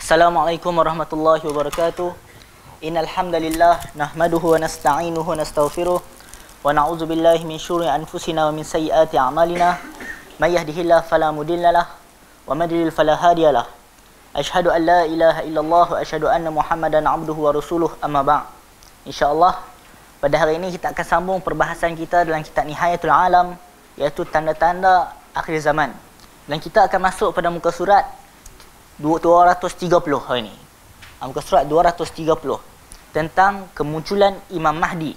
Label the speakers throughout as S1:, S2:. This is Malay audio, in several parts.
S1: Assalamualaikum warahmatullahi wabarakatuh. Innal hamdalillah nahmaduhu wa nasta'inuhu wa nastaghfiruh wa na'udzu billahi min syururi anfusina wa min sayyiati a'malina. May yahdihillahu fala mudhillalah wa may yudlil fala hadiyalah. Asyhadu an la ilaha illallah wa asyhadu anna Muhammadan 'abduhu wa rasuluh, amma ba'd. Insyaallah pada hari ini kita akan sambung perbahasan kita dalam kitab Nihayatul Alam, iaitu tanda-tanda akhir zaman. Dan kita akan masuk pada muka surat 230 hari ini. Muka surat 230 tentang kemunculan Imam Mahdi,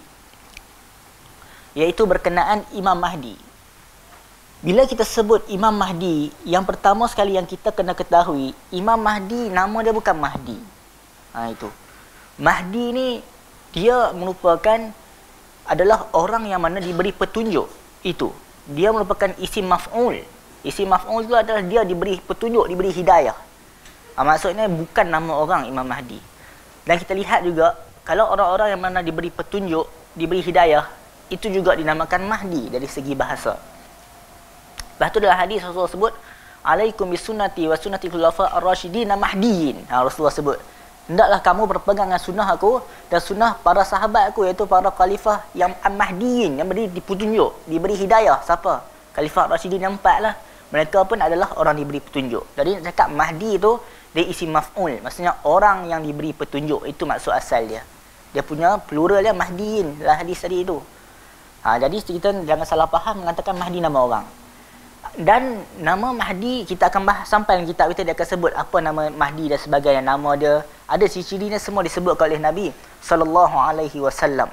S1: iaitu berkenaan Imam Mahdi. Bila kita sebut Imam Mahdi, yang pertama sekali yang kita kena ketahui, Imam Mahdi nama dia bukan Mahdi. Itu Mahdi ni dia merupakan adalah orang yang mana diberi petunjuk. Itu dia merupakan isim maf'ul. Isim maf'ul itu adalah dia diberi petunjuk, diberi hidayah. Maksudnya bukan nama orang Imam Mahdi. Dan kita lihat juga, kalau orang-orang yang mana diberi petunjuk, diberi hidayah, itu juga dinamakan Mahdi dari segi bahasa. Lepas tu dalam hadis Rasulullah sebut, alaikum bisunnati wa sunnati khulafa ar-rasyidin mahdiyin. Rasulullah sebut, hendaklah kamu berpegang dengan sunnah aku dan sunnah para sahabat aku, iaitu para khalifah yang mahdiyin, yang beri petunjuk, diberi hidayah. Siapa? Khalifah ar-rasyidin yang 4 lah. Mereka pun adalah orang diberi petunjuk. Jadi nak cakap Mahdi tu dia isim maf'ul, maksudnya orang yang diberi petunjuk. Itu maksud asal dia. Dia punya plural dia Mahdiin dalam hadis tadi itu. Jadi kita jangan salah faham mengatakan Mahdi nama orang. Dan nama Mahdi kita akan bahas sampai dalam kitab kita, dia akan sebut apa nama Mahdi dan sebagainya. Nama dia ada ciri-cirinya, semua disebutkan oleh Nabi sallallahu alaihi wasallam.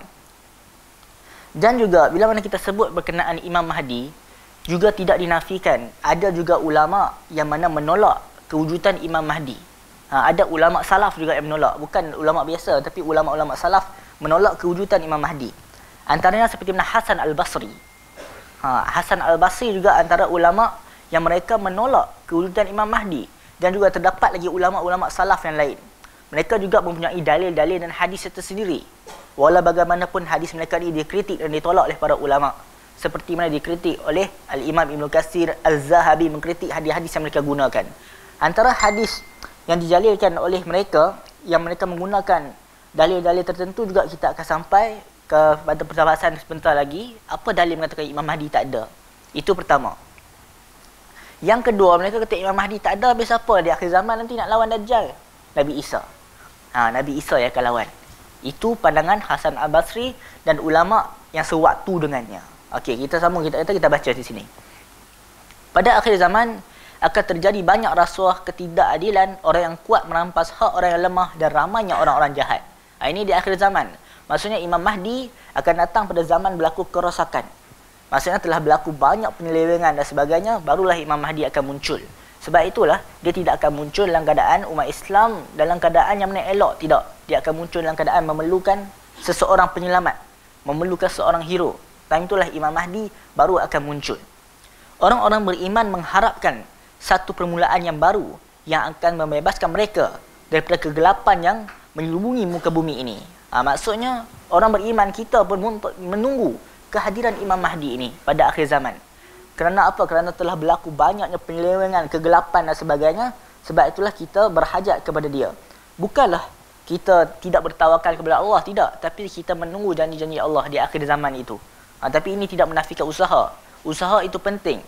S1: Dan juga bila mana kita sebut berkenaan Imam Mahdi, juga tidak dinafikan ada juga ulama yang mana menolak kewujudan Imam Mahdi. Ada ulama salaf juga yang menolak, bukan ulama biasa, tapi ulama-ulama salaf menolak kewujudan Imam Mahdi. Antaranya seperti Hasan Al-Basri. Hasan Al-Basri juga antara ulama yang mereka menolak kewujudan Imam Mahdi. Dan juga terdapat lagi ulama-ulama salaf yang lain. Mereka juga mempunyai dalil-dalil dan hadis tersendiri. Walau bagaimanapun hadis mereka ini dikritik dan ditolak oleh para ulama. Seperti mana dikritik oleh Al-Imam Ibn Katsir, Al-Zahabi mengkritik hadis-hadis yang mereka gunakan. Antara hadis yang dijalilkan oleh mereka, yang mereka menggunakan dalil-dalil tertentu, juga kita akan sampai pada perbahasan sebentar lagi. Apa dalil mengatakan Imam Mahdi tak ada? Itu pertama. Yang kedua, mereka kata Imam Mahdi tak ada, habis apa? Di akhir zaman nanti nak lawan Dajjal? Nabi Isa. Nabi Isa yang akan lawan. Itu pandangan Hasan Al-Basri dan ulama yang sewaktu dengannya. Okey, kita sambung, kita baca di sini. Pada akhir zaman akan terjadi banyak rasuah, ketidakadilan, orang yang kuat merampas hak orang yang lemah, dan ramainya orang-orang jahat. Ini di akhir zaman. Maksudnya Imam Mahdi akan datang pada zaman berlaku kerosakan. Maksudnya telah berlaku banyak penyelewengan dan sebagainya, barulah Imam Mahdi akan muncul. Sebab itulah dia tidak akan muncul dalam keadaan umat Islam dalam keadaan yang mana elok. Tidak. Dia akan muncul dalam keadaan memerlukan seseorang penyelamat, memerlukan seorang hero. Time itulah Imam Mahdi baru akan muncul. Orang-orang beriman mengharapkan satu permulaan yang baru yang akan membebaskan mereka daripada kegelapan yang menyelubungi muka bumi ini. Maksudnya orang beriman kita pun menunggu kehadiran Imam Mahdi ini pada akhir zaman. Kerana apa? Kerana telah berlaku banyaknya penyelewengan, kegelapan dan sebagainya. Sebab itulah kita berhajat kepada dia. Bukanlah kita tidak bertawakal kepada Allah, tidak. Tapi kita menunggu janji-janji Allah di akhir zaman itu. Tapi ini tidak menafikan usaha. Usaha itu penting.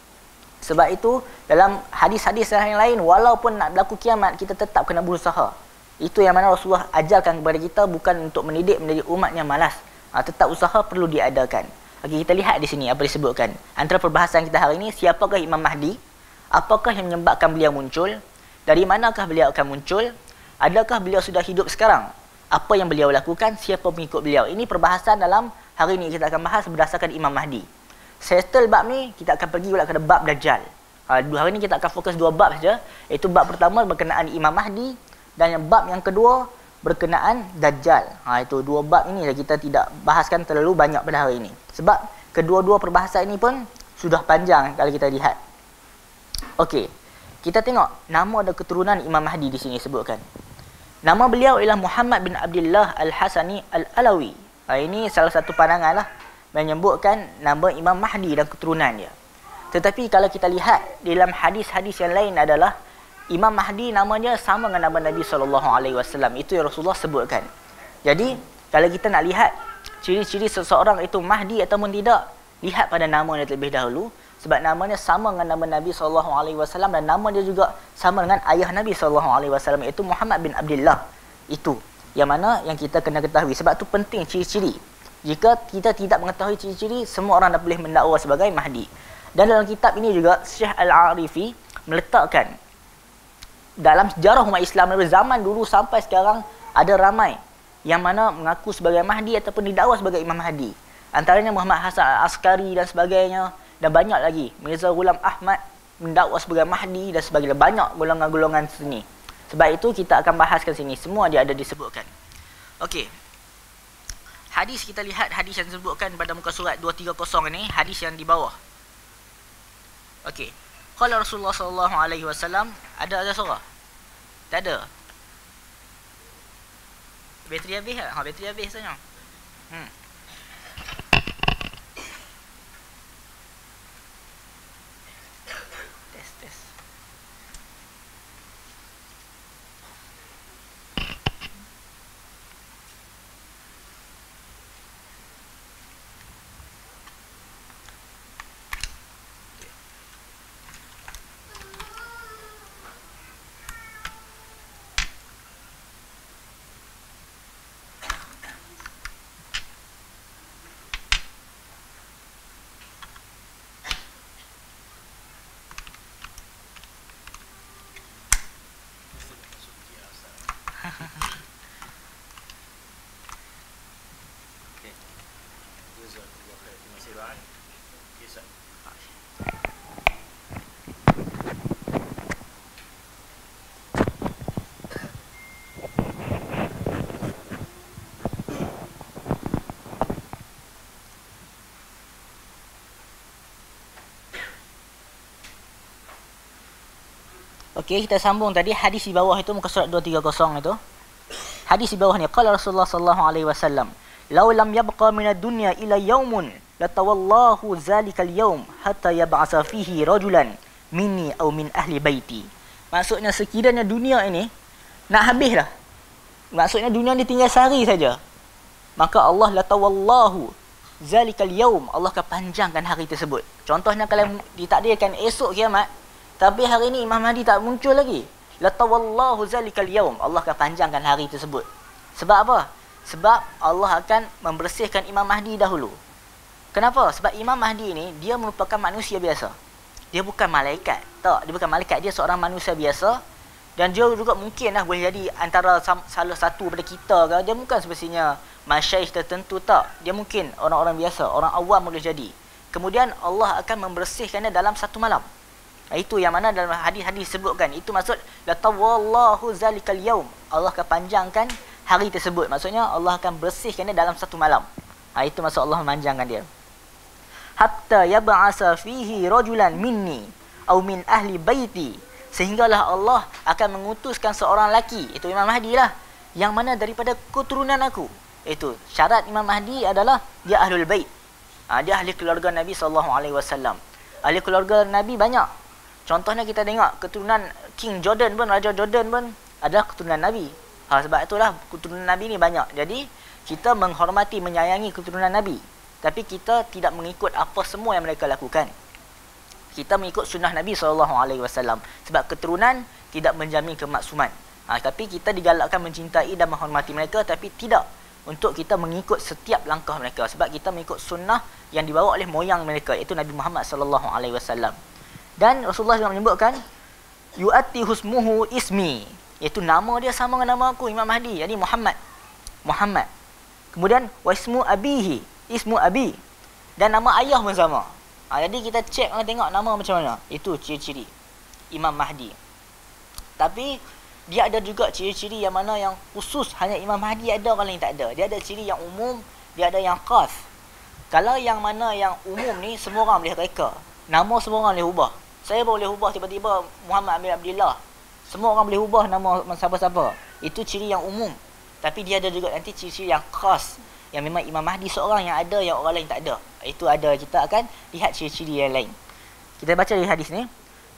S1: Sebab itu dalam hadis-hadis yang lain, walaupun nak berlaku kiamat, kita tetap kena berusaha. Itu yang mana Rasulullah ajarkan kepada kita, bukan untuk mendidik menjadi umat yang malas. Tetap usaha perlu diadakan. Okey, kita lihat di sini apa disebutkan. Antara perbahasan kita hari ini, siapakah Imam Mahdi? Apakah yang menyebabkan beliau muncul? Dari manakah beliau akan muncul? Adakah beliau sudah hidup sekarang? Apa yang beliau lakukan? Siapa pengikut beliau? Ini perbahasan dalam hari ini kita akan bahas berdasarkan Imam Mahdi. Settle bab ni, kita akan pergi pula kepada bab Dajjal. Hari ini kita akan fokus 2 bab saja, iaitu bab pertama berkenaan Imam Mahdi, dan bab yang kedua berkenaan Dajjal. Itu 2 bab ini kita tidak bahaskan terlalu banyak pada hari ini. Sebab kedua-dua perbahasan ini pun sudah panjang kalau kita lihat. Okey, kita tengok nama dan keturunan Imam Mahdi di sini sebutkan. Nama beliau ialah Muhammad bin Abdullah Al-Hasani Al-Alawi. Ini salah satu pandangan lah menyebutkan nama Imam Mahdi dan keturunan dia. Tetapi kalau kita lihat dalam hadis-hadis yang lain adalah Imam Mahdi namanya sama dengan nama Nabi SAW. Itu yang Rasulullah sebutkan. Jadi, kalau kita nak lihat ciri-ciri seseorang itu Mahdi ataupun tidak, lihat pada namanya terlebih dahulu. Sebab namanya sama dengan nama Nabi SAW dan nama dia juga sama dengan ayah Nabi SAW, iaitu Muhammad bin Abdullah. Itu yang mana yang kita kena ketahui. Sebab tu penting ciri-ciri. Jika kita tidak mengetahui ciri-ciri, semua orang dah boleh mendakwa sebagai Mahdi. Dan dalam kitab ini juga Syekh Al-Arifi meletakkan dalam sejarah umat Islam dari zaman dulu sampai sekarang ada ramai yang mana mengaku sebagai Mahdi ataupun didakwa sebagai Imam Mahdi. Antaranya Muhammad Hasan Al-Askari dan sebagainya, dan banyak lagi. Mirza Ghulam Ahmad mendakwa sebagai Mahdi dan sebagainya. Banyak golongan-golongan sini. Sebab itu kita akan bahaskan sini. Semua dia ada disebutkan. Okey. Hadis, kita lihat hadis yang disebutkan pada muka surat 230 ini, hadis yang di bawah. Okey. Qala Rasulullah SAW, ada suara? Tak ada. Bateri habis tak? Bateri habis saja. Test. Okey, kita sambung tadi hadis di bawah itu, muka surat 230 itu. Hadis di bawah ni, qala Rasulullah sallallahu alaihi wasallam, "Law lam yabqa min ad-dunya ila yaumun latawallahu zalikal yaum hatta yab'asa fihi rajulan minni aw min ahli baiti." Maksudnya sekiranya dunia ini nak habis dah. Maksudnya dunia ni tinggal sehari saja. Maka Allah latawallahu zalikal yaum, Allah akan panjangkan hari tersebut. Contohnya kalau ditakdirkan esok kiamat, tapi hari ini Imam Mahdi tak muncul lagi, latawallahu zalikal yaum, Allah akan panjangkan hari tersebut. Sebab apa? Sebab Allah akan membersihkan Imam Mahdi dahulu. Kenapa? Sebab Imam Mahdi ini dia merupakan manusia biasa. Dia bukan malaikat. Tak, dia bukan malaikat, dia seorang manusia biasa. Dan dia juga mungkin lah boleh jadi antara salah satu daripada kita ke. Dia bukan semestinya masyaikh tertentu, tak. Dia mungkin orang-orang biasa, orang awam boleh jadi. Kemudian Allah akan membersihkannya dalam satu malam. Itu yang mana dalam hadis-hadis sebutkan. Itu maksud latawallahu zalikal yaum, Allah akan panjangkan hari tersebut. Maksudnya Allah akan bersihkannya dalam satu malam. Itu maksud Allah memanjangkan dia. Hatta yab'asa fihi rajulan minni aw min ahli baiti, sehinggalah Allah akan mengutuskan seorang lelaki, itu Imam Mahdi lah, yang mana daripada keturunan aku. Itu syarat Imam Mahdi adalah dia ahlul bait. Dia ahli keluarga Nabi SAW. Ahli keluarga Nabi banyak. Contohnya kita tengok keturunan King Jordan pun, Raja Jordan pun adalah keturunan Nabi. Sebab itulah keturunan Nabi ni banyak. Jadi kita menghormati, menyayangi keturunan Nabi. Tapi kita tidak mengikut apa semua yang mereka lakukan. Kita mengikut sunnah Nabi SAW. Sebab keturunan tidak menjamin kemaksuman. Tapi kita digalakkan mencintai dan menghormati mereka, tapi tidak untuk kita mengikut setiap langkah mereka. Sebab kita mengikut sunnah yang dibawa oleh moyang mereka, iaitu Nabi Muhammad SAW. Dan Rasulullah juga menyebutkan yu'atti husmuhu ismi, iaitu nama dia sama dengan nama aku, Imam Mahdi, jadi Muhammad. Kemudian wasmu abihi, ismu abi, dan nama ayah pun sama. Jadi kita cek, tengok nama macam mana. Itu ciri-ciri Imam Mahdi. Tapi dia ada juga ciri-ciri yang mana yang khusus hanya Imam Mahdi ada, orang lain tak ada. Dia ada ciri yang umum, dia ada yang khas. Kalau yang mana yang umum ni semua orang boleh reka, nama semua orang boleh ubah. Saya boleh ubah tiba-tiba Muhammad bin Abdullah. Semua orang boleh ubah nama siapa-siapa. Itu ciri yang umum. Tapi dia ada juga nanti ciri-ciri yang khas, yang memang Imam Mahdi seorang yang ada, yang orang lain tak ada. Itu ada, kita akan lihat ciri-ciri yang lain. Kita baca di hadis ni.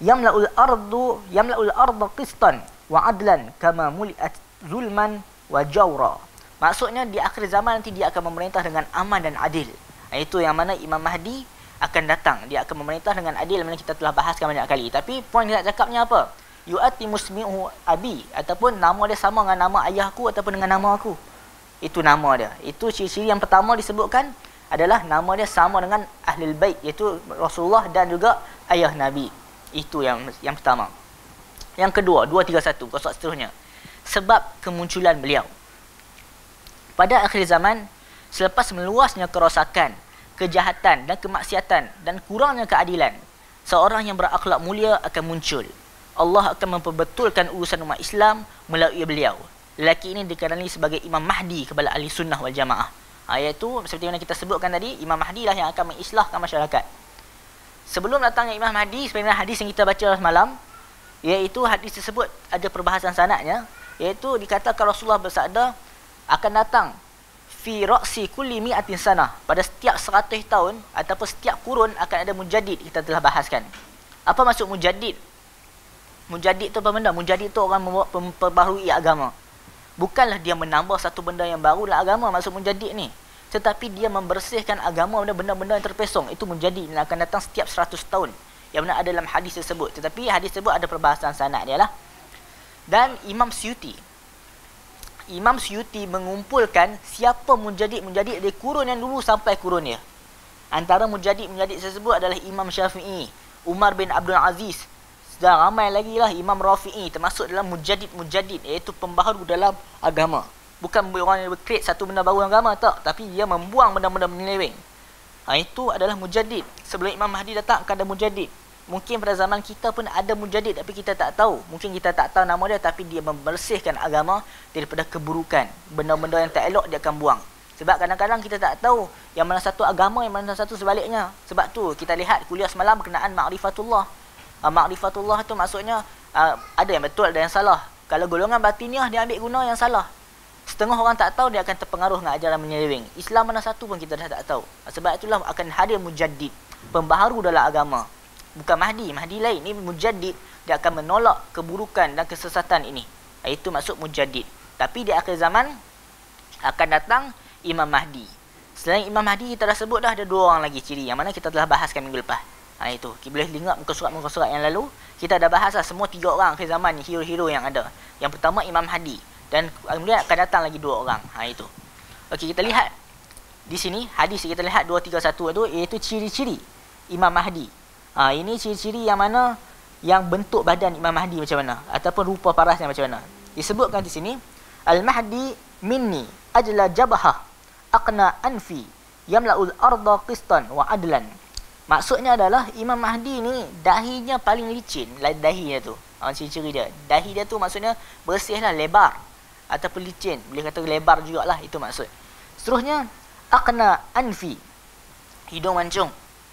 S1: yamla'ul arda qistan wa adlan kama muli'at zulman wa jawra. Maksudnya di akhir zaman nanti dia akan memerintah dengan aman dan adil. Itu yang mana Imam Mahdi akan datang. Dia akan memerintah dengan adil, mana kita telah bahaskan banyak kali. Tapi poin dia nak cakapnya apa? Yu'ati musmi'u abi, ataupun nama dia sama dengan nama ayahku ataupun dengan nama aku. Itu nama dia. Itu ciri-ciri yang pertama disebutkan adalah nama dia sama dengan Ahlul Bait, iaitu Rasulullah dan juga ayah Nabi. Itu yang pertama. Yang kedua, 231, kosok seterusnya. Sebab kemunculan beliau. Pada akhir zaman, selepas meluasnya kerosakan, kejahatan dan kemaksiatan dan kurangnya keadilan, seorang yang berakhlak mulia akan muncul. Allah akan memperbetulkan urusan umat Islam melalui beliau. Lelaki ini dikenali sebagai Imam Mahdi kepada ahli sunnah wal jamaah. Iaitu seperti mana kita sebutkan tadi, Imam Mahdi lah yang akan mengislahkan masyarakat. Sebelum datangnya Imam Mahdi, sebenarnya hadis yang kita baca semalam, iaitu hadis tersebut ada perbahasan sanadnya, iaitu dikatakan Rasulullah bersabda akan datang fi ra'si kulli mi'atin sanah, pada setiap 100 tahun ataupun setiap kurun akan ada mujaddid. Kita telah bahaskan. Apa maksud mujaddid? Mujaddid tu apa benda? Mujaddid tu orang memperbaharui agama. Bukanlah dia menambah satu benda yang baru dalam agama maksud mujaddid ni, tetapi dia membersihkan agama dari benda-benda yang terpesong. Itu mujaddid yang akan datang setiap 100 tahun, yang mana ada dalam hadis tersebut. Tetapi hadis tersebut ada perbahasan sanad dia lah. Dan Imam Suyuti mengumpulkan siapa mujaddid dari kurun yang dulu sampai kurun dia. Antara mujaddid tersebut adalah Imam Syafi'i, Umar bin Abdul Aziz, dan ramai lagi lah, Imam Rafi'i, termasuk dalam mujaddid, iaitu pembaharu dalam agama. Bukan orang yang berkreat satu benda baru dalam agama, tak, tapi dia membuang benda-benda menyeleweng. Itu adalah mujaddid. Sebelum Imam Mahdi datang akan ada mujaddid. Mungkin pada zaman kita pun ada mujaddid tapi kita tak tahu. Mungkin kita tak tahu nama dia, tapi dia membersihkan agama daripada keburukan. Benda-benda yang tak elok dia akan buang. Sebab kadang-kadang kita tak tahu yang mana satu agama, yang mana satu sebaliknya. Sebab tu kita lihat kuliah semalam berkenaan ma'rifatullah. Ma'rifatullah tu maksudnya ada yang betul, ada yang salah. Kalau golongan batiniah dia ambil guna yang salah. Setengah orang tak tahu, dia akan terpengaruh dengan ajaran menyeleweng. Islam mana satu pun kita dah tak tahu. Sebab itulah akan hadir mujaddid, pembaharu dalam agama. Bukan Mahdi lain. Ini mujaddid, dia akan menolak keburukan dan kesesatan ini. Itu maksud mujaddid. Tapi di akhir zaman akan datang Imam Mahdi. Selain Imam Mahdi, kita dah sebut dah ada 2 orang lagi ciri, yang mana kita telah bahaskan minggu lepas. Itu kita boleh ingat muka surat yang lalu, kita dah bahas lah semua 3 orang akhir zaman ni, hero-hero yang ada. Yang pertama Imam Mahdi, dan kemudian akan datang lagi 2 orang. Itu. Okey, kita lihat di sini hadis kita lihat 231 itu, iaitu ciri-ciri Imam Mahdi. Ini ciri-ciri yang mana, yang bentuk badan Imam Mahdi macam mana, ataupun rupa parasnya macam mana. Disebutkan di sini, Al-Mahdi minni ajla jabhah aqna anfi yamla'ul arda qistan wa adlan. Maksudnya adalah Imam Mahdi ni dahinya paling licin, dahinya tu. Ciri-ciri dia. Dahi dia tu maksudnya bersih lah, lebar ataupun licin. Boleh kata lebar jugalah, itu maksud. Seterusnya, aqna anfi, hidung mancung.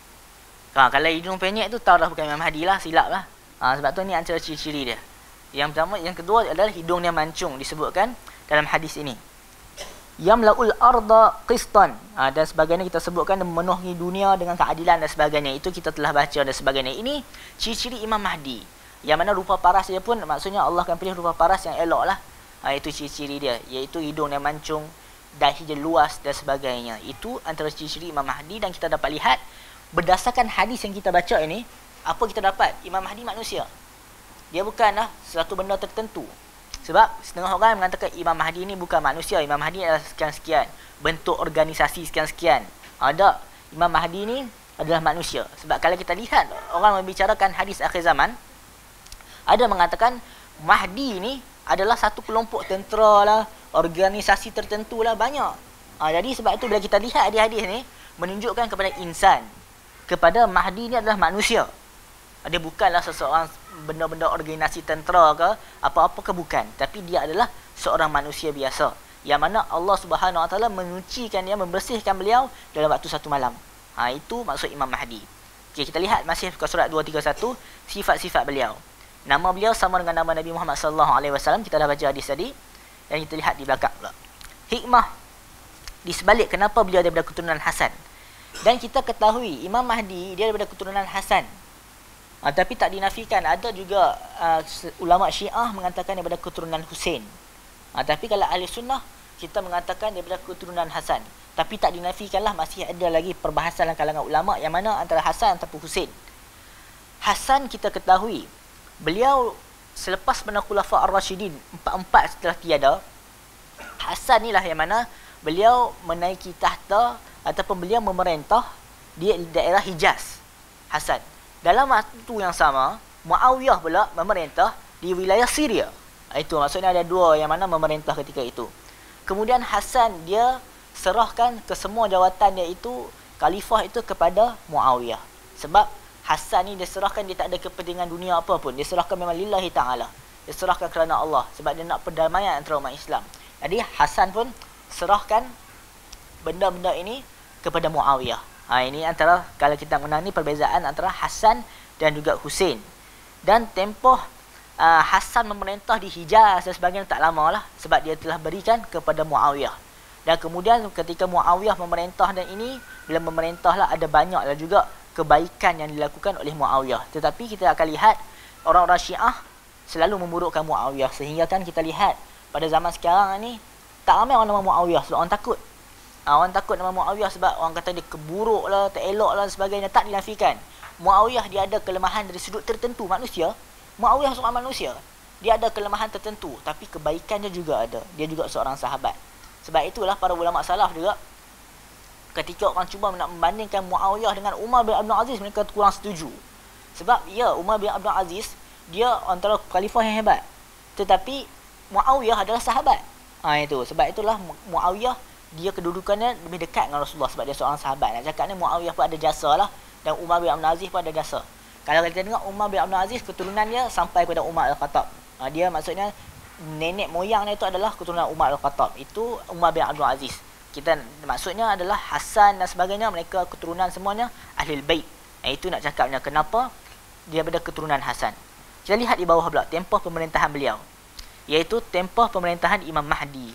S1: Kalau hidung penyek tu tahu dah bukan Imam Mahdi lah, silap lah. Sebab tu ni antara ciri-ciri dia. Yang pertama, yang kedua adalah hidung dia mancung, disebutkan dalam hadis ini. Yamla'ul arda qistan, dan sebagainya kita sebutkan, memenuhi dunia dengan keadilan dan sebagainya. Itu kita telah baca dan sebagainya. Ini ciri-ciri Imam Mahdi, yang mana rupa paras dia pun maksudnya Allah akan pilih rupa paras yang elok lah. Itu ciri-ciri dia, iaitu hidung dia mancung, dahi dia luas dan sebagainya. Itu antara ciri-ciri Imam Mahdi. Dan kita dapat lihat berdasarkan hadis yang kita baca ini, apa kita dapat? Imam Mahdi manusia, dia bukanlah sesuatu benda tertentu. Sebab setengah orang mengatakan Imam Mahdi ni bukan manusia, Imam Mahdi adalah sekian-sekian, bentuk organisasi sekian-sekian. Ada, Imam Mahdi ni adalah manusia. Sebab kalau kita lihat orang membicarakan hadis akhir zaman, ada mengatakan Mahdi ni adalah satu kelompok tentera lah, organisasi tertentu lah, banyak. Jadi sebab itu bila kita lihat hadis-hadis ni, menunjukkan kepada insan, kepada Mahdi ni adalah manusia. Dia bukanlah seseorang benda-benda organisasi tentera ke apa-apa ke, bukan, tapi dia adalah seorang manusia biasa, yang mana Allah Subhanahu Wa Taala menyucikan dia, membersihkan beliau dalam waktu satu malam. Itu maksud Imam Mahdi. Okey, kita lihat masih ke surat 231, sifat-sifat beliau. Nama beliau sama dengan nama Nabi Muhammad sallallahu alaihi wasallam. Kita dah baca hadis tadi, dan kita lihat di belakang pula hikmah di sebalik kenapa beliau daripada keturunan Hasan. Dan kita ketahui Imam Mahdi dia daripada keturunan Hasan. Tapi tak dinafikan, ada juga ulama Syiah mengatakan daripada keturunan Husain. Tapi kalau ahli sunnah, kita mengatakan daripada keturunan Hasan. Tapi tak dinafikanlah, masih ada lagi perbahasan dalam kalangan ulama yang mana antara Hasan ataupun Husain. Hasan kita ketahui, beliau selepas mana Khulafa Ar-Rasyidin, empat setelah tiada, Hasan inilah yang mana beliau menaiki tahta ataupun beliau memerintah di daerah Hijaz. Hasan. Dalam waktu yang sama, Muawiyah pula memerintah di wilayah Syria. Itu maksudnya ada dua yang mana memerintah ketika itu. Kemudian Hasan dia serahkan ke semua jawatan dia itu, khalifah itu kepada Muawiyah. Sebab Hasan ni dia serahkan, dia tak ada kepentingan dunia apa pun. Dia serahkan memang lillahi ta'ala. Dia serahkan kerana Allah. Sebab dia nak perdamaian antara umat Islam. Jadi Hasan pun serahkan benda-benda ini kepada Muawiyah. Ini antara, kalau kita mengenal ni perbezaan antara Hasan dan juga Husain. Dan tempoh Hasan memerintah di Hijaz dan sebagainya tak lama lah. Sebab dia telah berikan kepada Muawiyah. Dan kemudian ketika Muawiyah memerintah dan ini, bila memerintah lah ada banyak lah juga kebaikan yang dilakukan oleh Muawiyah. Tetapi kita akan lihat orang-orang Syiah selalu memburukkan Muawiyah. Sehingga kan kita lihat pada zaman sekarang ni tak ramai orang nama Muawiyah sebab orang takut. Orang takut nama Muawiyah sebab orang kata dia keburuk lah, tak elok lah dan sebagainya. Tak dinafikan. Muawiyah dia ada kelemahan dari sudut tertentu manusia. Muawiyah seorang manusia. Dia ada kelemahan tertentu tapi kebaikan dia juga ada. Dia juga seorang sahabat. Sebab itulah para ulama salaf juga, ketika orang cuba nak membandingkan Muawiyah dengan Umar bin Abdul Aziz, mereka kurang setuju. Sebab ya, Umar bin Abdul Aziz dia antara khalifah yang hebat, tetapi Muawiyah adalah sahabat. Itu. Sebab itulah Muawiyah dia kedudukannya lebih dekat dengan Rasulullah sebab dia seorang sahabat. Nak cakap ni Muawiyah pun ada jasa lah, dan Umar bin Abdul Aziz pun ada jasa. Kalau kita tengok Umar bin Abdul Aziz, keturunan dia sampai kepada Umar Al-Khattab. Dia maksudnya nenek moyangnya itu adalah keturunan Umar Al-Khattab. Itu Umar bin Abdul Aziz. Kita maksudnya adalah Hasan dan sebagainya, mereka keturunan semuanya Ahlul Bait. Itu nak cakapnya kenapa dia berada keturunan Hasan. Kita lihat di bawah pula tempoh pemerintahan beliau, iaitu tempoh pemerintahan Imam Mahdi.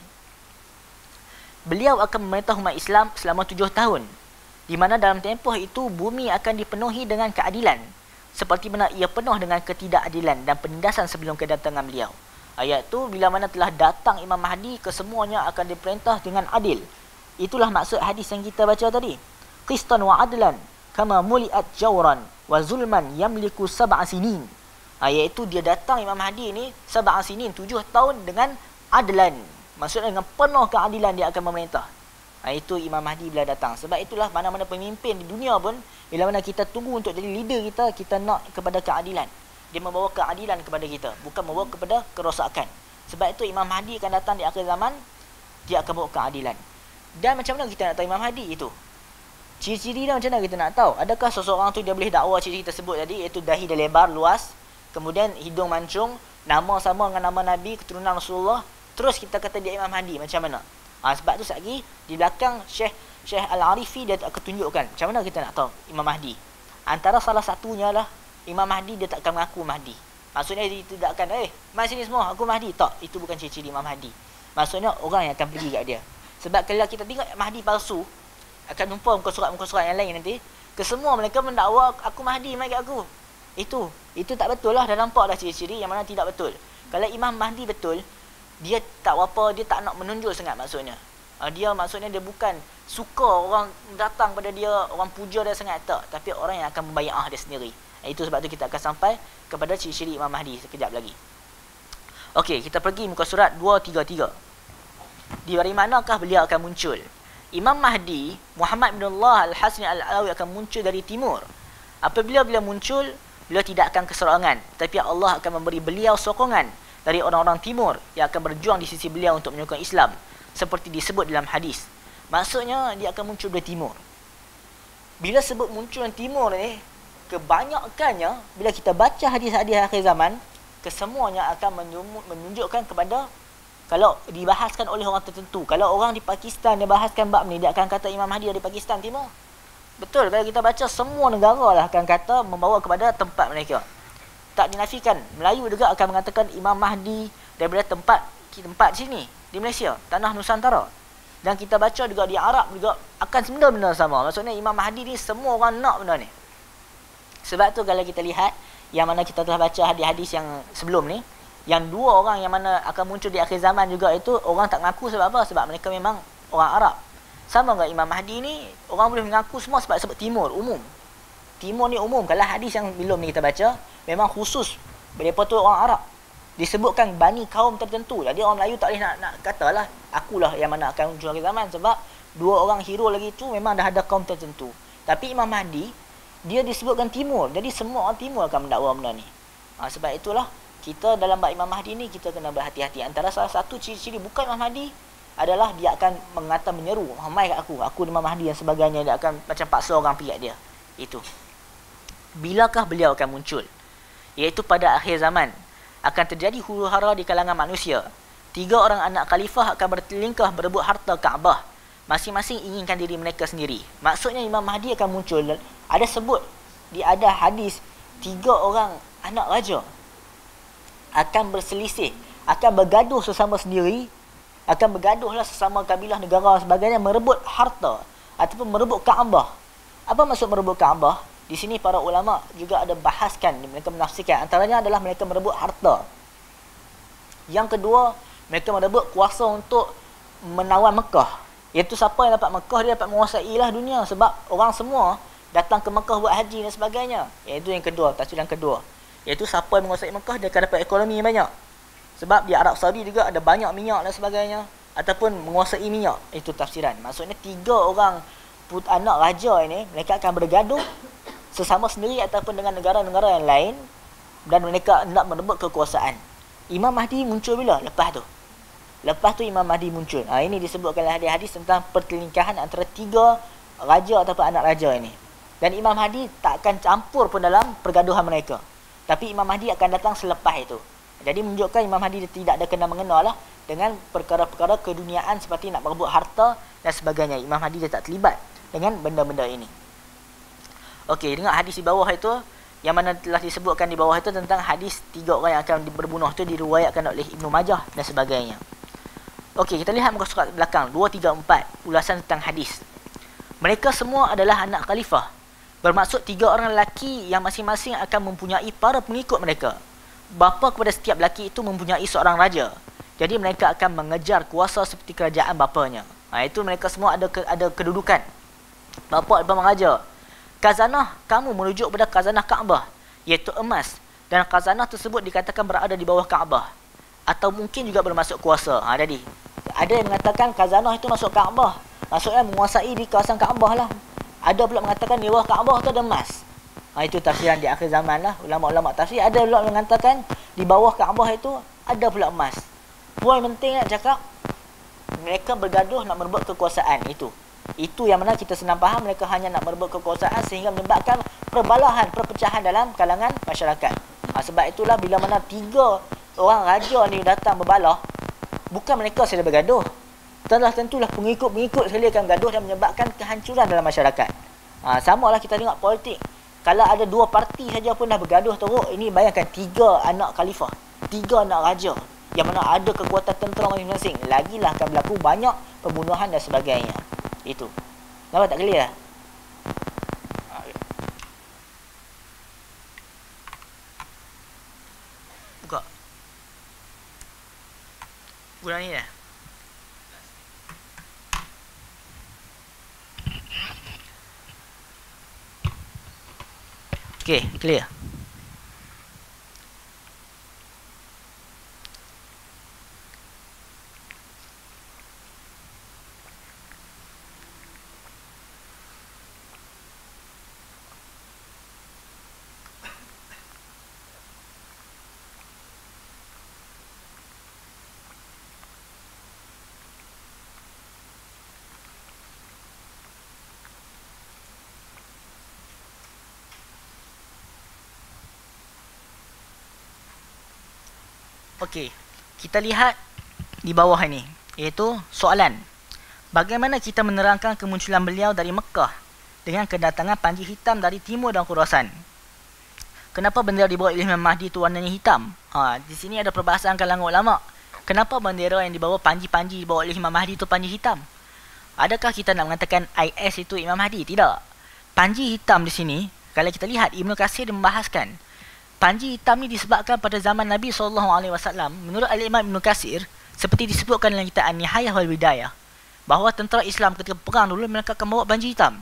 S1: Beliau akan memerintah umat Islam selama 7 tahun, di mana dalam tempoh itu bumi akan dipenuhi dengan keadilan, seperti mana ia penuh dengan ketidakadilan dan penindasan sebelum kedatangan beliau. Ayat tu, bila mana telah datang Imam Mahdi, kesemuanya akan diperintah dengan adil. Itulah maksud hadis yang kita baca tadi. Qistan wa adlan kama muliat jawran wa zulman yamliku sab'a sinin. Iaitu dia datang Imam Mahdi ni sab'a sinin, 7 tahun dengan adlan. Maksudnya dengan penuh keadilan dia akan memerintah. Itu Imam Mahdi bila datang. Sebab itulah mana-mana pemimpin di dunia pun, bila mana kita tunggu untuk jadi leader kita, kita nak kepada keadilan. Dia membawa keadilan kepada kita, bukan membawa kepada kerosakan. Sebab itu Imam Mahdi akan datang di akhir zaman, dia akan bawa keadilan. Dan macam mana kita nak tahu Imam Mahdi itu? Ciri-ciri dia macam mana kita nak tahu? Adakah seseorang tu dia boleh dakwa ciri kita sebut tadi, iaitu dahi dia lebar, luas, kemudian hidung mancung, nama sama dengan nama Nabi, keturunan Rasulullah, terus kita kata dia Imam Mahdi, macam mana? Sebab tu lagi di belakang Syekh Al-Arifi dia akan tunjukkan macam mana kita nak tahu Imam Mahdi. Antara salah satunya lah Imam Mahdi dia tak akan mengaku Mahdi. Maksudnya dia tidak akan, mari sini semua, aku Mahdi. Tak, itu bukan ciri-ciri Imam Mahdi. Maksudnya orang yang akan pergi kat dia. Sebab kalau kita tengok Mahdi palsu, akan jumpa muka surat yang lain nanti, kesemua mereka mendakwa aku Mahdi, mari kat aku. Itu tak betul lah, dah nampak dah ciri-ciri yang mana tidak betul. Kalau Imam Mahdi betul, dia tak apa, dia tak nak menonjol sangat maksudnya. Dia maksudnya dia bukan suka orang datang pada dia, orang puja dia sangat, tak. Tapi orang yang akan membayar dia sendiri. Itu sebab tu kita akan sampai kepada ciri-ciri Imam Mahdi sekejap lagi. Okey, kita pergi muka surat 233. Di dari manakah beliau akan muncul? Imam Mahdi, Muhammad bin Allah Al-Hasni Al-Alawi akan muncul dari timur. Apabila beliau muncul, beliau tidak akan keserangan, tapi Allah akan memberi beliau sokongan dari orang-orang timur yang akan berjuang di sisi beliau untuk menyokong Islam, seperti disebut dalam hadis. Maksudnya dia akan muncul dari timur. Bila sebut muncul dari timur ni, kebanyakannya bila kita baca hadis-hadis akhir zaman, kesemuanya akan menunjukkan kepada, kalau dibahaskan oleh orang tertentu, kalau orang di Pakistan dia bahaskan bab ni, dia akan kata Imam Mahdi dari Pakistan timur. Betul, kalau kita baca semua negara lah akan kata membawa kepada tempat mereka. Tak dinafikan, Melayu juga akan mengatakan Imam Mahdi daripada tempat sini di Malaysia, tanah Nusantara. Dan kita baca juga di Arab juga akan benda-benda sama. Maksudnya Imam Mahdi ni semua orang nak benda ni. Sebab tu kalau kita lihat yang mana kita telah baca hadis-hadis yang sebelum ni, yang dua orang yang mana akan muncul di akhir zaman juga itu orang tak mengaku sebab apa? Sebab mereka memang orang Arab. Sama dengan Imam Mahdi ni, orang boleh mengaku semua sebab sebut timur, umum. Timur ni umum. Kalau hadis yang belum ni kita baca, memang khusus mereka tu orang Arab. Disebutkan bani kaum tertentu. Jadi orang Melayu tak boleh nak katalah akulah yang mana akan muncul akhir zaman, sebab dua orang hero lagi tu memang dah ada kaum tertentu. Tapi Imam Mahdi dia disebutkan timur. Jadi semua orang timur akan mendakwa benda ni. Sebab itulah kita dalam bab Imam Mahdi ni kita kena berhati-hati. Antara salah satu ciri-ciri bukan Imam Mahdi adalah dia akan mengata menyeru, "Mai kat aku Imam Mahdi" dan sebagainya. Dia akan macam paksa orang pergi kat dia. Itu. Bilakah beliau akan muncul? Iaitu pada akhir zaman akan terjadi huru-hara di kalangan manusia. 3 orang anak khalifah akan bertelingkah berebut harta Kaabah. Masing-masing inginkan diri mereka sendiri. Maksudnya Imam Mahdi akan muncul. Ada sebut, ada hadis 3 orang anak raja akan berselisih, akan bergaduh sesama sendiri, akan bergaduhlah sesama kabilah negara sebagainya, merebut harta ataupun merebut Kaabah. Apa maksud merebut Kaabah? Di sini para ulama juga ada bahaskan, mereka menafsirkan. Antaranya adalah mereka merebut harta. Yang kedua, mereka merebut kuasa untuk menawan Mekah. Iaitu siapa yang dapat Mekah, dia dapat menguasai lah dunia. Sebab orang semua datang ke Mekah buat haji dan sebagainya. Iaitu yang kedua, tafsir yang kedua. Iaitu siapa yang menguasai Mekah, dia akan dapat ekonomi yang banyak. Sebab di Arab Saudi juga ada banyak minyak dan sebagainya. Ataupun menguasai minyak. Itu tafsiran. Maksudnya 3 orang anak raja ini, mereka akan bergaduh sesama sendiri ataupun dengan negara-negara yang lain, dan mereka nak merebut kekuasaan. Imam Mahdi muncul bila? Lepas tu Imam Mahdi muncul. Ini disebutkan dalam hadis tentang pertelingkahan antara 3 raja ataupun anak raja ini. Dan Imam Mahdi tak akan campur pun dalam pergaduhan mereka. Tapi Imam Mahdi akan datang selepas itu. Jadi menunjukkan Imam Mahdi tidak ada kena mengena lah dengan perkara-perkara keduniaan seperti nak merebut harta dan sebagainya. Imam Mahdi dia tak terlibat dengan benda-benda ini. Okey, dengar hadis di bawah itu, yang mana telah disebutkan di bawah itu tentang hadis 3 orang yang akan berbunuh itu diriwayatkan oleh Ibnu Majah dan sebagainya. Okey, kita lihat muka surat belakang 2, 3, 4, ulasan tentang hadis. Mereka semua adalah anak khalifah. Bermaksud 3 orang lelaki yang masing-masing akan mempunyai para pengikut mereka. Bapa kepada setiap lelaki itu mempunyai seorang raja. Jadi mereka akan mengejar kuasa seperti kerajaan bapanya. Itu mereka semua ada kedudukan. Bapa adalah raja. Khazanah, kamu merujuk pada khazanah Kaabah, iaitu emas, dan khazanah tersebut dikatakan berada di bawah Kaabah, atau mungkin juga bermaksud kuasa. Jadi ada yang mengatakan khazanah itu masuk Kaabah, maksudnya menguasai di kawasan Kaabah lah. Ada pula mengatakan di bawah Kaabah tu ada emas. Itu tafsiran di akhir zaman lah, ulama-ulama tafsir. Ada pula mengatakan di bawah Kaabah itu ada pula emas. Poin penting nak cakap, mereka bergaduh nak merebut kekuasaan itu. Itu yang mana kita senang faham, mereka hanya nak merebut kekuasaan sehingga menyebabkan perbalahan, perpecahan dalam kalangan masyarakat. Sebab itulah bila mana 3 orang raja ni datang berbalah, bukan mereka saja bergaduh. Tentulah pengikut-pengikut sekali akan bergaduh dan menyebabkan kehancuran dalam masyarakat. Samalah kita tengok politik. Kalau ada 2 parti saja pun dah bergaduh teruk, ini bayangkan 3 anak khalifah, 3 anak raja yang mana ada kekuatan tentera masing-masing. Lagilah akan berlaku banyak pembunuhan dan sebagainya. Itu. Nampak tak clear lah? Buka. Guna ni dah. Okay, clear. Okey, kita lihat di bawah ini, iaitu soalan. Bagaimana kita menerangkan kemunculan beliau dari Mekah dengan kedatangan panji hitam dari timur dan Khurasan? Kenapa bendera dibawa oleh Imam Mahdi itu warnanya hitam? Di sini ada perbahasan kalangan ulama. Kenapa bendera yang dibawa panji-panji dibawa oleh Imam Mahdi itu panji hitam? Adakah kita nak mengatakan IS itu Imam Mahdi? Tidak. Panji hitam di sini, kalau kita lihat Ibnu Katsir membahaskan, panji hitam ni disebabkan pada zaman Nabi SAW. Menurut Al-Imam Ibn Katsir, seperti disebutkan dalam kitab An-Nihayah wal Bidayah, bahawa tentera Islam ketika perang dulu mereka akan bawa panji hitam.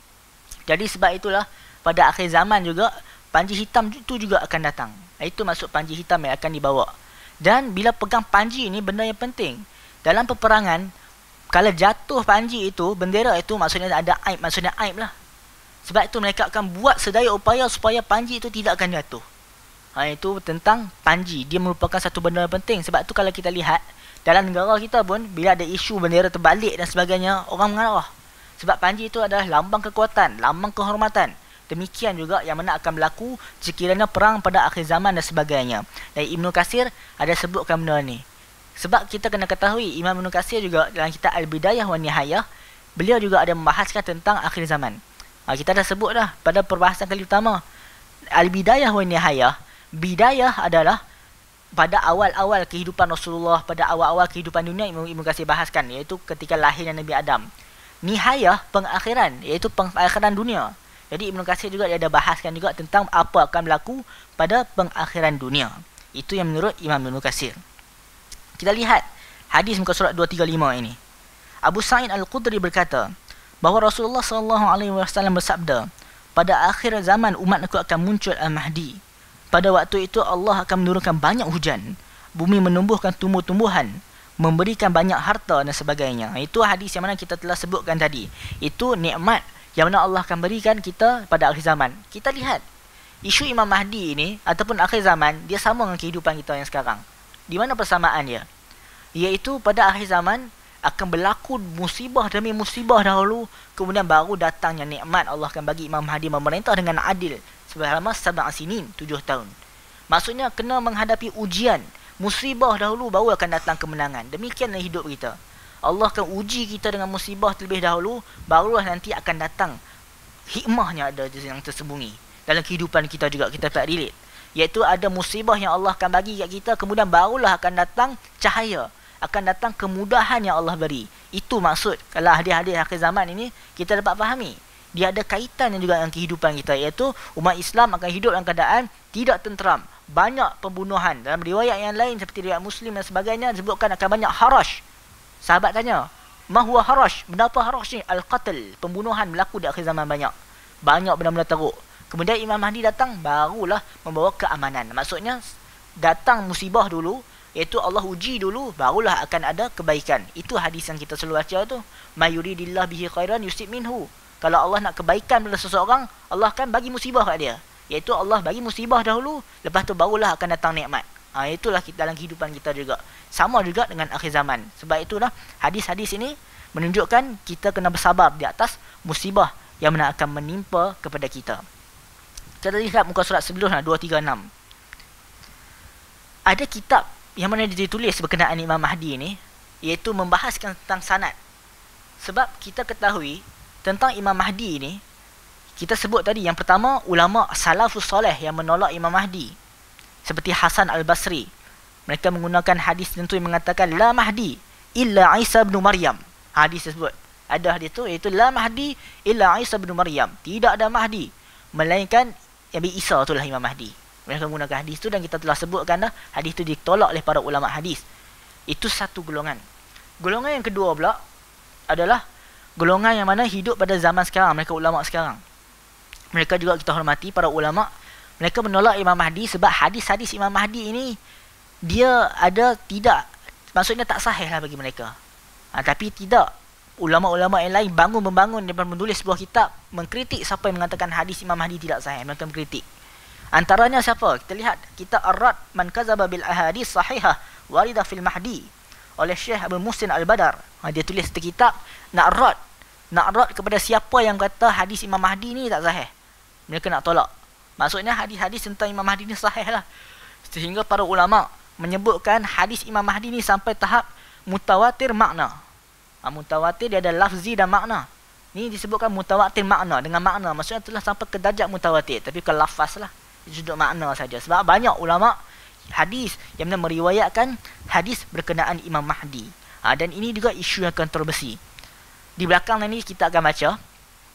S1: Jadi sebab itulah pada akhir zaman juga panji hitam itu juga akan datang. Itu maksud panji hitam yang akan dibawa. Dan bila pegang panji ni benda yang penting. Dalam peperangan, kalau jatuh panji itu, bendera itu maksudnya ada aib, maksudnya aib lah. Sebab itu mereka akan buat sedaya upaya supaya panji itu tidak akan jatuh. Itu tentang panji. Dia merupakan satu benda yang penting. Sebab itu kalau kita lihat dalam negara kita pun, bila ada isu bendera terbalik dan sebagainya, orang mengarah. Sebab panji itu adalah lambang kekuatan, lambang kehormatan. Demikian juga yang mana akan berlaku sekiranya perang pada akhir zaman dan sebagainya. Dan Ibn Katsir ada sebutkan benda ni. Sebab kita kena ketahui, Imam Ibn Katsir juga dalam kitab Al-Bidayah wa Nihayah, beliau juga ada membahaskan tentang akhir zaman. Kita dah sebut dah pada perbahasan kali utama. Al-Bidayah wa Nihayah, bidayah adalah pada awal-awal kehidupan Rasulullah, pada awal-awal kehidupan dunia, Ibn Katsir bahaskan, iaitu ketika lahirnya Nabi Adam. Nihayah, pengakhiran, iaitu pengakhiran dunia. Jadi Ibn Katsir juga dia ada bahaskan juga tentang apa akan berlaku pada pengakhiran dunia. Itu yang menurut Imam Ibn Katsir. Kita lihat hadis muka surat 235 ini. Abu Sa'id Al-Khudri berkata bahawa Rasulullah SAW bersabda, pada akhir zaman umat aku akan muncul Al-Mahdi. Pada waktu itu Allah akan menurunkan banyak hujan, bumi menumbuhkan tumbuh-tumbuhan, memberikan banyak harta dan sebagainya. Itu hadis yang mana kita telah sebutkan tadi. Itu nikmat yang mana Allah akan berikan kita pada akhir zaman. Kita lihat isu Imam Mahdi ini ataupun akhir zaman, dia sama dengan kehidupan kita yang sekarang. Di mana persamaan dia? Iaitu pada akhir zaman akan berlaku musibah demi musibah dahulu, kemudian baru datangnya nikmat. Allah akan bagi Imam Mahdi memerintah dengan adil selama 7 sinin, 7 tahun. Maksudnya kena menghadapi ujian, musibah dahulu baru akan datang kemenangan. Demikianlah hidup kita. Allah akan uji kita dengan musibah terlebih dahulu, barulah nanti akan datang hikmahnya ada yang tersembunyi dalam kehidupan kita juga. Kita tak relate, iaitu ada musibah yang Allah akan bagi kat kita, kemudian barulah akan datang cahaya, akan datang kemudahan yang Allah beri. Itu maksud kalau hadis-hadis akhir zaman ini kita dapat fahami. Dia ada kaitannya juga dengan kehidupan kita, iaitu umat Islam akan hidup dalam keadaan tidak tenteram, banyak pembunuhan. Dalam riwayat yang lain seperti riwayat Muslim dan sebagainya disebutkan akan banyak harash. Sahabat tanya, "Ma huwa harash?" Benda apa harash ni? Al-qatl, pembunuhan berlaku di akhir zaman banyak. Banyak benda-benda teruk. Kemudian Imam Mahdi datang, barulah membawa keamanan. Maksudnya datang musibah dulu, iaitu Allah uji dulu, barulah akan ada kebaikan. Itu hadis yang kita selalu baca tu. "Ma yuridillah bihi khairan yusib minhu." Kalau Allah nak kebaikan pada seseorang, Allah akan bagi musibah kat dia. Iaitu Allah bagi musibah dahulu, lepas tu barulah akan datang nikmat. Itulah dalam kehidupan kita juga. Sama juga dengan akhir zaman. Sebab itulah hadis-hadis ini menunjukkan kita kena bersabar di atas musibah yang mana akan menimpa kepada kita. Kita lihat muka surat sebelumnya 236. Ada kitab yang mana ditulis berkenaan Imam Mahdi ini, iaitu membahaskan tentang sanad. Sebab kita ketahui tentang Imam Mahdi ini, kita sebut tadi yang pertama, ulama salafus soleh yang menolak Imam Mahdi, seperti Hasan Al-Basri. Mereka menggunakan hadis tentu yang mengatakan la Mahdi illa Isa bin Maryam. Hadis tersebut ada hadis itu, iaitu la Mahdi illa Isa bin Maryam. Tidak ada Mahdi melainkan Nabi Isa, itulah Imam Mahdi. Mereka menggunakan hadis itu dan kita telah sebutkan dah, hadis itu ditolak oleh para ulama hadis. Itu satu golongan. Golongan yang kedua pula adalah golongan yang mana hidup pada zaman sekarang, mereka ulama sekarang. Mereka juga kita hormati, para ulama. Mereka menolak Imam Mahdi sebab hadis-hadis Imam Mahdi ini dia ada tidak, maksudnya tak sahih lah bagi mereka. Tapi tidak, ulama-ulama yang lain membangun dan menulis sebuah kitab mengkritik siapa yang mengatakan hadis Imam Mahdi tidak sahih. Mereka mengkritik. Antaranya siapa? Kita lihat kitab Ar-Rad Man Kazaba Bil Ahadis Sahihah Warida Fil Mahdi oleh Syekh Abu Muhsin Al-Badar. Dia tulis satu kitab nak rad kepada siapa yang kata hadis Imam Mahdi ni tak sahih. Mereka nak tolak. Maksudnya hadis-hadis tentang Imam Mahdi ni sahih lah. Sehingga para ulama menyebutkan hadis Imam Mahdi ni sampai tahap mutawatir makna. Mutawatir dia ada lafzi dan makna. Ni disebutkan mutawatir makna, dengan makna. Maksudnya telah sampai ke darjat mutawatir. Tapi ke lafaz lah, duduk makna saja. Sebab banyak ulama hadis yang meriwayatkan hadis berkenaan Imam Mahdi. Dan ini juga isu yang kontroversi. Di belakang ni kita akan baca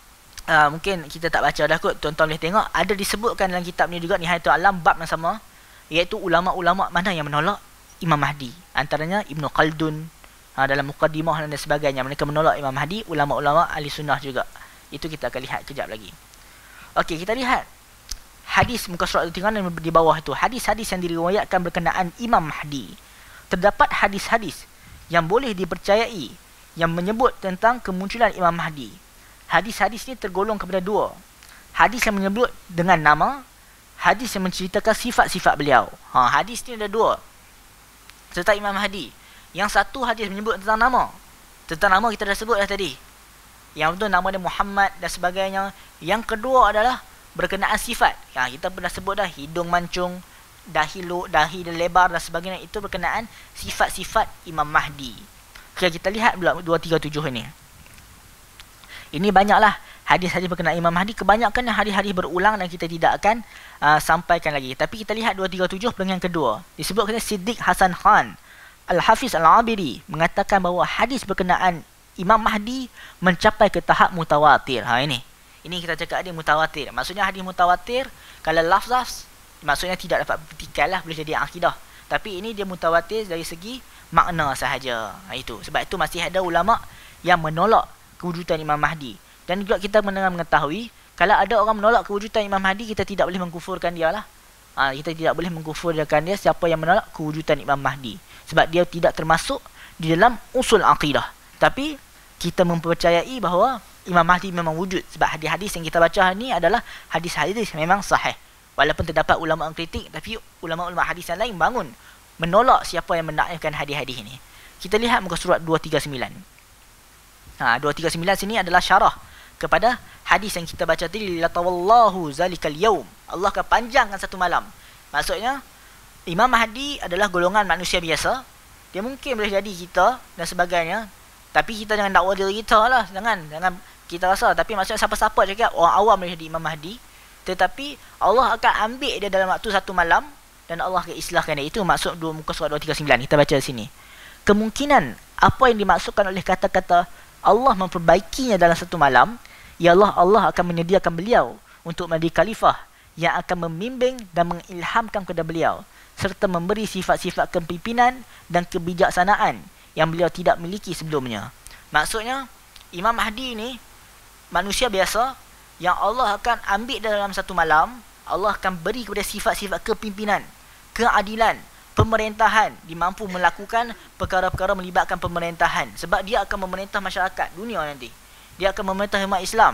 S1: mungkin kita tak baca dah kot, tuan-tuan boleh tengok ada disebutkan dalam kitab ni juga, Nihayatul Alam, bab yang sama, iaitu ulama-ulama mana yang menolak Imam Mahdi. Antaranya Ibnu Khaldun dalam Muqaddimah dan sebagainya, mereka menolak Imam Mahdi. Ulama-ulama ahli sunnah juga. Itu kita akan lihat kejap lagi. Okey, kita lihat hadis muka surat tinggal di bawah itu, hadis-hadis yang diriwayatkan berkenaan Imam Mahdi. Terdapat hadis-hadis yang boleh dipercayai yang menyebut tentang kemunculan Imam Mahdi. Hadis-hadis ni tergolong kepada dua. Hadis yang menyebut dengan nama, hadis yang menceritakan sifat-sifat beliau. Hadis ni ada dua tentang Imam Mahdi. Yang satu hadis menyebut tentang nama. Tentang nama kita dah sebut dah tadi. Yang itu nama dia Muhammad dan sebagainya. Yang kedua adalah berkenaan sifat. Kita pernah sebut dah, hidung mancung, dahi dan lebar dan sebagainya. Itu berkenaan sifat-sifat Imam Mahdi. Okay, kita lihat pula 237 ini. Ini banyaklah hadis-hadis berkenaan Imam Mahdi. Kebanyakan hadis-hadis berulang dan kita tidak akan sampaikan lagi. Tapi kita lihat 237 dengan kedua. Disebut kata Siddiq Hasan Khan Al-Hafiz Al-Abiri mengatakan bahawa hadis berkenaan Imam Mahdi mencapai ke tahap mutawatir. Ini kita cakap dia mutawatir. Maksudnya hadis mutawatir, kalau lafaz maksudnya tidak dapat buktikan lah, boleh jadi akidah. Tapi ini dia mutawatir dari segi makna sahaja. Itu. Sebab itu masih ada ulama yang menolak kewujudan Imam Mahdi. Dan juga kita mengetahui, kalau ada orang menolak kewujudan Imam Mahdi, kita tidak boleh mengkufurkan dia lah. Kita tidak boleh mengkufurkan dia, siapa yang menolak kewujudan Imam Mahdi. Sebab dia tidak termasuk di dalam usul akidah. Tapi kita mempercayai bahawa Imam Mahdi memang wujud. Sebab hadis-hadis yang kita baca ni adalah hadis-hadis memang sahih. Walaupun terdapat ulama yang kritik, tapi ulama-ulama hadis yang lain bangun menolak siapa yang menaifkan hadis-hadis ini. Kita lihat muka surat 239. 239 sini adalah syarah kepada hadis yang kita baca tadi, latawallahu zalikal yaum. Allah akan panjangkan satu malam. Maksudnya Imam Mahdi adalah golongan manusia biasa. Dia mungkin boleh jadi kita dan sebagainya. Tapi kita jangan dakwa diri kita lah. Jangan kita rasa. Tapi maksudnya siapa-siapa cakap orang awam boleh jadi Imam Mahdi. Tetapi Allah akan ambil dia dalam waktu satu malam dan Allah akan islahkan dia. Itu maksud muka surat 239. Kita baca sini. Kemungkinan apa yang dimaksudkan oleh kata-kata Allah memperbaikinya dalam satu malam, ialah Allah akan menyediakan beliau untuk menjadi khalifah yang akan membimbing dan mengilhamkan kepada beliau, serta memberi sifat-sifat kepimpinan dan kebijaksanaan yang beliau tidak miliki sebelumnya. Maksudnya Imam Mahdi ni manusia biasa yang Allah akan ambil dalam satu malam. Allah akan beri kepada sifat-sifat kepimpinan, keadilan, pemerintahan. Dia mampu melakukan perkara-perkara melibatkan pemerintahan. Sebab dia akan memerintah masyarakat dunia nanti. Dia akan memerintah umat Islam.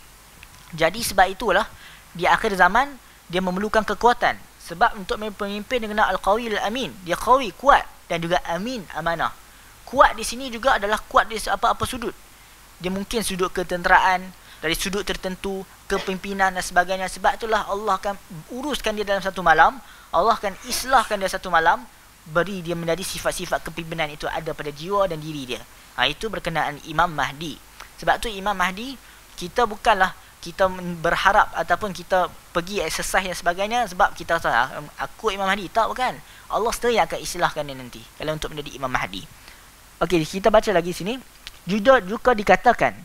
S1: Jadi sebab itulah di akhir zaman dia memerlukan kekuatan. Sebab untuk memimpin dengan Al-Qawi Al-Amin. Dia qawi, kuat, dan juga amin, amanah. Kuat di sini juga adalah kuat di apa-apa sudut. Dia mungkin sudut ketenteraan, dari sudut tertentu, kepimpinan dan sebagainya. Sebab itulah Allah akan uruskan dia dalam satu malam. Allah akan islahkan dia satu malam, beri dia menjadi sifat-sifat kepimpinan itu ada pada jiwa dan diri dia. Itu berkenaan Imam Mahdi. Sebab tu Imam Mahdi, kita bukanlah kita berharap ataupun kita pergi exercise dan sebagainya sebab kita rasa aku Imam Mahdi. Tak, bukan. Allah sendiri akan islahkan dia nanti kalau untuk menjadi Imam Mahdi. Okey, kita baca lagi sini. Juga dikatakan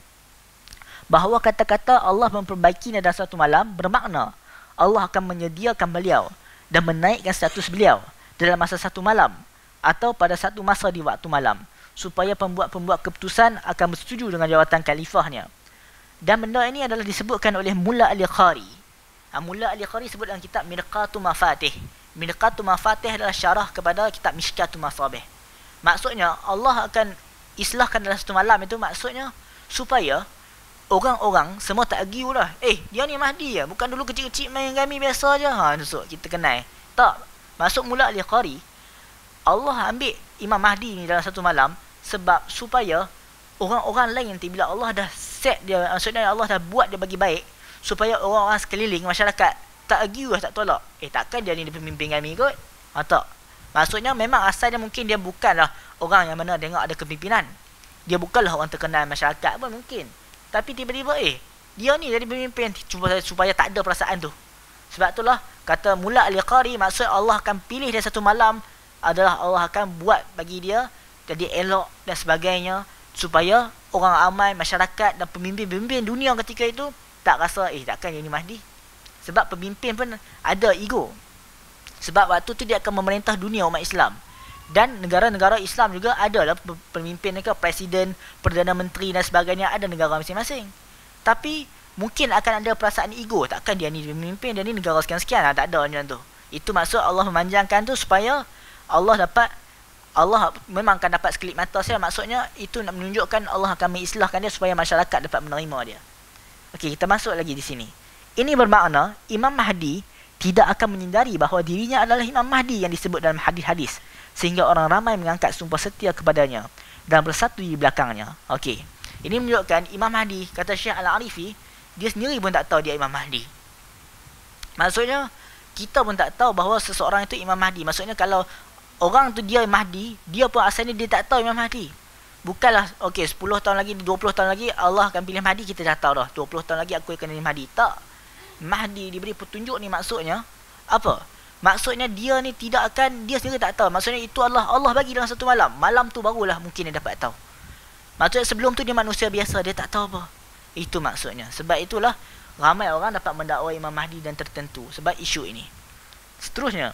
S1: bahawa kata-kata Allah memperbaikinya dalam satu malam bermakna Allah akan menyediakan beliau dan menaikkan status beliau dalam masa satu malam atau pada satu masa di waktu malam, supaya pembuat-pembuat keputusan akan bersetuju dengan jawatan khalifahnya. Dan benda ini adalah disebutkan oleh Mulla Ali-Qari. Mulla Ali-Qari sebut dalam kitab Mirqatul Mafatih. Mirqatul Mafatih adalah syarah kepada kitab Mishkatul Masabih. Maksudnya Allah akan islahkan dalam satu malam itu, maksudnya supaya orang-orang semua tak argue lah. Dia ni Mahdi ya. Bukan dulu kecil-kecil main kami biasa je. Nusuk kita kenal. Tak. Masuk Mulla Ali-Qari. Allah ambil Imam Mahdi ni dalam satu malam sebab supaya orang-orang lain nanti bila Allah dah set dia, maksudnya Allah dah buat dia bagi baik, supaya orang-orang sekeliling masyarakat tak argue lah, tak tolak. Takkan dia ni pemimpin kami kot? Tak. Maksudnya memang asalnya mungkin dia bukanlah orang yang mana tengok ada kepimpinan. Dia bukanlah orang terkenal masyarakat pun mungkin. Tapi tiba-tiba dia ni jadi pemimpin supaya tak ada perasaan tu. Sebab itulah kata Mulla Ali-Qari, maksud Allah akan pilih dia satu malam adalah Allah akan buat bagi dia jadi elok dan sebagainya, supaya orang ramai masyarakat dan pemimpin-pemimpin dunia ketika itu tak rasa takkan dia ni Mahdi. Sebab pemimpin pun ada ego. Sebab waktu tu dia akan memerintah dunia umat Islam. Dan negara-negara Islam juga adalah pemimpin mereka, presiden, perdana menteri dan sebagainya, ada negara masing-masing. Tapi mungkin akan ada perasaan ego, takkan dia ni pemimpin, dia ni negara sekian-sekian, tak ada macam tu. Itu maksud Allah memanjangkan tu supaya Allah memang akan dapat sekelip mata saya. Maksudnya itu nak menunjukkan Allah akan mengislahkan dia supaya masyarakat dapat menerima dia. Okey, kita masuk lagi di sini. Ini bermakna Imam Mahdi tidak akan menyedari bahawa dirinya adalah Imam Mahdi yang disebut dalam hadis-hadis, sehingga orang ramai mengangkat sumpah setia kepadanya dan bersatu di belakangnya. Okey, ini menunjukkan Imam Mahdi, kata Syekh Al-Arifi, dia sendiri pun tak tahu dia Imam Mahdi. Maksudnya kita pun tak tahu bahawa seseorang itu Imam Mahdi. Maksudnya kalau orang tu dia Mahdi, dia pun asalnya dia tak tahu Imam Mahdi. Bukanlah okey 10 tahun lagi, 20 tahun lagi Allah akan pilih Mahdi, kita dah tahu dah 20 tahun lagi aku akan jadi Mahdi. Tak. Mahdi diberi petunjuk ni maksudnya apa? Maksudnya dia ni tidak akan, dia sendiri tak tahu. Maksudnya itu Allah bagi dalam satu malam. Malam tu barulah mungkin dia dapat tahu. Maksudnya sebelum tu dia manusia biasa, dia tak tahu apa. Itu maksudnya. Sebab itulah ramai orang dapat mendakwa Imam Mahdi dan tertentu sebab isu ini. Seterusnya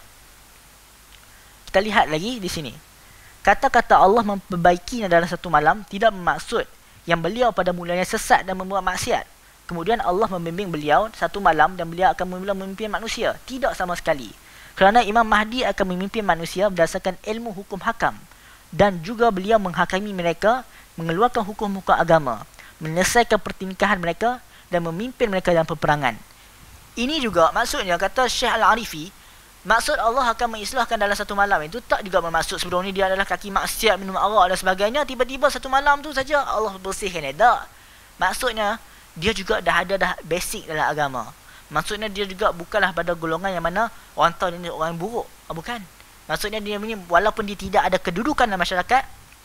S1: kita lihat lagi di sini. Kata-kata Allah memperbaikinya dalam satu malam tidak bermaksud yang beliau pada mulanya sesat dan membuat maksiat. Kemudian Allah membimbing beliau satu malam dan beliau akan mula memimpin manusia. Tidak sama sekali. Kerana Imam Mahdi akan memimpin manusia berdasarkan ilmu hukum hakam. Dan juga beliau menghakimi mereka, mengeluarkan hukum-hukum agama, menyelesaikan pertingkahan mereka dan memimpin mereka dalam peperangan. Ini juga maksudnya, kata Syekh Al-Arifi, maksud Allah akan mengislahkan dalam satu malam itu tak juga bermaksud sebelum ni dia adalah kaki maksiat, minum arak dan sebagainya, tiba-tiba satu malam tu saja Allah bersihkan dia. Tak. Maksudnya dia juga dah ada basic dalam agama. Maksudnya dia juga bukanlah pada golongan yang mana orang tahu dia ni orang buruk. Bukan. Maksudnya dia ni walaupun dia tidak ada kedudukan dalam masyarakat,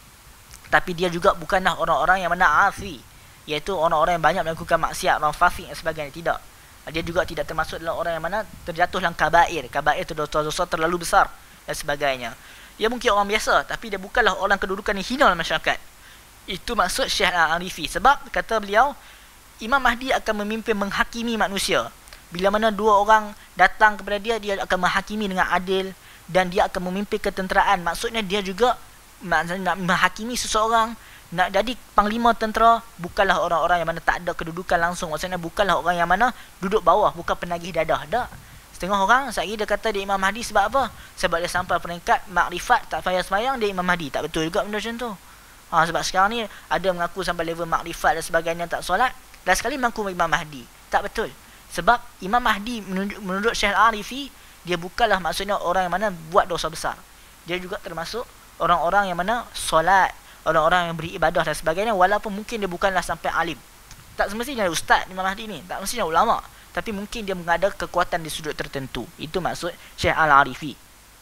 S1: tapi dia juga bukanlah orang-orang yang mana afi, iaitu orang-orang yang banyak melakukan maksiat, orang fasik dan sebagainya. Tidak. Dia juga tidak termasuk dalam orang yang mana terjatuh dalam kabair. Kabair itu dosa-dosa terlalu besar dan sebagainya. Dia mungkin orang biasa, tapi dia bukanlah orang kedudukan yang hina dalam masyarakat. Itu maksud Syekh Al-Arifi. Sebab kata beliau, Imam Mahdi akan memimpin menghakimi manusia. Bila mana dua orang datang kepada dia, dia akan menghakimi dengan adil dan dia akan memimpin ketenteraan. Maksudnya dia juga nak menghakimi seseorang, nak jadi panglima tentera, bukanlah orang-orang yang mana tak ada kedudukan langsung. Maksudnya bukanlah orang yang mana duduk bawah, bukan penagih dadah. Tak. Setengah orang sekali dia kata dia Imam Mahdi sebab apa? Sebab dia sampai peringkat makrifat, tak payah semayang, dia Imam Mahdi. Tak betul juga benda macam tu. Sebab sekarang ni ada mengaku sampai level makrifat dan sebagainya, tak solat, dan sekali mengaku Imam Mahdi. Tak betul. Sebab Imam Mahdi menurut Syekh Al-Arifi, dia bukanlah maksudnya orang yang mana buat dosa besar. Dia juga termasuk orang-orang yang mana solat, orang-orang yang beribadah dan sebagainya, walaupun mungkin dia bukanlah sampai alim. Tak semestinya ustaz Imam Mahdi ni, tak semestinya ulama, tapi mungkin dia mengada kekuatan di sudut tertentu. Itu maksud Syekh Al-Arifi.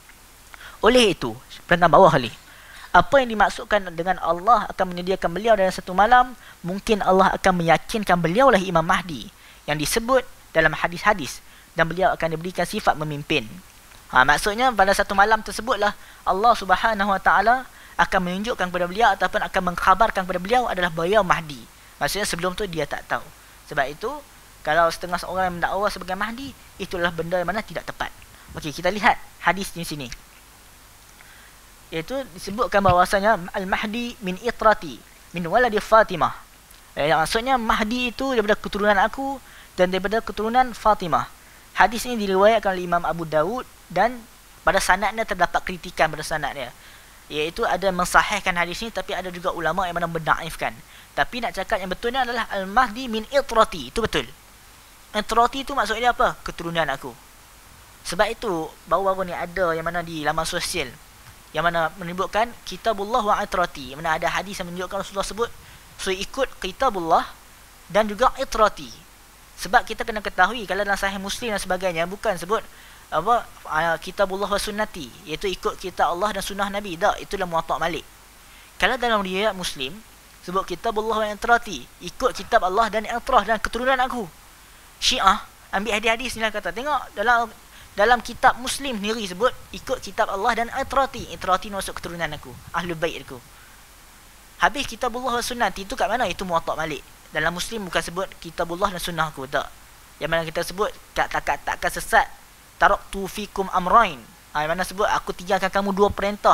S1: Oleh itu, perintah bawah kali, apa yang dimaksudkan dengan Allah akan menyediakan beliau dalam satu malam, mungkin Allah akan meyakinkan beliau lah Imam Mahdi yang disebut dalam hadis-hadis, dan beliau akan diberikan sifat memimpin. Maksudnya pada satu malam tersebutlah Allah Subhanahu Wa Taala akan menunjukkan kepada beliau ataupun akan mengkhabarkan kepada beliau adalah beliau Mahdi. Maksudnya sebelum tu dia tak tahu. Sebab itu kalau setengah orang yang mendakwa sebagai Mahdi, itulah benda yang mana tidak tepat. Okey, kita lihat hadis di sini. Iaitu disebutkan bahawasanya Al-Mahdi min itrati min waladi Fatimah. Maksudnya Mahdi itu daripada keturunan aku dan daripada keturunan Fatimah. Hadis ini diriwayatkan oleh Imam Abu Dawud dan pada sanadnya terdapat kritikan pada sanadnya. Iaitu ada mensahihkan hadis ini, tapi ada juga ulama yang mana mendaifkan. Tapi nak cakap yang betulnya adalah Al-Mahdi min itrati. Itu betul. Itrati itu maksudnya apa? Keturunan aku. Sebab itu baru-baru ni ada yang mana di laman sosial yang mana menyebutkan kitabullah wa itrati, mana ada hadis yang menunjukkan Rasulullah sebut so ikut kitabullah dan juga itrati. Sebab kita kena ketahui kalau dalam sahih Muslim dan sebagainya bukan sebut apa kitabullah wa sunnati, iaitu ikut kitab Allah dan sunnah Nabi. Tak, itu dalam Muwatta' Malik. Kalau dalam riwayat Muslim sebut kitabullah wa itrati, ikut kitab Allah dan itrah dan keturunan aku. Syiah ambil hadis-hadis ni lah, kata tengok dalam kitab Muslim sendiri sebut ikut kitab Allah dan itrati. Itrati masuk keturunan aku, Ahlul Bait aku. Habis kitabullah wa sunnati itu kat mana? Itu Muwatta' Malik. dalam Muslim bukan sebut kitabullah dan sunnahku, tak. Yang mana kita sebut takkan sesat, taraktu fikum amrain. Yang mana sebut aku tinggalkan kamu dua perintah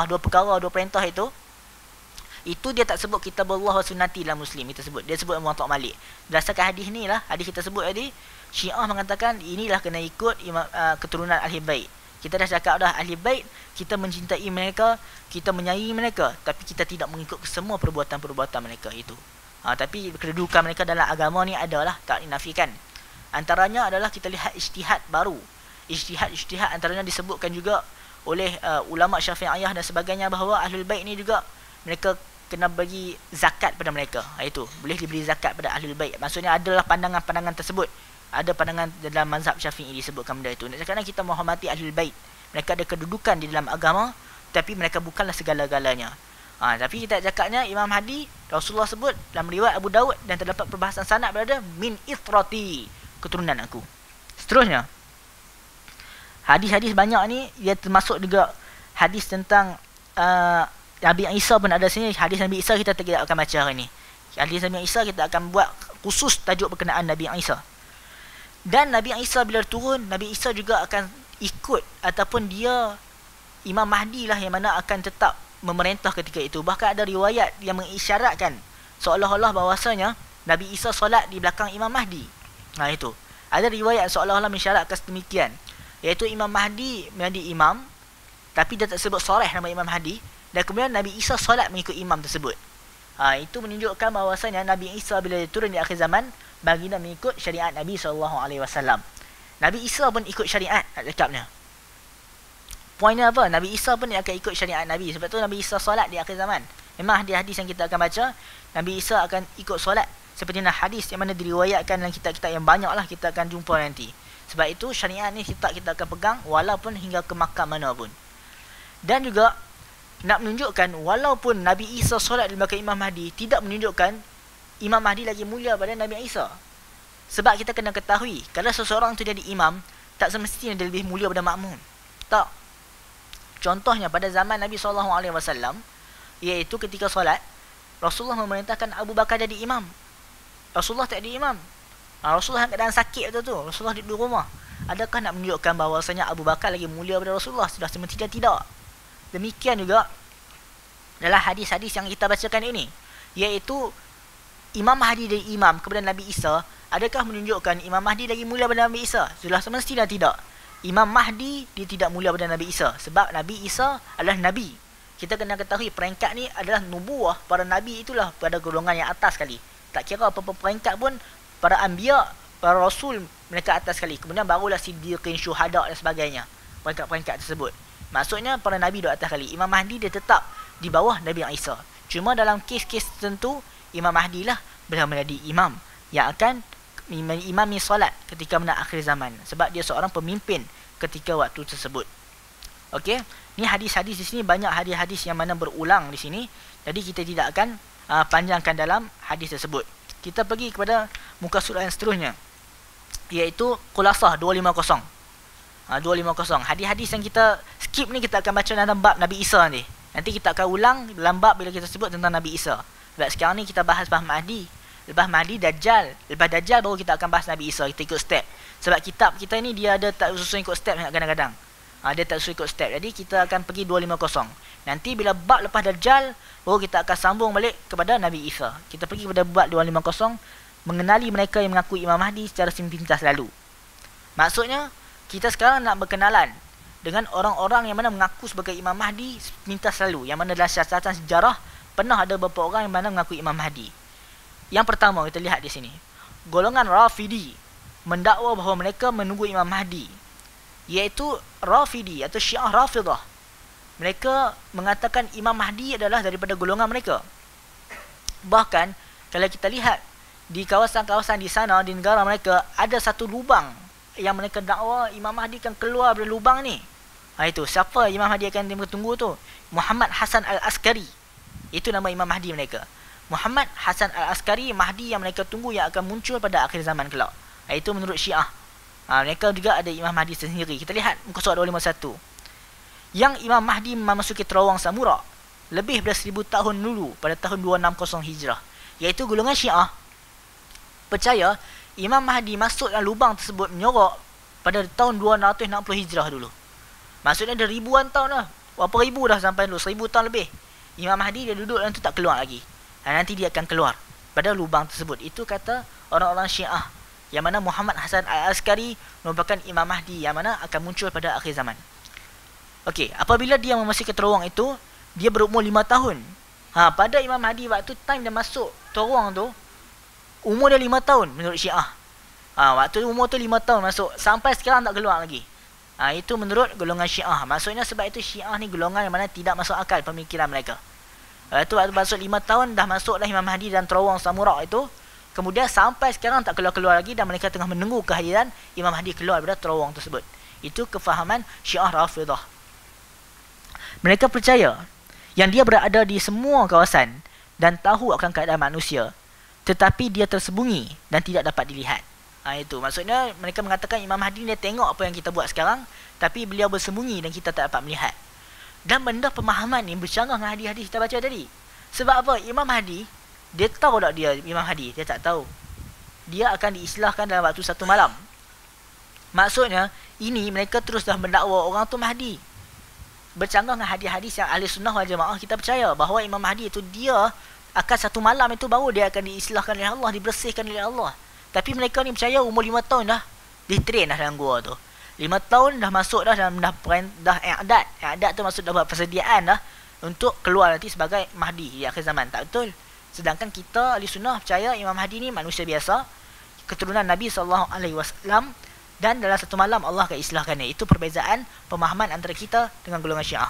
S1: itu dia tak sebut kitabullah wa sunnati dalam Muslim. Kita sebut, dia sebut Muwatta' Malik. Berdasarkan hadis ni lah, hadis kita sebut tadi, Syiah mengatakan inilah kena ikut keturunan Ahli Bait. Kita dah cakap dah, Ahli Bait kita mencintai mereka, kita menyayangi mereka, tapi kita tidak mengikut semua perbuatan-perbuatan mereka itu. Tapi kedudukan mereka dalam agama ni adalah tak dinafikan. Antaranya adalah kita lihat ijtihad baru. Ijtihad antaranya disebutkan juga oleh ulama Syafi'iyah dan sebagainya, bahawa Ahlul Bait ni juga mereka kena bagi zakat pada mereka. Itu boleh diberi zakat pada Ahlul Bait. Maksudnya adalah pandangan-pandangan tersebut. Ada pandangan dalam mazhab Syafi'i disebutkan benda itu. Nak cakap kita menghormati Ahlul Bait. Mereka ada kedudukan di dalam agama, tapi mereka bukanlah segala-galanya. Tapi kita cakapnya Imam Mahdi, Rasulullah sebut dalam riwayat Abu Daud dan terdapat perbahasan sanad berada min itrati, keturunan aku. Seterusnya, hadis-hadis banyak ni dia termasuk juga hadis tentang Nabi Isa pun ada sini. Hadis Nabi Isa kita tidak akan baca hari ni. Hadis Nabi Isa kita akan buat khusus tajuk berkenaan Nabi Isa. Dan Nabi Isa bila turun, Nabi Isa juga akan ikut, ataupun dia Imam Mahdi lah yang mana akan tetap memerintah ketika itu. Bahkan ada riwayat yang mengisyaratkan seolah-olah bahawasanya Nabi Isa solat di belakang Imam Mahdi. Itu. Ada riwayat seolah-olah mengisyaratkan demikian. Iaitu Imam Mahdi menjadi imam, tapi dia tak sebut soreh nama Imam Mahdi. Dan kemudian Nabi Isa solat mengikut imam tersebut. Itu menunjukkan bahawasanya Nabi Isa bila dia turun di akhir zaman, baginda mengikut syariat Nabi SAW. Nabi Isa pun ikut syariat, nak cakapnya. Poinnya apa? Nabi Isa pun akan ikut syariat Nabi. Sebab tu Nabi Isa solat di akhir zaman. Memang hadis-hadis yang kita akan baca, Nabi Isa akan ikut solat. Seperti hadis yang mana diriwayatkan dalam kitab-kitab yang banyak lah, kita akan jumpa nanti. Sebab itu syariat ni kita akan pegang walaupun hingga ke makam mana pun. Dan juga nak menunjukkan walaupun Nabi Isa solat di belakang Imam Mahdi, tidak menunjukkan Imam Mahdi lagi mulia pada Nabi Isa. Sebab kita kena ketahui, kalau seseorang tu jadi imam, tak semestinya dia lebih mulia pada makmum. Tak. Contohnya pada zaman Nabi SAW, iaitu ketika solat, Rasulullah memerintahkan Abu Bakar jadi imam. Rasulullah tak jadi imam. Rasulullah yang keadaan sakit tu, Rasulullah di rumah. Adakah nak menunjukkan bahawasanya Abu Bakar lagi mulia pada Rasulullah? Sudah semestinya tidak. Demikian juga dalam hadis-hadis yang kita bacakan ini, iaitu Imam Mahdi dari imam kepada Nabi Isa. Adakah menunjukkan Imam Mahdi lagi mulia pada Nabi Isa? Sudah semestinya tidak. Imam Mahdi dia tidak mulia pada Nabi Isa, sebab Nabi Isa adalah Nabi. Kita kena ketahui peringkat ni adalah nubuwah. Para Nabi itulah pada golongan yang atas sekali. Tak kira apa-apa peringkat pun, para Anbiya, para Rasul, mereka atas sekali. Kemudian barulah Siddiqin, Syuhada dan sebagainya, peringkat-peringkat tersebut. Maksudnya para Nabi duduk atas sekali. Imam Mahdi dia tetap di bawah Nabi Isa. Cuma dalam kes-kes tertentu, Imam Mahdi lah boleh menjadi imam yang akan imami solat ketika mana akhir zaman. Sebab dia seorang pemimpin ketika waktu tersebut. Okey, ni hadis-hadis di sini banyak hadis-hadis yang mana berulang di sini. Jadi kita tidak akan panjangkan dalam hadis tersebut. Kita pergi kepada muka surat yang seterusnya, iaitu Qulasah 250. 250. Hadis-hadis yang kita skip ni kita akan baca dalam bab Nabi Isa nanti. Nanti kita akan ulang dalam bab bila kita sebut tentang Nabi Isa. Sebab sekarang ni kita bahas Mahdi. Lepas Mahdi, Dajjal. Lepas Dajjal baru kita akan bahas Nabi Isa. Kita ikut step. Sebab kitab kita ni dia ada tak susun ikut step kadang-kadang. Dia tak susun ikut step. Jadi kita akan pergi 250. Nanti bila bab lepas Dajjal, baru kita akan sambung balik kepada Nabi Isa. Kita pergi kepada bab 250, mengenali mereka yang mengaku Imam Mahdi secara sepintas lalu. Maksudnya, kita sekarang nak berkenalan dengan orang-orang yang mana mengaku sebagai Imam Mahdi sepintas lalu. Yang mana dalam catatan sejarah, pernah ada beberapa orang yang mana mengaku Imam Mahdi. Yang pertama kita lihat di sini, golongan Rafidi mendakwa bahawa mereka menunggu Imam Mahdi, iaitu Rafidi atau Syiah Rafidah. Mereka mengatakan Imam Mahdi adalah daripada golongan mereka. Bahkan kalau kita lihat di kawasan-kawasan di sana, di negara mereka, ada satu lubang yang mereka dakwa Imam Mahdi akan keluar dari lubang ni. Itu siapa Imam Mahdi akan tunggu tu? Muhammad Hasan Al-Askari. Itu nama Imam Mahdi mereka. Muhammad Hasan Al-Askari, Mahdi yang mereka tunggu yang akan muncul pada akhir zaman kelak. Itu menurut Syiah. Mereka juga ada Imam Mahdi sendiri. Kita lihat muka surat 251. Yang Imam Mahdi memasuki terowong Samura lebih dari 1000 tahun dulu, pada tahun 260 Hijrah. Iaitu golongan Syiah percaya Imam Mahdi masuk dalam lubang tersebut menyorok pada tahun 260 Hijrah dulu. Maksudnya ada ribuan tahun lah. Berapa ribu dah sampai dulu, 1000 tahun lebih. Imam Mahdi dia duduk dalam tu tak keluar lagi. Dan nanti dia akan keluar pada lubang tersebut. Itu kata orang-orang Syiah. Yang mana Muhammad Hasan Al-Askari merupakan Imam Mahdi yang mana akan muncul pada akhir zaman. Okey, apabila dia memasuki terowong itu, dia berumur 5 tahun. Pada Imam Mahdi waktu time dia masuk terowong tu, umur dia 5 tahun menurut Syiah. Waktu umur tu 5 tahun masuk, sampai sekarang tak keluar lagi. Itu menurut golongan Syiah. Maksudnya sebab itu Syiah ni golongan yang mana tidak masuk akal pemikiran mereka. Itu waktu masuk 5 tahun dah masuklah Imam Mahdi dan terowong Samurak itu. Kemudian sampai sekarang tak keluar-keluar lagi dan mereka tengah menunggu kehadiran Imam Mahdi keluar daripada terowong tersebut. Itu kefahaman Syiah Rafidah. Mereka percaya yang dia berada di semua kawasan dan tahu akan keadaan manusia, tetapi dia tersembunyi dan tidak dapat dilihat. Itu maksudnya mereka mengatakan Imam Mahdi dia tengok apa yang kita buat sekarang, tapi beliau bersembunyi dan kita tak dapat melihat. Dan benda pemahaman ni bercanggah dengan hadis-hadis kita baca tadi. Sebab apa? Imam Mahdi, dia tahu tak dia Imam Mahdi? Dia tak tahu. Dia akan diislahkan dalam waktu satu malam. Maksudnya ini mereka terus dah mendakwa orang tu Mahdi. Bercanggah dengan hadis-hadis yang ahli sunnah wal jamaah, kita percaya bahawa Imam Mahdi itu dia akan satu malam itu baru dia akan diislahkan oleh Allah, dibersihkan oleh Allah. Tapi mereka ni percaya umur 5 tahun dah ditrain dah dalam gua tu. 5 tahun dah masuk dah dalam dah i'dad. I'dad tu maksud dah buat persediaan dah untuk keluar nanti sebagai Mahdi di akhir zaman. Tak betul. Sedangkan kita ahli sunnah percaya Imam Mahdi ni manusia biasa, keturunan Nabi SAW, dan dalam satu malam Allah akan islahkannya. Itu perbezaan pemahaman antara kita dengan golongan Syiah.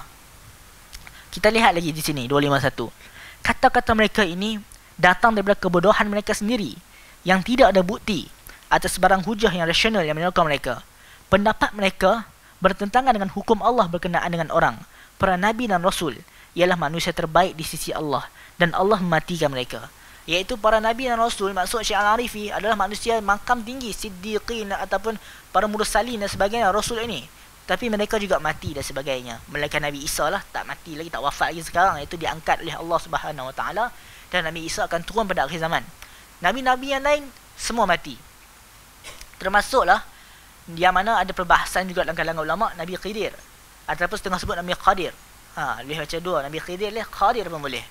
S1: Kita lihat lagi di sini 251. Kata-kata mereka ini datang daripada kebodohan mereka sendiri yang tidak ada bukti atas sebarang hujah yang rasional yang menyokong mereka. Pendapat mereka bertentangan dengan hukum Allah berkenaan dengan orang, para nabi dan rasul, ialah manusia terbaik di sisi Allah, dan Allah mematikan mereka. Iaitu para nabi dan rasul, maksud Syekh Al-Arifi adalah manusia makam tinggi, siddiqin ataupun para mursalin dan sebagainya, rasul ini. Tapi mereka juga mati dan sebagainya. Melainkan Nabi Isa lah, tak mati lagi, tak wafat lagi sekarang. Itu diangkat oleh Allah Subhanahu Wa Taala, dan Nabi Isa akan turun pada akhir zaman. Nabi-nabi yang lain semua mati. Termasuklah yang mana ada perbahasan juga dalam kalangan ulama, Nabi Khidir ataupun setengah sebut Nabi Qadir. Boleh baca dua, Nabi Khidir boleh, Qadir pun boleh.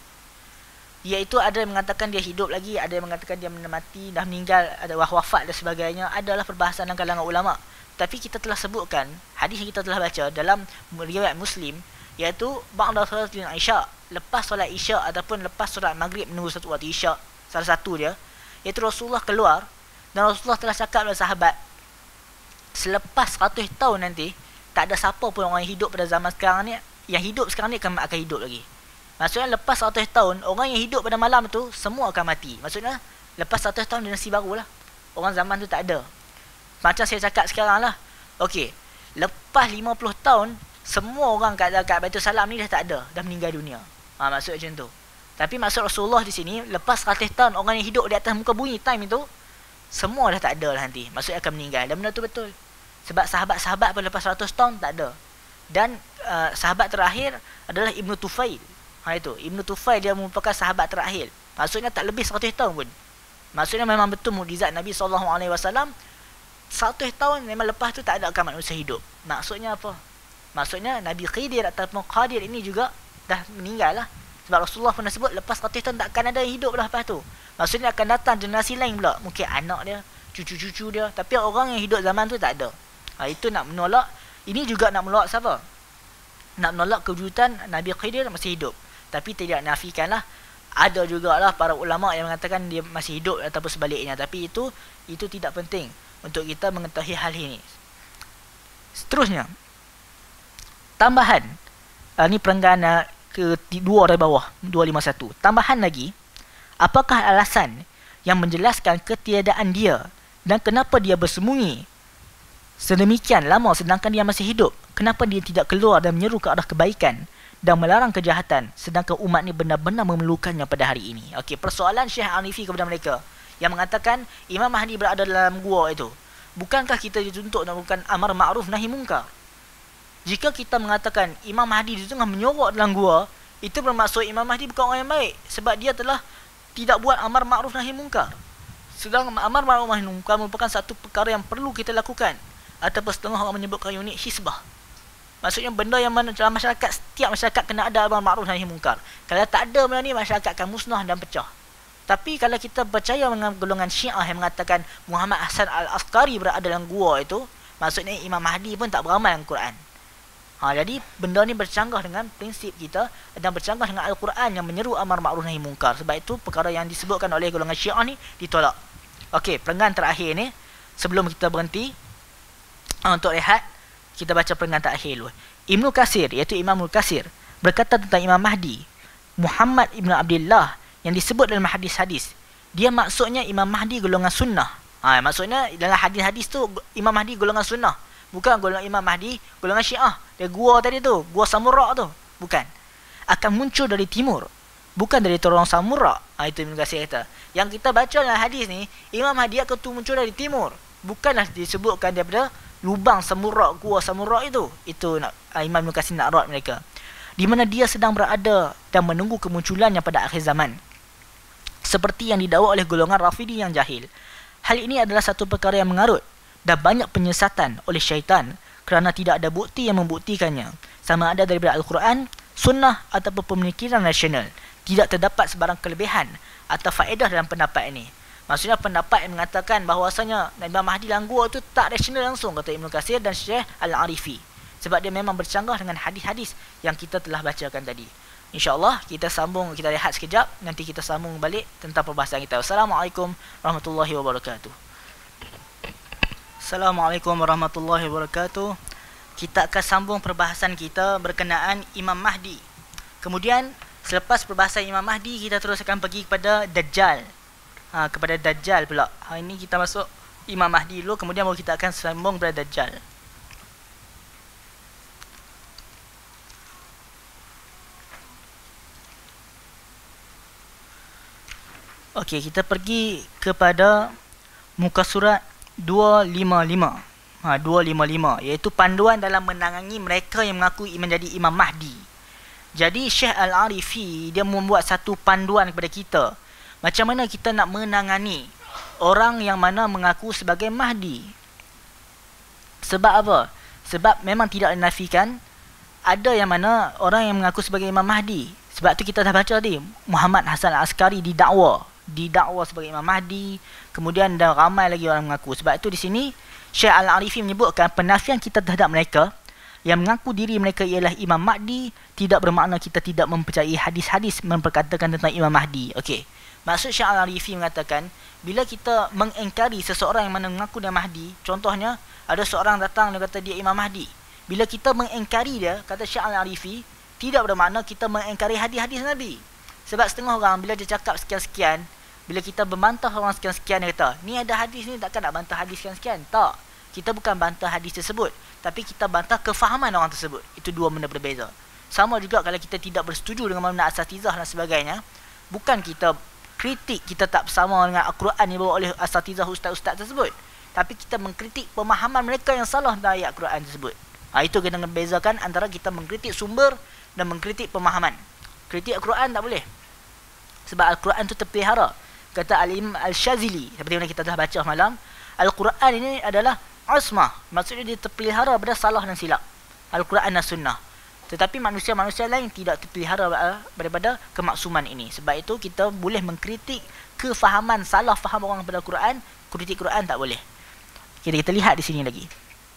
S1: Iaitu ada yang mengatakan dia hidup lagi, ada yang mengatakan dia mati, dah meninggal, ada wafat dan sebagainya. Adalah perbahasan dalam kalangan ulama. Tapi kita telah sebutkan hadis yang kita telah baca dalam riwayat Muslim, iaitu ba'da salatil isya, lepas solat isya ataupun lepas solat maghrib menunggu satu waktu isya, salah satu dia, iaitu Rasulullah keluar dan Rasulullah telah cakap kepada sahabat, selepas 100 tahun nanti tak ada siapa pun orang yang hidup pada zaman sekarang ni, yang hidup sekarang ni akan hidup lagi. Maksudnya lepas 100 tahun orang yang hidup pada malam tu semua akan mati. Maksudnya lepas 100 tahun dinasti barulah. Orang zaman tu tak ada. Macam saya cakap sekarang lah. Okey, lepas 50 tahun semua orang kat Baitul Salam ni dah tak ada, dah meninggal dunia. Maksud macam tu. Tapi maksud Rasulullah di sini, lepas 100 tahun orang yang hidup di atas muka bumi time itu semua dah tak ada lah nanti. Maksudnya akan meninggal. Dan benda tu betul. Sebab sahabat-sahabat pada lepas 100 tahun tak ada. Dan sahabat terakhir adalah Ibnu Tufail. Itu Ibnu Tufail, dia merupakan sahabat terakhir. Maksudnya tak lebih 100 tahun pun. Maksudnya memang betul mukjizat Nabi SAW. 100 tahun memang lepas tu tak ada akan manusia hidup. Maksudnya apa? Maksudnya Nabi Khidir ataupun Qadir ini juga dah meninggal lah. Sebab Rasulullah pernah sebut lepas 100 tahun tak akan ada yang hidup dah lepas tu. Maksudnya akan datang generasi lain pula. Mungkin anak dia, cucu-cucu dia. Tapi orang yang hidup zaman tu tak ada. Itu nak menolak. Ini juga nak menolak siapa? Nak menolak kewujudan Nabi Khidir masih hidup. Tapi tidak nafikanlah, ada jugalah para ulama yang mengatakan dia masih hidup ataupun sebaliknya. Tapi itu tidak penting untuk kita mengetahui hal ini. Seterusnya, tambahan, ini perenggan kedua dari bawah, 251. Tambahan lagi, apakah alasan yang menjelaskan ketiadaan dia dan kenapa dia bersembunyi sedemikian lama sedangkan dia masih hidup? Kenapa dia tidak keluar dan menyeru ke arah kebaikan dan melarang kejahatan sedangkan umat ni benar-benar memerlukannya pada hari ini? Okey, persoalan Syekh Hanifi kepada mereka yang mengatakan Imam Mahdi berada dalam gua itu, bukankah kita dituntut untuk melakukan amar ma'ruf nahi munkar? Jika kita mengatakan Imam Mahdi di tengah menyorok dalam gua, itu bermaksud Imam Mahdi bukan orang yang baik, sebab dia telah tidak buat amar ma'ruf nahi munkar. Sedang amar ma'ruf nahi munkar merupakan satu perkara yang perlu kita lakukan. Ataupun setengah orang menyebutkan unit hisbah. Maksudnya benda yang mana dalam masyarakat, setiap masyarakat kena ada amar ma'ruf nahi munkar. Kalau tak ada benda ni, masyarakat akan musnah dan pecah. Tapi kalau kita percaya dengan golongan Syiah yang mengatakan Muhammad Hasan Al-Askari berada dalam gua itu, maksudnya Imam Mahdi pun tak beramal dengan Quran. Jadi benda ni bercanggah dengan prinsip kita dan bercanggah dengan Al-Quran yang menyeru amar ma'ruf nahi munkar. Sebab itu perkara yang disebutkan oleh golongan Syiah ni ditolak. Okey, perenggan terakhir ni sebelum kita berhenti untuk rehat, kita baca perenggan terakhir dulu. Ibnu Katsir, iaitu Imam Al-Katsir, berkata tentang Imam Mahdi, Muhammad ibn Abdullah yang disebut dalam hadis-hadis. Dia maksudnya Imam Mahdi golongan sunnah. Maksudnya dalam hadis-hadis tu Imam Mahdi golongan sunnah. Bukan golongan Imam Mahdi golongan Syiah. Dia gua tadi tu, gua Samurak tu. Bukan. Akan muncul dari timur, bukan dari terowong Samurak. Itu Ibn Katsir kata. Yang kita baca dalam hadis ni, Imam Mahdi akan muncul dari timur. Bukanlah disebutkan daripada lubang Samurak, gua Samurak itu. Itu Imam Ibn Katsir nak rat mereka. Di mana dia sedang berada dan menunggu kemunculannya pada akhir zaman. Seperti yang didakwa oleh golongan Rafidi yang jahil. Hal ini adalah satu perkara yang mengarut dan banyak penyesatan oleh syaitan kerana tidak ada bukti yang membuktikannya. Sama ada daripada Al-Quran, Sunnah ataupun pemikiran nasional. Tidak terdapat sebarang kelebihan atau faedah dalam pendapat ini. Maksudnya pendapat yang mengatakan bahawasanya Imam Mahdi dalam gua itu tak rasional langsung, kata Ibn Katsir dan Syekh Al-Arifi. Sebab dia memang bercanggah dengan hadis-hadis yang kita telah bacakan tadi. InsyaAllah kita sambung, kita rehat sekejap. Nanti kita sambung balik tentang perbahasan kita. Wassalamualaikum warahmatullahi wabarakatuh. Assalamualaikum warahmatullahi wabarakatuh. Kita akan sambung perbahasan kita berkenaan Imam Mahdi. Kemudian selepas perbahasan Imam Mahdi, kita terus akan pergi kepada Dajjal. Kepada Dajjal pula. Hari ini kita masuk Imam Mahdi dulu, kemudian baru kita akan sambung kepada Dajjal. Okey, kita pergi kepada muka surat 255. 255 iaitu panduan dalam menangani mereka yang mengaku menjadi Imam Mahdi. Jadi Syekh Al-Arifi dia membuat satu panduan kepada kita. Macam mana kita nak menangani orang yang mana mengaku sebagai Mahdi. Sebab apa? Sebab memang tidak dinafikan ada yang mana orang yang mengaku sebagai Imam Mahdi. Sebab tu kita dah baca tadi, Muhammad Hasan Al-Askari didakwa sebagai Imam Mahdi, kemudian dan ramai lagi orang mengaku. Sebab itu di sini Syekh Al-Arifi menyebutkan penafian kita terhadap mereka yang mengaku diri mereka ialah Imam Mahdi tidak bermakna kita tidak mempercayai hadis-hadis memperkatakan tentang Imam Mahdi. Okey. Maksud Syekh Al-Arifi mengatakan bila kita mengingkari seseorang yang mana mengaku dia Mahdi, contohnya ada seorang datang dia kata dia Imam Mahdi. Bila kita mengingkari dia, kata Syekh Al-Arifi, tidak bermakna kita mengingkari hadis-hadis Nabi. Sebab setengah orang bila dia cakap sekian-sekian, bila kita membantah orang sekian-sekian, dia kata, ni ada hadis ni, takkan nak bantah hadis sekian-sekian? Tak. Kita bukan bantah hadis tersebut, tapi kita bantah kefahaman orang tersebut. Itu dua benda berbeza. Sama juga kalau kita tidak bersetuju dengan makna asatizah dan sebagainya, bukan kita kritik kita tak bersama dengan Al-Quran yang dibawa oleh asatizah ustaz-ustaz tersebut, tapi kita mengkritik pemahaman mereka yang salah dari ayat Al-Quran tersebut. Itu kita kena bezakan antara kita mengkritik sumber dan mengkritik pemahaman. Kritik Al-Quran tak boleh. Sebab Al-Quran itu terpelihara. Kata Al-Imam Al-Shazili, seperti mana kita telah baca malam, Al-Quran ini adalah asmah. Maksudnya dia terpelihara pada salah dan silap. Al-Quran dan Sunnah. Tetapi manusia-manusia lain tidak terpelihara daripada kemaksuman ini. Sebab itu kita boleh mengkritik kefahaman, salah faham orang pada Al-Quran. Kritik Quran tak boleh. Kita lihat di sini lagi.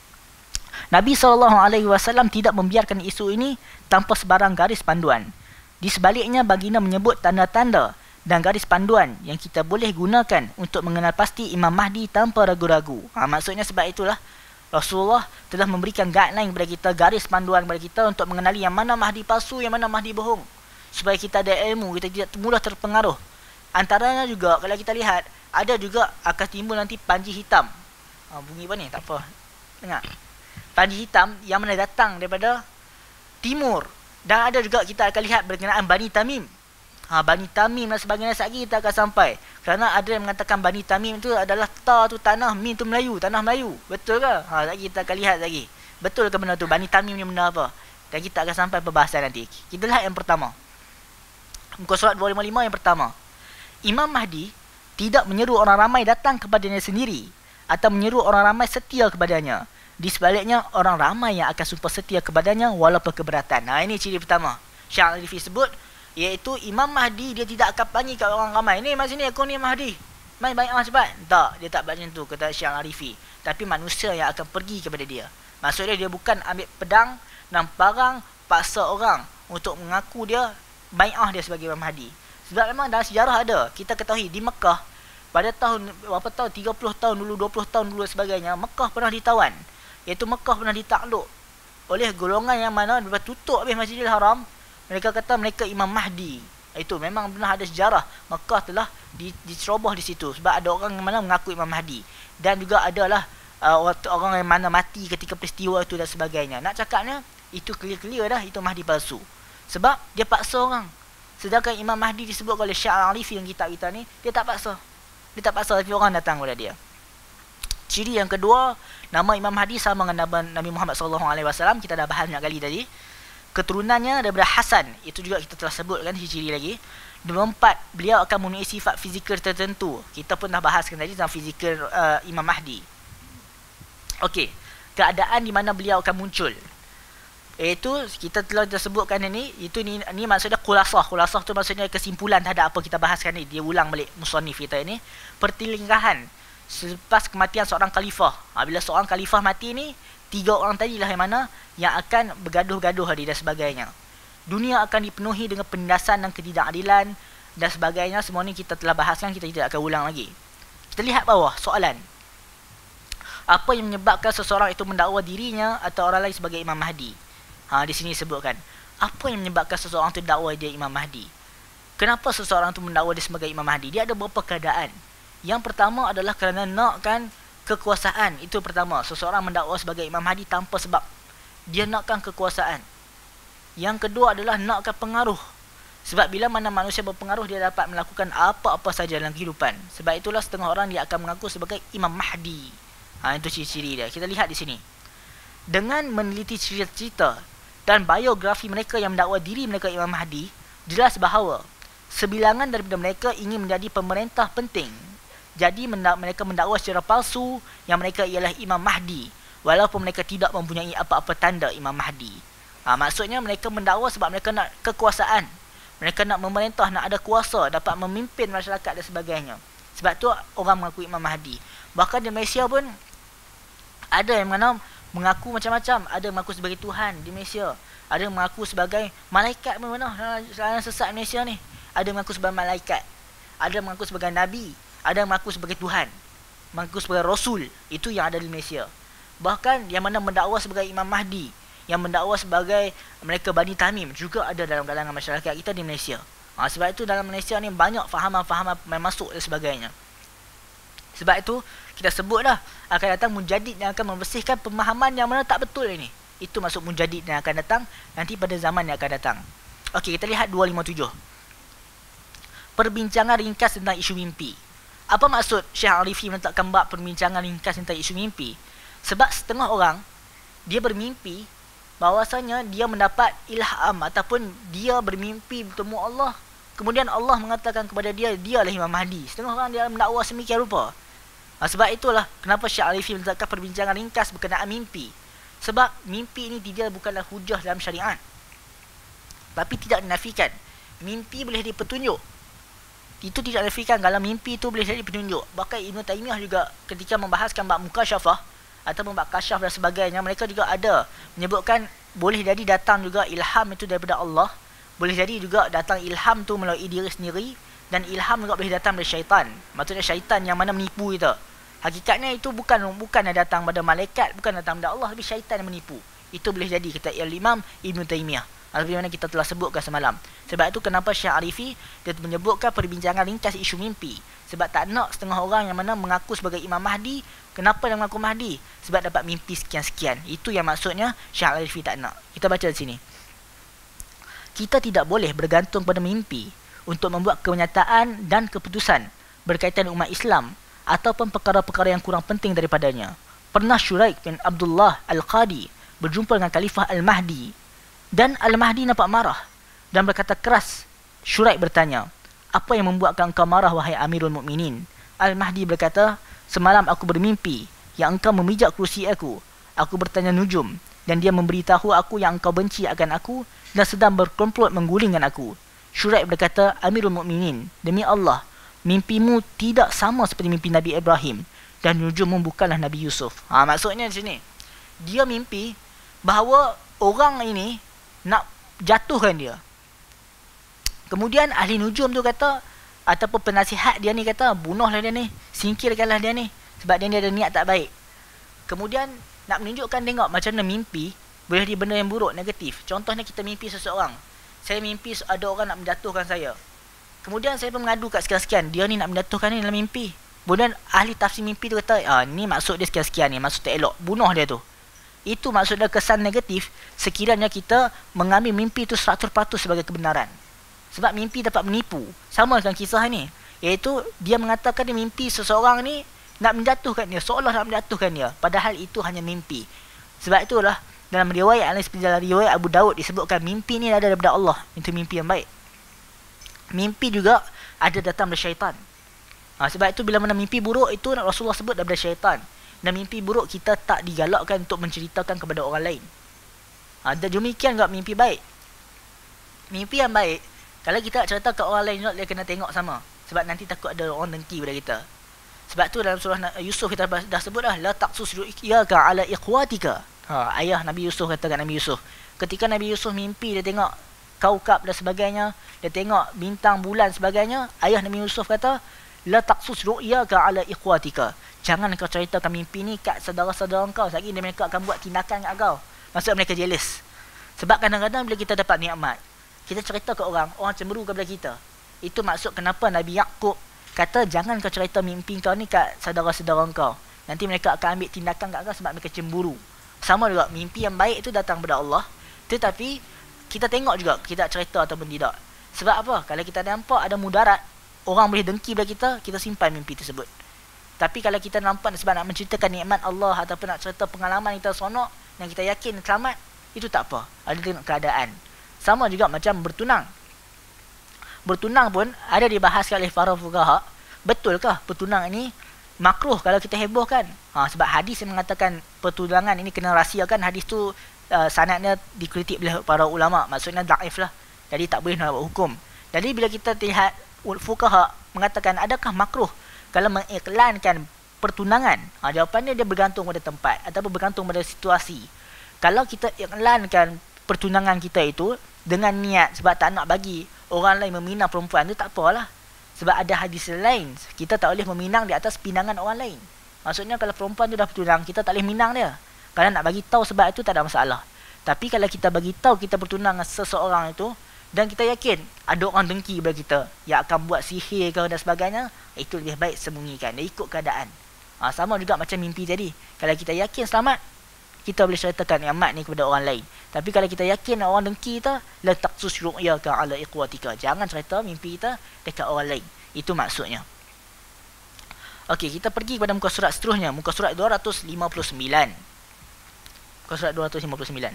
S1: Nabi SAW tidak membiarkan isu ini tanpa sebarang garis panduan. Di sebaliknya baginda menyebut tanda-tanda dan garis panduan yang kita boleh gunakan untuk mengenal pasti Imam Mahdi tanpa ragu-ragu. Maksudnya sebab itulah Rasulullah telah memberikan guideline kepada kita, garis panduan kepada kita untuk mengenali yang mana Mahdi palsu, yang mana Mahdi bohong. Supaya kita ada ilmu, kita tidak mudah terpengaruh. Antaranya juga kalau kita lihat, ada juga akan timbul nanti panji hitam. Bunyi apa ni? Tak apa. Dengar. Panji hitam yang mana datang daripada timur. Dan ada juga kita akan lihat berkenaan Bani Tamim. Bani Tamim dan sebagainya lagi kita akan sampai. Kerana ada yang mengatakan Bani Tamim itu adalah ta tu tanah, mim tu Melayu, tanah Melayu. Betul ke? Lagi kita akan lihat lagi. Betul ke benda tu? Bani Tamim ni benda apa? Dan kita akan sampai pembahasan nanti. Kita lihat yang pertama. Muka surat 255 yang pertama. Imam Mahdi tidak menyeru orang ramai datang kepadanya sendiri atau menyeru orang ramai setia kepadanya. Di sebaliknya, orang ramai yang akan sumpah setia kepadanya walaupun keberatan. Ini ciri pertama Syekh Al-Arifi sebut, iaitu Imam Mahdi dia tidak akan panggil kat orang ramai. Ni mari sini, aku ni Mahdi, mai bai'ah cepat. Tak, dia tak buat macam tu, kata Syekh Al-Arifi. Tapi manusia yang akan pergi kepada dia. Maksudnya dia bukan ambil pedang dan parang paksa orang untuk mengaku dia bai'ah dia sebagai Imam Mahdi. Sebab memang dalam sejarah ada, kita ketahui di Mekah pada tahun berapa tahun, 30 tahun dulu, 20 tahun dulu sebagainya, Mekah pernah ditawan. Iaitu Mekah pernah ditakluk oleh golongan yang mana lepas tutup habis Masjidil Haram, mereka kata mereka Imam Mahdi. Itu memang pernah ada sejarah. Mekah telah diceroboh di situ sebab ada orang yang mana mengaku Imam Mahdi. Dan juga adalah orang yang mana mati ketika peristiwa itu dan sebagainya. Nak cakapnya, itu clear-clear dah itu Mahdi palsu. Sebab dia paksa orang. Sedangkan Imam Mahdi disebut oleh Syekh Al-Arifi yang kitab kita ni, dia tak paksa. Dia tak paksa, tapi orang datang kepada dia. Ciri yang kedua, nama Imam Mahdi sama dengan Nabi Muhammad SAW. Kita dah bahas banyak kali tadi. Keturunannya daripada Hasan, itu juga kita telah sebutkan ciri lagi. Nombor 4, beliau akan mempunyai sifat fizikal tertentu. Kita pun dah bahaskan tadi tentang fizikal Imam Mahdi. Okey, keadaan di mana beliau akan muncul, iaitu kita telah sebutkan ini. Itu ni maksudnya khulasah. Khulasah tu maksudnya kesimpulan terhadap apa kita bahaskan ni. Dia ulang balik musannif kita ini. Pertelingkahan selepas kematian seorang khalifah. Bila seorang khalifah mati ni, 3 orang tadilah yang mana yang akan bergaduh-gaduh dan sebagainya. Dunia akan dipenuhi dengan penindasan dan ketidakadilan dan sebagainya. Semua ni kita telah bahaskan, kita tidak akan ulang lagi. Kita lihat bawah soalan. Apa yang menyebabkan seseorang itu mendakwa dirinya atau orang lain sebagai Imam Mahdi? Di sini sebutkan. Apa yang menyebabkan seseorang itu mendakwa dia Imam Mahdi? Kenapa seseorang itu mendakwa dia sebagai Imam Mahdi? Dia ada beberapa keadaan. Yang pertama adalah kerana nakkan kekuasaan. Itu pertama. Seseorang mendakwa sebagai Imam Mahdi tanpa sebab. Dia nakkan kekuasaan. Yang kedua adalah nakkan pengaruh. Sebab bila mana manusia berpengaruh, dia dapat melakukan apa-apa saja dalam kehidupan. Sebab itulah setengah orang dia akan mengaku sebagai Imam Mahdi. Itu ciri-ciri dia. Kita lihat di sini. Dengan meneliti cerita-cerita dan biografi mereka yang mendakwa diri mereka Imam Mahdi, jelas bahawa sebilangan daripada mereka ingin menjadi pemerintah penting. Jadi mereka mendakwa secara palsu yang mereka ialah Imam Mahdi, walaupun mereka tidak mempunyai apa-apa tanda Imam Mahdi. Maksudnya mereka mendakwa sebab mereka nak kekuasaan. Mereka nak memerintah, nak ada kuasa, dapat memimpin masyarakat dan sebagainya. Sebab tu orang mengaku Imam Mahdi. Bahkan di Malaysia pun ada yang mana mengaku macam-macam. Ada mengaku sebagai Tuhan di Malaysia. Ada mengaku sebagai malaikat pun mana dalam sesat Malaysia ni. Ada mengaku sebagai malaikat. Ada mengaku sebagai Nabi. Ada mengaku sebagai Tuhan. Mengaku sebagai Rasul. Itu yang ada di Malaysia. Bahkan yang mana mendakwa sebagai Imam Mahdi, yang mendakwa sebagai mereka Bani Tamim, juga ada dalam kalangan masyarakat kita di Malaysia. Sebab itu dalam Malaysia ni banyak fahaman-fahaman yang masuk dan sebagainya. Sebab itu kita sebut dah, akan datang mujadid yang akan membersihkan pemahaman yang mana tak betul ini. Itu masuk mujadid yang akan datang nanti pada zaman yang akan datang. Okey, kita lihat 257. Perbincangan ringkas tentang isu mimpi. Apa maksud Syekh Al-Arifi meletakkan bab perbincangan ringkas tentang isu mimpi? Sebab setengah orang dia bermimpi bahawasanya dia mendapat ilham ataupun dia bermimpi bertemu Allah. Kemudian Allah mengatakan kepada dia, dialah Imam Mahdi. Setengah orang dia mendakwa semikian rupa. Sebab itulah kenapa Syekh Al-Arifi meletakkan perbincangan ringkas berkenaan mimpi. Sebab mimpi ini dia bukanlah hujah dalam syariat. Tapi tidak dinafikan. Mimpi boleh jadi petunjuk. Itu tidak dinafikan kalau mimpi itu boleh jadi petunjuk. Bahkan Ibn Taymiyah juga ketika membahaskan bab mukasyafah ataupun bab kasyaf dan sebagainya, mereka juga ada menyebutkan boleh jadi datang juga ilham itu daripada Allah. Boleh jadi juga datang ilham tu melalui diri sendiri. Dan ilham juga boleh datang dari syaitan. Maksudnya syaitan yang mana menipu kita. Hakikatnya itu bukan yang datang pada malaikat, bukan datang dari Allah, tapi syaitan yang menipu. Itu boleh jadi, kata Imam Ibn Taymiyah. Seperti mana kita telah sebutkan semalam. Sebab itu kenapa Syekh Arifi dia menyebutkan perbincangan ringkas isu mimpi. Sebab tak nak setengah orang yang mana mengaku sebagai Imam Mahdi. Kenapa dia mengaku Mahdi? Sebab dapat mimpi sekian-sekian. Itu yang maksudnya Syekh Arifi tak nak. Kita baca di sini. Kita tidak boleh bergantung pada mimpi untuk membuat kenyataan dan keputusan berkaitan dengan umat Islam ataupun perkara-perkara yang kurang penting daripadanya. Pernah Syuraik bin Abdullah Al-Qadi berjumpa dengan Khalifah Al-Mahdi dan Al-Mahdi nampak marah dan berkata keras. Syuraik bertanya, Apa yang membuatkan engkau marah, wahai Amirul Mukminin? Al-Mahdi berkata, semalam aku bermimpi yang engkau memijak kerusi aku. Aku bertanya nujum dan dia memberitahu aku yang engkau benci akan aku dan sedang berkomplot menggulingkan aku. Syuraih berkata, Amirul Mukminin, demi Allah, mimpimu tidak sama seperti mimpi Nabi Ibrahim dan nujummu bukanlah Nabi Yusuf. Maksudnya di sini, dia mimpi bahawa orang ini nak jatuhkan dia. Kemudian ahli nujum tu kata, ataupun penasihat dia ni kata, bunuhlah dia ni, singkirkanlah dia ni, sebab dia ni ada niat tak baik. Kemudian nak menunjukkan tengok macam mana mimpi boleh jadi benda yang buruk, negatif. Contohnya kita mimpi seseorang. Saya mimpi ada orang nak menjatuhkan saya. Kemudian saya pun mengadu kat sekian-sekian, dia ni nak menjatuhkan ni dalam mimpi. Kemudian ahli tafsir mimpi tu kata, ni maksud dia sekian-sekian ni, maksud tak elok, bunuh dia tu. Itu maksudnya kesan negatif sekiranya kita mengambil mimpi itu 100% sebagai kebenaran. Sebab mimpi dapat menipu. Sama dengan kisah ni, iaitu dia mengatakan dia mimpi seseorang ni nak menjatuhkan dia, seolah nak menjatuhkan dia, padahal itu hanya mimpi. Sebab itulah dalam riwayat seperti dalam riwayat Abu Daud disebutkan mimpi ni ada daripada Allah. Itu mimpi yang baik. Mimpi juga ada datang dari syaitan. Sebab itu bila mana mimpi buruk itu Rasulullah sebut daripada syaitan. Dan mimpi buruk kita tak digalakkan untuk menceritakan kepada orang lain. Dan demikian juga mimpi baik. Mimpi yang baik, kalau kita cerita ke orang lain, dia kena tengok sama. Sebab nanti takut ada orang dengki pada kita. Sebab tu dalam surah Yusuf kita dah sebut dah, la taqsus ru'yaka ala ikhwatika. Ayah Nabi Yusuf kata kat Nabi Yusuf, ketika Nabi Yusuf mimpi dia tengok kaukab dan sebagainya, dia tengok bintang, bulan sebagainya, ayah Nabi Yusuf kata, la taqsus ru'yaka ala ikhwatika. Jangan kau ceritakan mimpi ni kat saudara-saudara kau, lagi mereka akan buat tindakan kat kau. Maksud mereka jealous. Sebab kadang-kadang bila kita dapat nikmat, kita cerita ke orang cemburu kepada kita. Itu maksud kenapa Nabi Yaqub kata, jangan kau cerita mimpi kau ni kat saudara-saudara kau. Nanti mereka akan ambil tindakan kat kau sebab mereka cemburu. Sama juga, mimpi yang baik itu datang daripada Allah. Tetapi, kita tengok juga kita cerita ataupun tidak. Sebab apa? Kalau kita nampak ada mudarat, orang boleh dengki pada kita, kita simpan mimpi tersebut. Tapi kalau kita nampak sebab nak menceritakan nikmat Allah ataupun nak cerita pengalaman kita seronok yang kita yakin selamat, itu tak apa. Ada tengok keadaan. Sama juga macam bertunang. Bertunang pun ada dibahas oleh para fuqaha. Betulkah bertunang ini makruh kalau kita hebohkan? Sebab hadis yang mengatakan pertunangan ini kena rahsiakan, hadis tu sanadnya dikritik oleh para ulama, maksudnya daif lah. Jadi tak boleh nak buat hukum. Jadi bila kita lihat fuqaha mengatakan adakah makruh kalau mengiklankan pertunangan? Jawapannya dia bergantung pada tempat ataupun bergantung pada situasi. Kalau kita iklankan pertunangan kita itu dengan niat sebab tak nak bagi orang lain meminang perempuan tu, tak apalah. Sebab ada hadis lain, kita tak boleh meminang di atas pinangan orang lain. Maksudnya kalau perempuan tu dah bertunang, kita tak boleh minang dia. Kalau nak bagi tahu sebab itu tak ada masalah. Tapi kalau kita bagi tahu kita bertunang dengan seseorang itu dan kita yakin ada orang dengki kepada kita yang akan buat sihir ke dan sebagainya, itu lebih baik sembunyikan dan ikut keadaan. Sama juga macam mimpi tadi. Kalau kita yakin selamat, kita boleh ceritakan nikmat ni kepada orang lain. Tapi kalau kita yakin orang dengki kita, la taqsus ru'yaka ala ikhwatika. Jangan cerita mimpi kita dekat orang lain. Itu maksudnya. Okey, kita pergi kepada muka surat seterusnya, muka surat 259. Muka surat 259.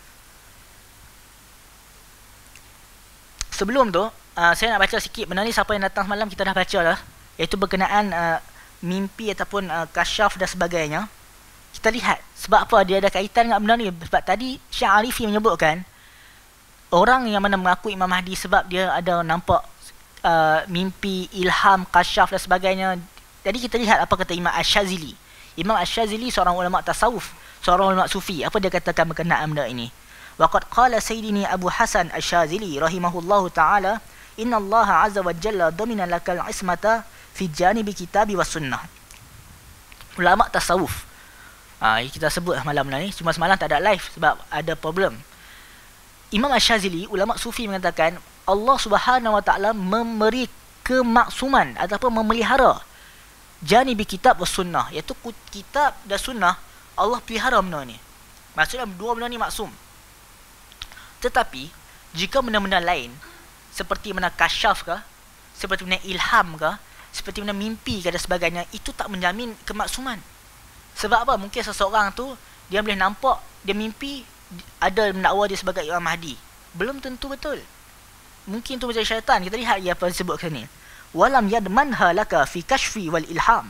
S1: Sebelum tu, saya nak baca sikit benda ni, siapa yang datang semalam kita dah baca dah, iaitu berkenaan mimpi ataupun kasyaf dan sebagainya. Kita lihat sebab apa dia ada kaitan dengan benda ni. Sebab tadi Syekh Arifi menyebutkan orang yang mana mengaku Imam Mahdi sebab dia ada nampak mimpi, ilham, kasyaf dan sebagainya. Jadi kita lihat apa kata Imam Ash-Shazili. Imam Ash-Shazili seorang ulama tasawuf, seorang ulama sufi. Apa dia katakan berkenaan benda ini? Waqad qala sayyidini Abu Hasan Ash-Shazili rahimahullahu ta'ala, inna Allah azza wa jalla domina lakal ismata fi janibi kitabi was sunnah. Ulama tasawuf. Kita sebut malam ni, cuma semalam tak ada live sebab ada problem. Imam Ash-Shazili, ulama sufi mengatakan Allah Subhanahu wa taala memberi kemaksuman ataupun memelihara janibi kitab was sunnah, iaitu kitab dan sunnah. Allah pelihara benda ni. Maksudnya dua benda ni maksum. Tetapi jika benda-benda lain seperti mana kasyaf ke, seperti mana ilham ke, seperti mana mimpi ke dan sebagainya, itu tak menjamin kemaksuman. Sebab apa? Mungkin seseorang tu dia boleh nampak, dia mimpi ada mendakwa dia sebagai Imam Mahdi. Belum tentu betul. mungkin tu macam syaitan. Kita lihat apa disebut ke sini. Walam yadmanha laka fi kashfi wal ilham.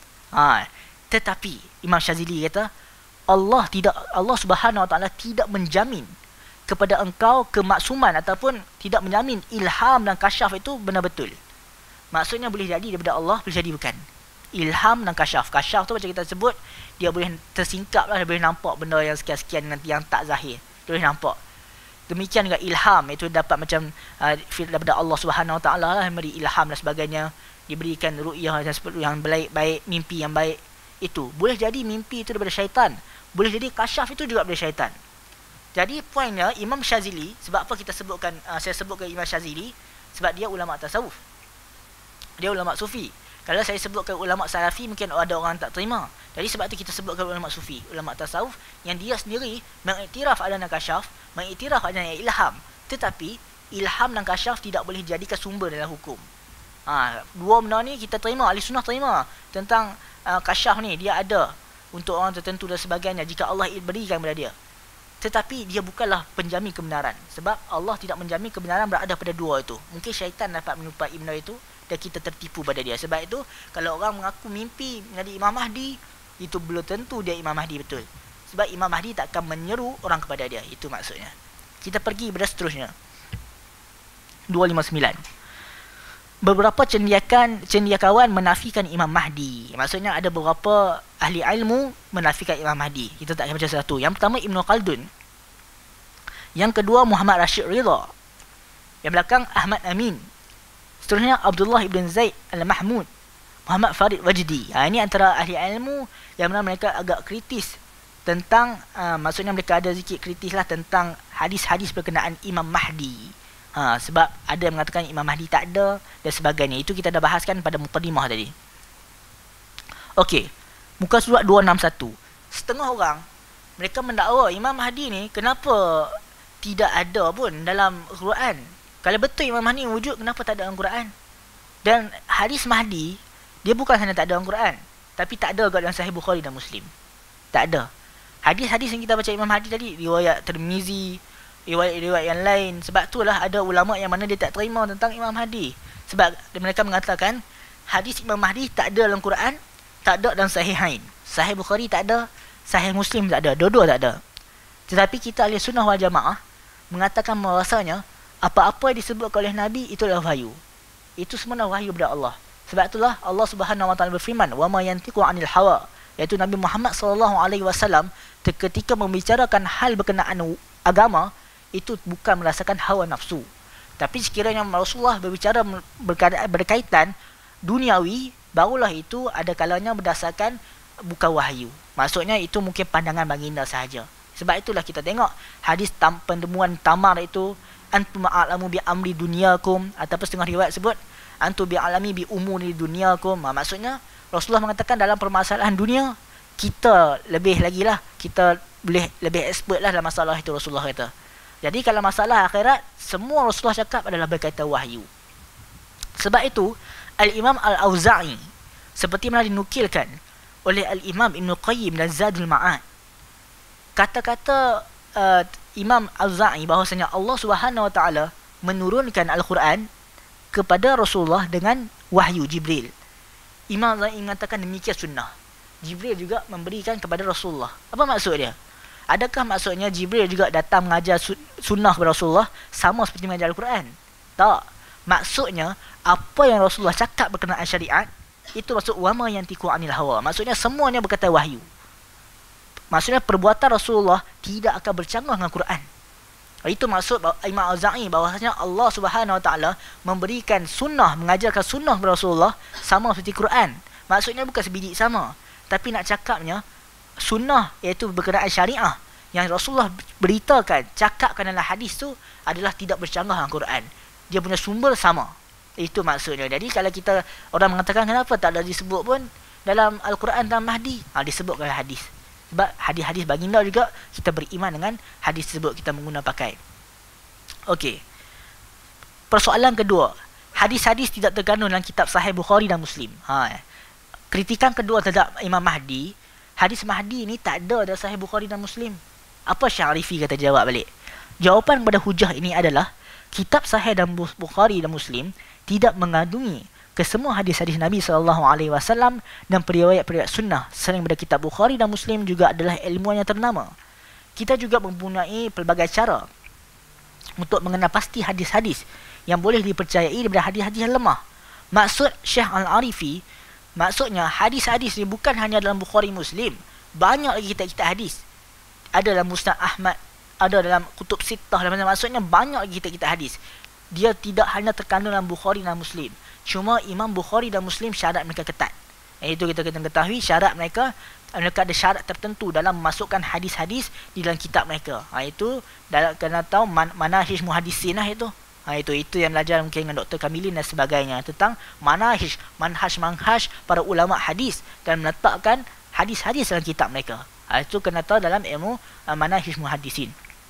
S1: Tetapi Imam Syazili kata Allah Subhanahu Wa Taala tidak menjamin kepada engkau kemaksuman ataupun tidak menjamin ilham dan kasyaf itu benar betul. Maksudnya boleh jadi daripada Allah, boleh jadi bukan. Ilham dan kasyaf. Kasyaf tu macam kita sebut, dia boleh tersingkap lah, dia boleh nampak benda yang sekian-sekian nanti yang tak zahir. Dia boleh nampak. Demikian juga ilham, itu dapat macam daripada Allah Subhanahu Wa Taala lah, memberi ilham dan sebagainya, diberikan ru'yah dan seperti yang baik, mimpi yang baik. Itu boleh jadi mimpi itu daripada syaitan, boleh jadi kasyaf itu juga daripada syaitan. Jadi poinnya Imam Syazili, sebab apa kita sebutkan, saya sebutkan Imam Syazili, sebab dia ulama tasawuf, dia ulama sufi. Kalau saya sebutkan ulama salafi, mungkin ada orang tak terima. Jadi sebab tu kita sebutkan ulama sufi, ulama tasawuf, yang dia sendiri mengiktiraf adanya kasyaf, mengiktiraf adanya ilham, tetapi ilham dan kasyaf tidak boleh dijadikan sumber dalam hukum. Dua benda ni kita terima, ahli sunnah terima tentang kasyaf ni dia ada untuk orang tertentu dan sebagainya jika Allah berikan kepada dia. Tetapi dia bukanlah penjamin kebenaran, sebab Allah tidak menjamin kebenaran berada pada dua itu. Mungkin syaitan dapat menyerupai benda itu dan kita tertipu pada dia. Sebab itu kalau orang mengaku mimpi menjadi Imam Mahdi, itu belum tentu dia Imam Mahdi betul. Sebab Imam Mahdi tak akan menyeru orang kepada dia. Itu maksudnya. Kita pergi pada seterusnya. 259. Beberapa cendekiawan menafikan Imam Mahdi. Maksudnya ada beberapa ahli ilmu menafikan Imam Mahdi. Kita tak akan baca satu. Yang pertama Ibn Khaldun. Yang kedua Muhammad Rashid Ridha. Yang belakang Ahmad Amin. Seterusnya Abdullah ibn Zaid al-Mahmud, Muhammad Farid Wajdi. Ini antara ahli ilmu yang mana mereka agak kritis tentang, maksudnya mereka ada sedikit kritis lah tentang hadis-hadis berkenaan Imam Mahdi. Sebab ada yang mengatakan Imam Mahdi tak ada dan sebagainya. Itu kita dah bahaskan pada mukadimah tadi. Okey, muka surat 261. Setengah orang mereka mendakwa Imam Mahdi ni kenapa tidak ada pun dalam Quran. Kalau betul Imam Mahdi wujud, kenapa tak ada dalam Quran? Dan hadis Mahdi, dia bukan hanya tak ada dalam Quran, tapi tak ada juga dalam Sahih Bukhari dan Muslim. Tak ada. Hadis-hadis yang kita baca Imam Mahdi tadi, riwayat Tirmizi, riwayat-riwayat yang lain. Sebab itulah ada ulama yang mana dia tak terima tentang Imam Mahdi. Sebab mereka mengatakan, hadis Imam Mahdi tak ada dalam Quran, tak ada dalam Sahihain. Sahih Bukhari tak ada, Sahih Muslim tak ada, dua-dua tak ada. Tetapi kita ahli sunnah wal jamaah mengatakan bahawasanya apa-apa yang disebutkan oleh Nabi itu adalah wahyu. Itu semua wahyu daripada Allah. Sebab itulah Allah Subhanahu Wa Taala berfirman, "Wa ma yantiqu 'anil hawa." Iaitu Nabi Muhammad sallallahu alaihi wasallam ketika membicarakan hal berkenaan agama itu bukan merasakan hawa nafsu. Tapi sekiranya Rasulullah berbicara berkaitan duniawi, barulah itu ada kalanya berdasarkan bukan wahyu. Maksudnya itu mungkin pandangan baginda sahaja. Sebab itulah kita tengok hadis pendemuan tamar itu, antum a'lamu bi amri dunyakum, ataupun setengah riwayat sebut antum bi alami bi umuri dunyakum. Maksudnya Rasulullah mengatakan dalam permasalahan dunia kita lebih lagi lah, kita boleh lebih expert lah dalam masalah itu, Rasulullah kata. Jadi kalau masalah akhirat, semua Rasulullah cakap adalah berkaitan wahyu. Sebab itu Al-Imam Al-Auza'i, seperti mana dinukilkan oleh Al-Imam Ibn Qayyim dan Zadul Ma'ad, kata-kata Imam Al-Auza'i bahawasanya Allah Subhanahu Wa Taala menurunkan Al-Quran kepada Rasulullah dengan wahyu Jibril. Imam Al-Auza'i mengatakan demikian sunnah. Jibril juga memberikan kepada Rasulullah. Apa maksud dia? Adakah maksudnya Jibril juga datang mengajar sunnah kepada Rasulullah sama seperti mengajar Al-Quran? Tak. Maksudnya apa yang Rasulullah cakap berkenaan syariat itu maksud wama yantiqu 'anil hawa. Maksudnya semuanya berkaitan wahyu. Maksudnya perbuatan Rasulullah tidak akan bercanggah dengan Quran. Itu maksud Imam Al-Auza'i bahawasanya Allah Subhanahu Wa Taala memberikan sunnah, mengajarkan sunnah kepada Rasulullah sama seperti Quran. Maksudnya bukan sebiji sama, tapi nak cakapnya sunnah iaitu berkenaan syariah yang Rasulullah beritakan, cakapkan dalam hadis tu adalah tidak bercanggah dengan Quran. Dia punya sumber sama. Itu maksudnya. Jadi kalau kita orang mengatakan kenapa tak ada disebut pun dalam Al-Quran dalam Mahdi, disebutkan hadis. Sebab hadis-hadis baginda juga kita beriman dengan hadis tersebut, kita menggunakan pakai. Okey. Persoalan kedua, hadis-hadis tidak terkandung dalam kitab Sahih Bukhari dan Muslim. Kritikan kedua terhadap Imam Mahdi, hadis Mahdi ni tak ada dalam Sahih Bukhari dan Muslim. Apa Syarifi kata jawab balik? Jawapan kepada hujah ini adalah kitab sahih dan Bukhari dan Muslim tidak mengandungi kesemua hadis-hadis Nabi SAW dan periwayat-periwayat sunnah. Selain daripada kitab Bukhari dan Muslim juga adalah ilmuwan yang ternama. Kita juga mempunyai pelbagai cara untuk mengenal pasti hadis-hadis yang boleh dipercayai daripada hadis-hadis yang lemah. Maksud Syekh Al-Arifi, maksudnya hadis-hadis ni bukan hanya dalam Bukhari Muslim. Banyak lagi kitab-kitab hadis. Ada dalam Musnad Ahmad, ada dalam Kutub Sittah. Maksudnya banyak lagi kitab-kitab hadis. Dia tidak hanya terkandung dalam Bukhari dan Muslim. Cuma Imam Bukhari dan Muslim syarat mereka ketat. Itu kita kena ketahui syarat mereka ada syarat tertentu dalam memasukkan hadis-hadis di dalam kitab mereka. Itu dalam kena tahu manhaj muhaddisin itu. Itu yang belajar mungkin dengan Dr. Kamilin dan sebagainya tentang manhaj para ulama hadis dan meletakkan hadis-hadis dalam kitab mereka. Itu kena tahu dalam ilmu manhaj muhaddisin.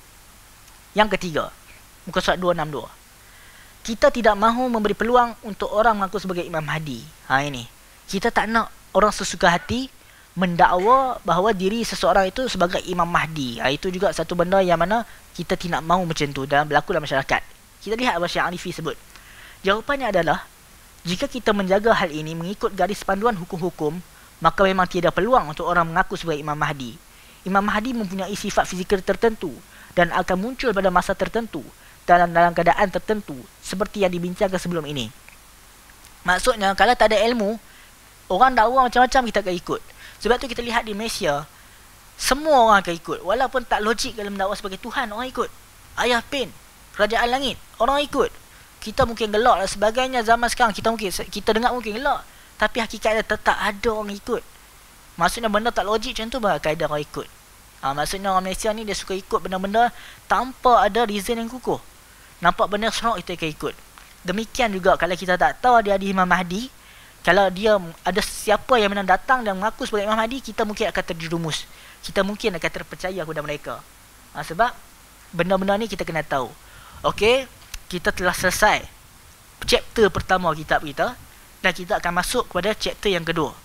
S1: Yang ketiga, muka surat 262. Kita tidak mahu memberi peluang untuk orang mengaku sebagai Imam Mahdi. Ini. Kita tak nak orang sesuka hati mendakwa bahawa diri seseorang itu sebagai Imam Mahdi. Itu juga satu benda yang mana kita tidak mahu macam tu berlaku dalam masyarakat. Kita lihat apa Syekh Arifi sebut. Jawapannya adalah, jika kita menjaga hal ini mengikut garis panduan hukum-hukum, maka memang tiada peluang untuk orang mengaku sebagai Imam Mahdi. Imam Mahdi mempunyai sifat fizikal tertentu dan akan muncul pada masa tertentu dalam keadaan tertentu seperti yang dibincangkan sebelum ini. Maksudnya kalau tak ada ilmu, orang dakwa macam-macam kita akan ikut. Sebab tu kita lihat di Malaysia, semua orang akan ikut. Walaupun tak logik dalam dakwa sebagai Tuhan, orang ikut. Ayah Pin, Kerajaan Langit, orang ikut. Kita mungkin gelak dan sebagainya zaman sekarang, kita dengar mungkin gelak, tapi hakikatnya tetap ada orang ikut. Maksudnya benda tak logik macam tu bahawa kaedah orang ikut. Maksudnya orang Malaysia ni dia suka ikut benda-benda tanpa ada reason yang kukuh. Nampak benda seronok itu akan ikut. Demikian juga kalau kita tak tahu dia ada Imam Mahdi, kalau dia ada siapa yang datang dan mengaku sebagai Imam Mahdi, kita mungkin akan terjerumus. Kita mungkin akan terpercaya kepada mereka. Sebab benda-benda ni kita kena tahu. Okey, kita telah selesai chapter pertama kitab kita dan kita akan masuk kepada chapter yang kedua.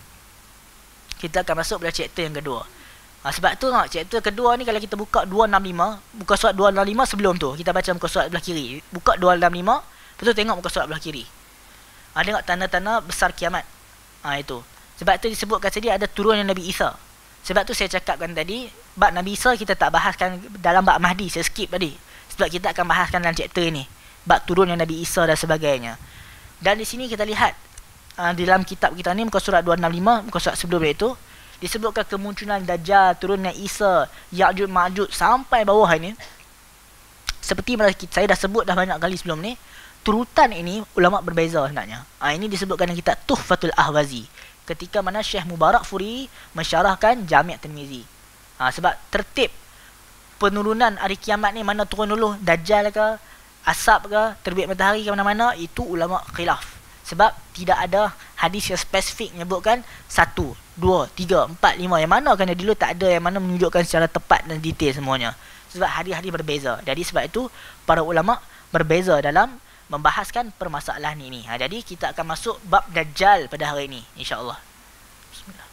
S1: Sebab tu chapter kedua ni kalau kita buka 265, muka surat 265 sebelum tu kita baca muka surat belah kiri. Buka 265, lepas tu tengok muka surat belah kiri. Tengok tanda-tanda besar kiamat. Itu. Sebab tu disebutkan tadi ada turunnya Nabi Isa. Sebab tu saya cakapkan tadi, bab Nabi Isa kita tak bahaskan dalam bab Mahdi, saya skip tadi. Sebab kita akan bahaskan dalam chapter ni, bab turunnya Nabi Isa dan sebagainya. Dan di sini kita lihat di dalam kitab kita ni muka surat 265, muka surat sebelum itu disebutkan kemunculan Dajjal, turunnya Isa, Ya'juj Ma'juj sampai bawah ini. Seperti mana saya dah sebut dah banyak kali sebelum ni, turutan ini ulama berbeza sebenarnya. Ini disebutkan dalam kitab Tuhfatul Ahwazi ketika mana Syekh Mubarak Furi mensyarahkan Jami' Tirmizi. Sebab tertib penurunan hari kiamat ni mana turun dulu, Dajjal ke, asap ke, terbit matahari ke mana-mana, itu ulama khilaf. Sebab tidak ada hadis yang spesifik menyebutkan 1, 2, 3, 4, 5 yang mana kan dulu tak ada yang mana menunjukkan secara tepat dan detail semuanya. Sebab hadis-hadis berbeza. Jadi sebab itu para ulama berbeza dalam membahaskan permasalahan ini. Jadi kita akan masuk bab Dajjal pada hari ini, insya-Allah. Bismillah.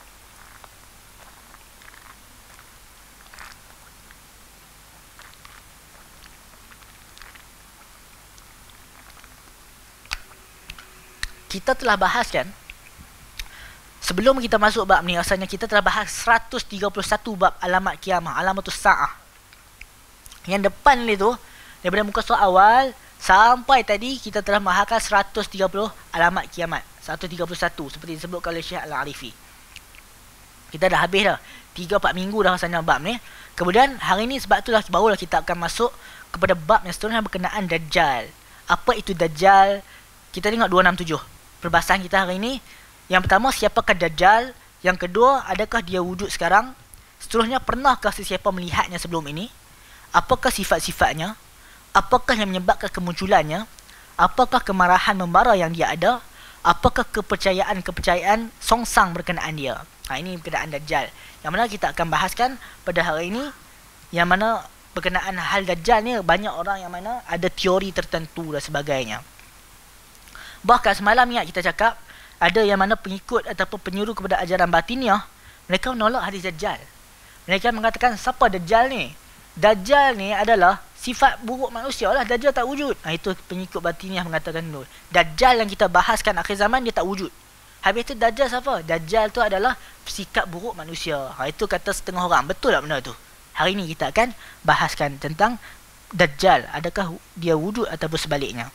S1: Kita telah bahas kan, sebelum kita masuk bab ni, rasanya kita telah bahas 131 bab alamat kiamah, alamatus sa'ah. Yang depan ni tu, daripada muka surat awal sampai tadi kita telah bahaskan 130 alamat kiamat, 131 seperti disebutkan oleh Syekh Al-Arifi. Kita dah habis dah 3-4 minggu dah rasanya bab ni. Kemudian hari ni sebab itulah barulah kita akan masuk kepada bab yang seterusnya berkenaan Dajjal. Apa itu Dajjal? Kita tengok 267 perbahasan kita hari ini. Yang pertama, siapakah Dajjal? Yang kedua, adakah dia wujud sekarang? Seterusnya, pernahkah sesiapa melihatnya sebelum ini? Apakah sifat-sifatnya? Apakah yang menyebabkan kemunculannya? Apakah kemarahan membara yang dia ada? Apakah kepercayaan songsang berkenaan dia? Ini berkenaan Dajjal, yang mana kita akan bahaskan pada hari ini. Yang mana berkenaan hal Dajjal ni, banyak orang yang mana ada teori tertentu dan sebagainya. Bahkan semalam ingat kita cakap, ada yang mana pengikut ataupun penyuruh kepada ajaran batiniah, mereka menolak hadis Dajjal. Mereka mengatakan, siapa Dajjal ni? Dajjal ni adalah sifat buruk manusia lah. Dajjal tak wujud. Itu pengikut batiniah mengatakan dulu. Dajjal yang kita bahaskan akhir zaman dia tak wujud. Habis tu Dajjal siapa? Dajjal tu adalah sikap buruk manusia. Itu kata setengah orang. Betul tak benda tu? Hari ni kita akan bahaskan tentang Dajjal. Adakah dia wujud ataupun sebaliknya?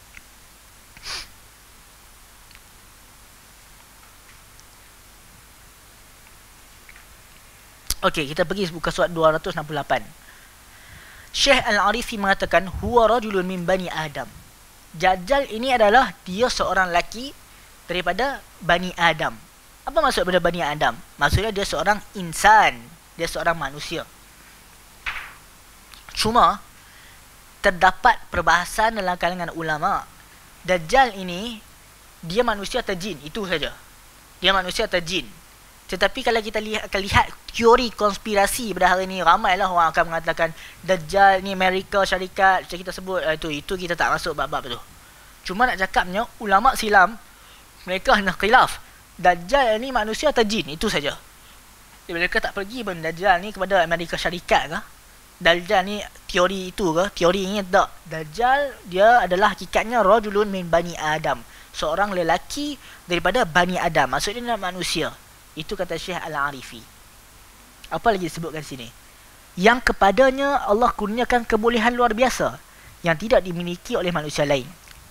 S1: Okey, kita pergi buka surat 268. Syekh Al-Arifi mengatakan huwa rajulun min bani Adam. Dajjal ini adalah dia seorang lelaki daripada Bani Adam. Apa maksud daripada Bani Adam? Maksudnya dia seorang insan, dia seorang manusia. Cuma terdapat perbahasan dalam kalangan ulama. Dajjal ini dia manusia atau jin, itu saja. Dia manusia atau jin. Tetapi kalau kita akan lihat teori konspirasi pada hari ini, ramailah orang akan mengatakan Dajjal ni Amerika syarikat, macam kita sebut itu kita tak masuk bab-bab tu. Cuma nak cakapnya ulama silam mereka hanya khilaf Dajjal ni manusia atau jin, itu saja. Mereka tak pergi pun Dajjal ni kepada Amerika syarikat ke, Dajjal ni teori itu ke, teori ini tak. Dajjal dia adalah hakikatnya rajulun min bani Adam, seorang lelaki daripada Bani Adam, maksudnya dia manusia. Itu kata Syekh Al-Arifi. Apa lagi disebutkan sini? Yang kepadanya Allah kurniakan kebolehan luar biasa yang tidak dimiliki oleh manusia lain.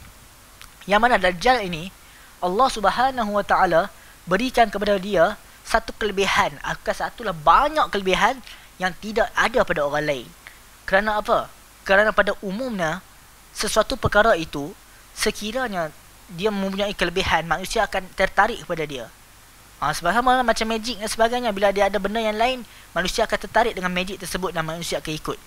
S1: Yang mana Dajjal ini Allah Subhanahu Wa Taala berikan kepada dia satu kelebihan. Akan satulah banyak kelebihan yang tidak ada pada orang lain. Kerana apa? Kerana pada umumnya sesuatu perkara itu sekiranya dia mempunyai kelebihan, manusia akan tertarik kepada dia. Sama macam magic dan sebagainya. Bila dia ada benda yang lain, manusia akan tertarik dengan magic tersebut dan manusia akan ikut.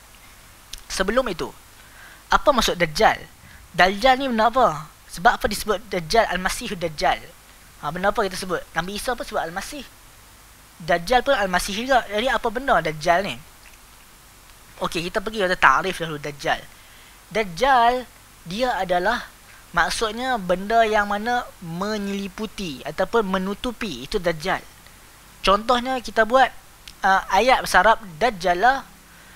S1: Sebelum itu, apa maksud Dajjal? Dajjal ni benda apa? Sebab apa disebut Dajjal Al-Masih Dajjal? Benda apa kita sebut? Nabi Isa pun sebut Al-Masih. Dajjal pun Al-Masih juga. Jadi apa benda Dajjal ni? Okey, kita pergi pada ta'rif dahulu Dajjal. Dajjal dia adalah maksudnya benda yang mana menyeliputi ataupun menutupi, itu Dajjal. Contohnya kita buat ayat bahasa Arab Dajjala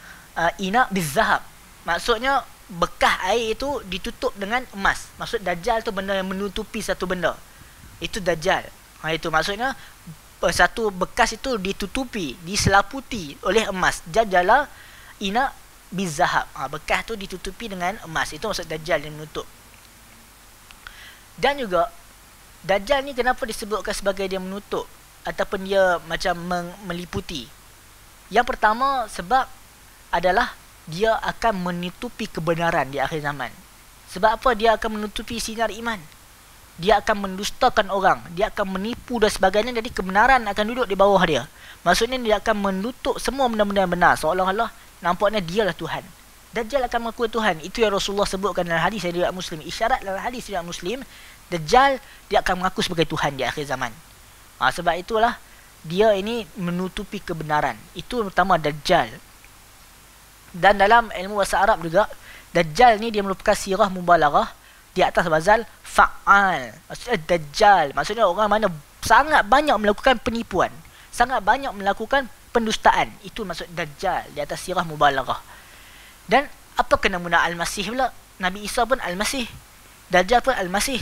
S1: ina bizahab. Maksudnya bekas air itu ditutup dengan emas. Maksud Dajjal tu benda yang menutupi satu benda. Itu Dajjal. Itu maksudnya satu bekas itu ditutupi, diselaputi oleh emas. Dajjala ina bizahab. Bekas tu ditutupi dengan emas. Itu maksud Dajjal yang menutup. Dan juga Dajjal ni kenapa disebutkan sebagai dia menutup ataupun dia macam meliputi? Yang pertama sebab adalah dia akan menutupi kebenaran di akhir zaman. Sebab apa dia akan menutupi sinar iman? Dia akan mendustakan orang, dia akan menipu dan sebagainya, jadi kebenaran akan duduk di bawah dia. Maksudnya dia akan menutup semua benda-benda yang benar, seolah-olah nampaknya dialah Tuhan. Dajjal akan mengaku Tuhan. Itu yang Rasulullah sebutkan dalam hadis riwayat Muslim. Isyarat dalam hadis riwayat Muslim, Dajjal dia akan mengaku sebagai Tuhan di akhir zaman. Sebab itulah dia ini menutupi kebenaran. Itu pertama Dajjal. Dan dalam ilmu bahasa Arab juga, Dajjal ni dia merupakan sirah mubalaghah di atas wazan fa'al. Maksudnya Dajjal, maksudnya orang mana sangat banyak melakukan penipuan, sangat banyak melakukan pendustaan. Itu maksud Dajjal di atas sirah mubalaghah. Dan apa kena guna Al-Masih pula? Nabi Isa pun Al-Masih, Dajjal pun Al-Masih.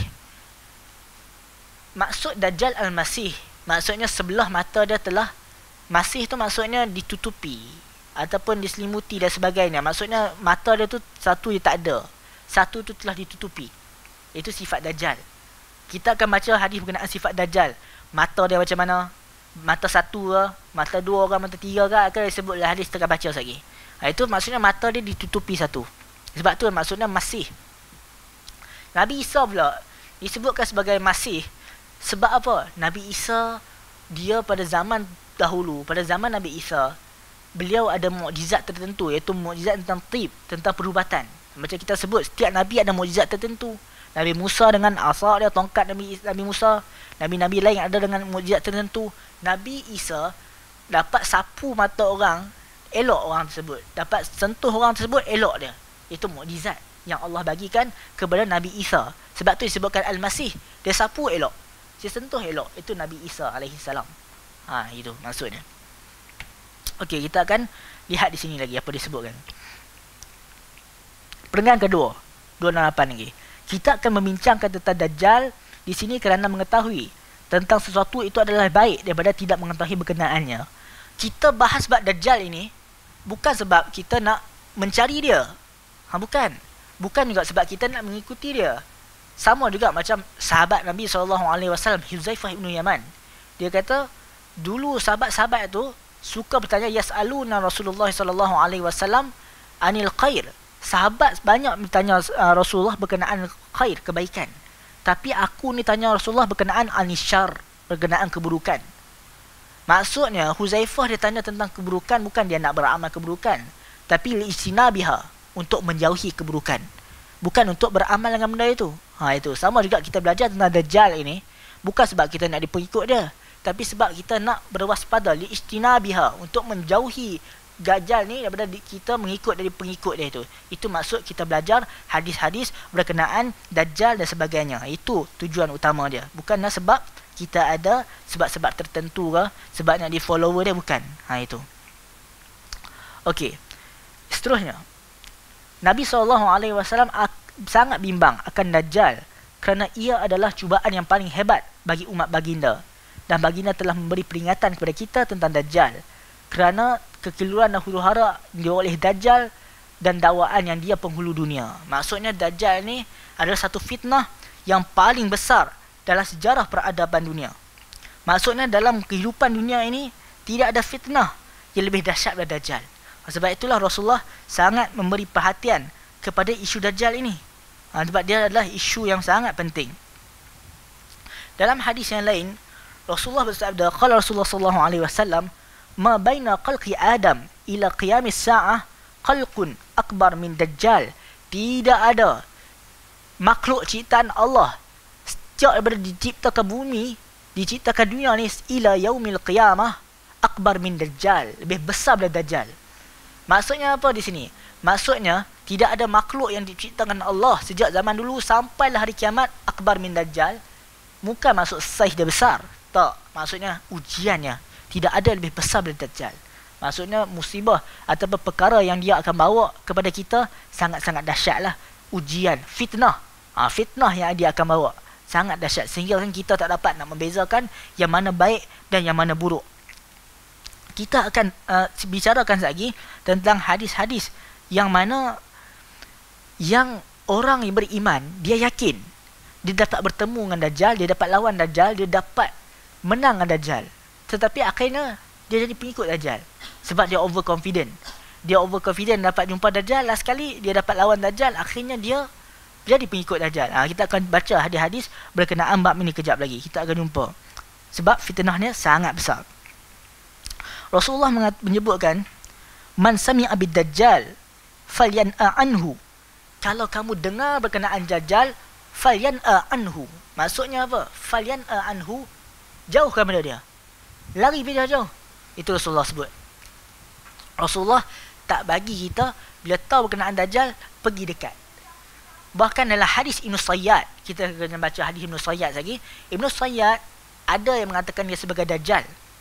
S1: Maksud Dajjal Al-Masih, maksudnya sebelah mata dia telah, Masih tu maksudnya ditutupi ataupun diselimuti dan sebagainya. Maksudnya mata dia tu satu dia tak ada, satu tu telah ditutupi. Itu sifat Dajjal. Kita akan baca hadis berkenaan sifat Dajjal. Mata dia macam mana? Mata satu ke? Mata dua ke? Mata tiga ke? Akan disebutlah hadis kita akan baca lagi. Itu maksudnya mata dia ditutupi satu. Sebab tu maksudnya Masih. Nabi Isa pula disebutkan sebagai Masih. Sebab apa? Nabi Isa dia pada zaman dahulu, pada zaman Nabi Isa, beliau ada mukjizat tertentu, iaitu mukjizat tentang tib, tentang perubatan. Macam kita sebut, setiap Nabi ada mukjizat tertentu. Nabi Musa dengan asa dia, tongkat Nabi Musa. Nabi-Nabi lain ada dengan mukjizat tertentu. Nabi Isa dapat sapu mata orang, elok orang tersebut. Dapat sentuh orang tersebut, elok dia. Itu mukjizat yang Allah bagikan kepada Nabi Isa. Sebab tu disebutkan Al-Masih. Dia sapu elok, dia sentuh elok. Itu Nabi Isa alaihissalam. Itu maksudnya. Okey, kita akan lihat di sini lagi apa disebutkan. Perenggan kedua, 268 lagi. Kita akan membincangkan tentang Dajjal di sini kerana mengetahui tentang sesuatu itu adalah baik daripada tidak mengetahui berkenaannya. Kita bahas sebab Dajjal ini bukan sebab kita nak mencari dia. Bukan. Bukan juga sebab kita nak mengikuti dia. Sama juga macam sahabat Nabi SAW, Huzaifah ibn Yaman. Dia kata, dulu sahabat-sahabat tu suka bertanya, yas'aluna Rasulullah SAW anil khair. Sahabat banyak bertanya Rasulullah berkenaan khair, kebaikan. Tapi aku ni tanya Rasulullah berkenaan anishar, berkenaan keburukan. Maksudnya Huzaifah dia tanya tentang keburukan, bukan dia nak beramal keburukan, tapi li'istinabiha, untuk menjauhi keburukan, bukan untuk beramal dengan benda itu. Itu sama juga kita belajar tentang Dajjal ini, bukan sebab kita nak dipengikut dia, tapi sebab kita nak berwaspada, li'istinabiha, untuk menjauhi Dajjal ni daripada kita mengikut dari pengikut dia itu. Itu maksud kita belajar hadis-hadis berkenaan Dajjal dan sebagainya. Itu tujuan utama dia. Bukanlah sebab kita ada sebab-sebab tertentu ke, sebab nak di follower dia, bukan. Itu. Okey. Seterusnya, Nabi SAW sangat bimbang akan Dajjal kerana ia adalah cubaan yang paling hebat bagi umat baginda, dan baginda telah memberi peringatan kepada kita tentang Dajjal kerana kekeliruan dan huru-hara dia oleh Dajjal dan dakwaan yang dia penghulu dunia. Maksudnya Dajjal ni adalah satu fitnah yang paling besar dalam sejarah peradaban dunia. Maksudnya dalam kehidupan dunia ini tidak ada fitnah yang lebih dahsyat daripada Dajjal. Sebab itulah Rasulullah sangat memberi perhatian kepada isu Dajjal ini. Sebab dia adalah isu yang sangat penting. Dalam hadis yang lain, Rasulullah bersabda, qala Rasulullah SAW, ma baina khalqi Adam ila qiyamis sa'ah khalqun akbar min Dajjal. Tidak ada makhluk ciptaan Allah sejak daripada diciptakan bumi, diciptakan dunia ni, ila yaumil qiyamah akbar min Dajjal, lebih besar daripada Dajjal. Maksudnya apa di sini? Maksudnya tidak ada makhluk yang diciptakan Allah sejak zaman dulu sampailah hari kiamat akbar min Dajjal. Bukan maksud saiz dia besar, tak. Maksudnya ujiannya tidak ada lebih besar dari Dajjal. Maksudnya musibah ataupun perkara yang dia akan bawa kepada kita sangat-sangat dahsyatlah. Ujian, fitnah. Fitnah yang dia akan bawa sangat dahsyat, sehingga kan kita tak dapat nak membezakan yang mana baik dan yang mana buruk. Kita akan bicarakan lagi tentang hadis-hadis yang mana yang orang yang beriman, dia yakin dia dapat bertemu dengan Dajjal, dia dapat lawan Dajjal, dia dapat menang dengan Dajjal. Tetapi akhirnya dia jadi pengikut Dajjal sebab dia overconfident. Dia overconfident dapat jumpa Dajjal, last sekali dia dapat lawan Dajjal, akhirnya dia jadi pengikut Dajjal. Kita akan baca hadis-hadis berkenaan bab ini kejap lagi. Kita akan jumpa. Sebab fitnahnya sangat besar. Rasulullah menyebutkan, man sami'a bid Dajjal falyan'a anhu. Kalau kamu dengar berkenaan Dajjal, falyan'a anhu. Maksudnya apa? Falyan'a anhu, jauhkan daripada dia. Lari pergi jauh. Itu Rasulullah sebut. Rasulullah tak bagi kita bila tahu berkenaan Dajjal pergi dekat. Bahkan dalam hadis Ibn Sayyad, kita kena baca hadis Ibn Sayyad lagi. Ibn Sayyad ada yang mengatakan dia sebagai Dajjal.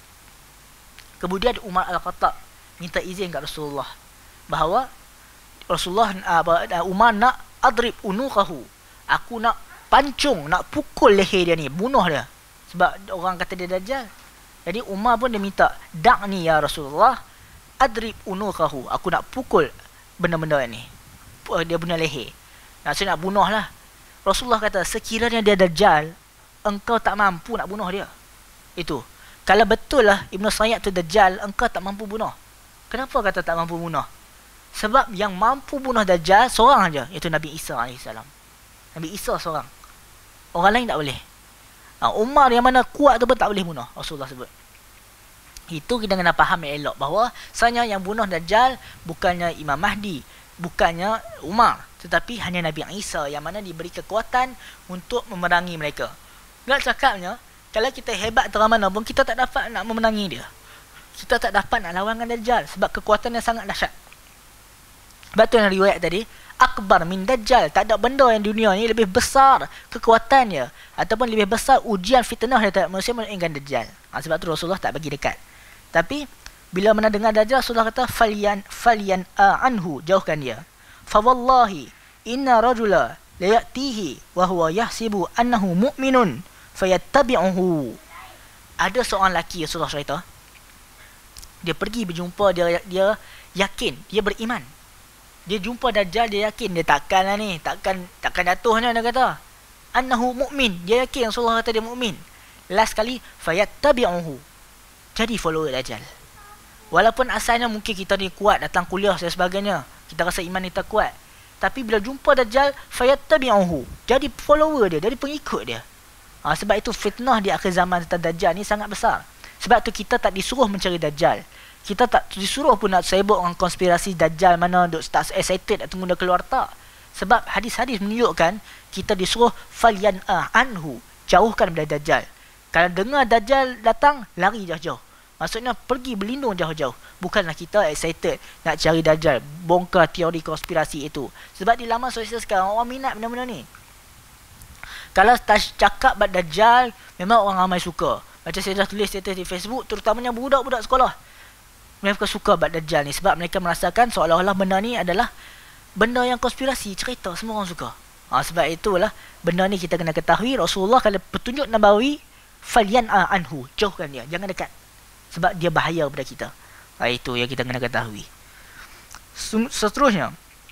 S1: Kemudian Umar Al-Khattab minta izin kat Rasulullah bahawa Rasulullah Umar nak adrib unuqahu, aku nak pancung, nak pukul leher dia ni, bunuh dia sebab orang kata dia Dajjal. Jadi Umar pun dia minta, da'ni ya Rasulullah adrib unuqahu, aku nak pukul benda-benda ni, dia punya leher. Maksudnya nak bunuh lah. Rasulullah kata, sekiranya dia Dajjal, engkau tak mampu nak bunuh dia. Itu. Kalau betul lah Ibn Sayyad tu Dajjal, engkau tak mampu bunuh. Kenapa kata tak mampu bunuh? Sebab yang mampu bunuh Dajjal seorang aja, iaitu Nabi Isa AS. Nabi Isa seorang. Orang lain tak boleh. Umar yang mana kuat tu pun tak boleh bunuh, Rasulullah sebut. Itu kita kena faham elok bahawa sebenarnya yang bunuh Dajjal bukannya Imam Mahdi, bukannya Umar, tetapi hanya Nabi Isa yang mana diberi kekuatan untuk memerangi mereka. Nak cakapnya, kalau kita hebat terang mana pun, kita tak dapat nak memenangi dia. Kita tak dapat nak lawan dengan Dajjal sebab kekuatannya sangat dahsyat. Sebab tu yang riwayat tadi, akbar min Dajjal, tak ada benda yang dunia ni lebih besar kekuatannya ataupun lebih besar ujian fitnah daripada manusia melainkan Dajjal. Sebab tu Rasulullah tak bagi dekat. Tapi bila mendengar Dajjal, Rasulullah kata falyan anhu, jauhkan dia. Fa wallahi inna rajula la ya'tihi wa huwa yahsibu annahu mu'minun fayattabi'uhu. Ada seorang lelaki, Rasulullah cerita, dia pergi berjumpa, dia yakin, dia beriman. Dia jumpa Dajjal, dia yakin dia takkanlah ni, takkan jatuhnya, dia kata. Annahu mu'min, dia yakin Rasulullah kata dia mu'min. Last kali, fayattabi'uhu, jadi follower Dajjal. Walaupun asalnya mungkin kita ni kuat, datang kuliah dan sebagainya, kita rasa iman kita kuat, tapi bila jumpa Dajjal, fayattabi'uhu, jadi follower dia, jadi pengikut dia. Sebab itu fitnah di akhir zaman tentang Dajjal ni sangat besar. Sebab tu kita tak disuruh mencari Dajjal. Kita tak disuruh pun nak sibuk dengan konspirasi Dajjal mana, duk start excited atau mula keluar, tak. Sebab hadis-hadis menunjukkan kita disuruh falyan'a anhu, jauhkan dari Dajjal. Kalau dengar Dajjal datang, lari jauh-jauh. Maksudnya pergi berlindung jauh-jauh. Bukanlah kita excited nak cari Dajjal, bongkar teori konspirasi itu. Sebab di laman sosial sekarang orang minat benda-benda ni. Kalau cakap bab Dajjal, memang orang ramai suka. Macam saya dah tulis status di Facebook, terutamanya budak-budak sekolah, mereka suka bab Dajjal ni sebab mereka merasakan seolah-olah benda ni adalah benda yang konspirasi, cerita, semua orang suka. Sebab itulah benda ni kita kena ketahui. Rasulullah kalau petunjuk Nabawi, falyan'a anhu, jauhkan dia, jangan dekat, sebab dia bahaya kepada kita. Itu yang kita kena ketahui. Seterusnya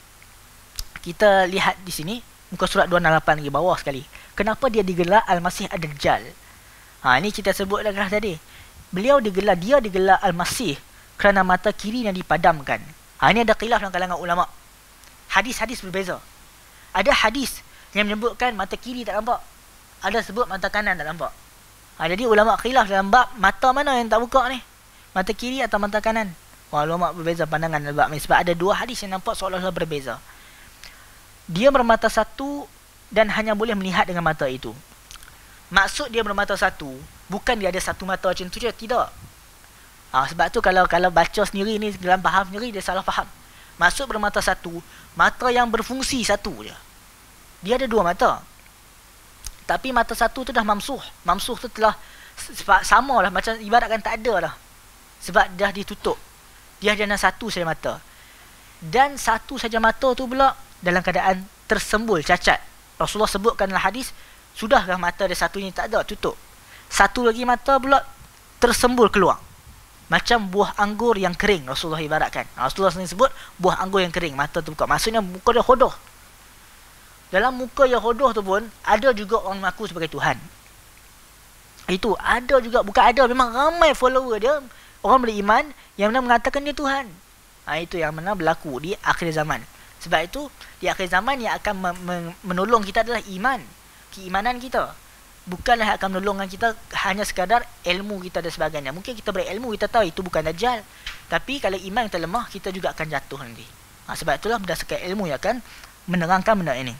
S1: kita lihat di sini muka surat 268 lagi bawah sekali. Kenapa dia digelar Al-Masih Ad-Dajjal? Ini kita sebut dah tadi. Dia digelar Al-Masih kerana mata kiri yang dipadamkan. Ini ada khilaf dalam kalangan ulama. Hadis-hadis berbeza. Ada hadis yang menyebutkan mata kiri tak nampak, ada sebut mata kanan tak nampak. Jadi ulama khilaf dalam bab mata mana yang tak buka ni, mata kiri atau mata kanan. Ulama berbeza pandangan dalam bab ni sebab ada dua hadis yang nampak seolah-olah berbeza. Dia bermata satu dan hanya boleh melihat dengan mata itu. Maksud dia bermata satu, bukan dia ada satu mata macam tu je, tidak. Sebab tu kalau baca sendiri ni, dalam faham sendiri, dia salah faham. Maksud bermata satu, mata yang berfungsi satu je. Dia ada dua mata, tapi mata satu tu dah mamsuh. Mamsuh tu telah sama lah, macam ibaratkan tak ada lah, sebab dah ditutup. Dia hanya satu saja mata, dan satu saja mata tu pula dalam keadaan tersembul, cacat. Rasulullah sebutkan dalam hadis, sudahkah mata dia satu ni tak ada, tutup. Satu lagi mata pula tersembul keluar, macam buah anggur yang kering. Rasulullah ibaratkan, Rasulullah sendiri sebut buah anggur yang kering, mata tu buka. Maksudnya muka dia hodoh. Dalam muka yang hodoh tu pun ada juga orang mengaku sebagai Tuhan. Itu ada juga, bukan ada, memang ramai follower dia, orang beriman yang mana mengatakan dia Tuhan. Itu yang mana berlaku di akhir zaman. Sebab itu di akhir zaman yang akan menolong kita adalah iman, keimanan kita. Bukanlah yang akan menolongkan kita hanya sekadar ilmu kita dan sebagainya. Mungkin kita berilmu, kita tahu itu bukan Dajjal, tapi kalau iman kita lemah, kita juga akan jatuh nanti. Sebab itulah berdasarkan ilmu yang akan menerangkan benda ini.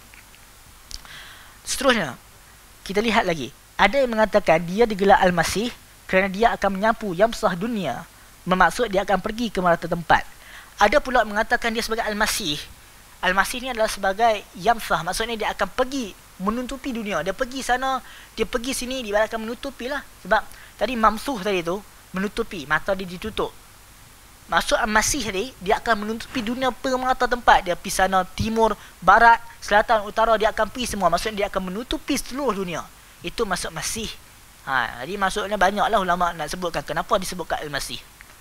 S1: Seterusnya kita lihat lagi. Ada yang mengatakan dia digelar Al-Masih kerana dia akan menyapu yamsah dunia, bermaksud dia akan pergi ke merata tempat. Ada pula mengatakan dia sebagai Al-Masih. Al-Masih ni adalah sebagai yamsah, maksudnya dia akan pergi menutupi dunia. Dia pergi sana, dia pergi sini, diibaratkan menutupi lah. Sebab tadi mamsuh tadi tu menutupi, mata dia ditutup. Maksud Al-Masih tadi, dia akan menutupi dunia permata tempat. Dia pergi sana, timur, barat, selatan, utara, dia akan pergi semua. Maksudnya dia akan menutupi seluruh dunia. Itu maksud Masih. Jadi maksudnya banyaklah ulama nak sebutkan kenapa disebutkan Al-Masih.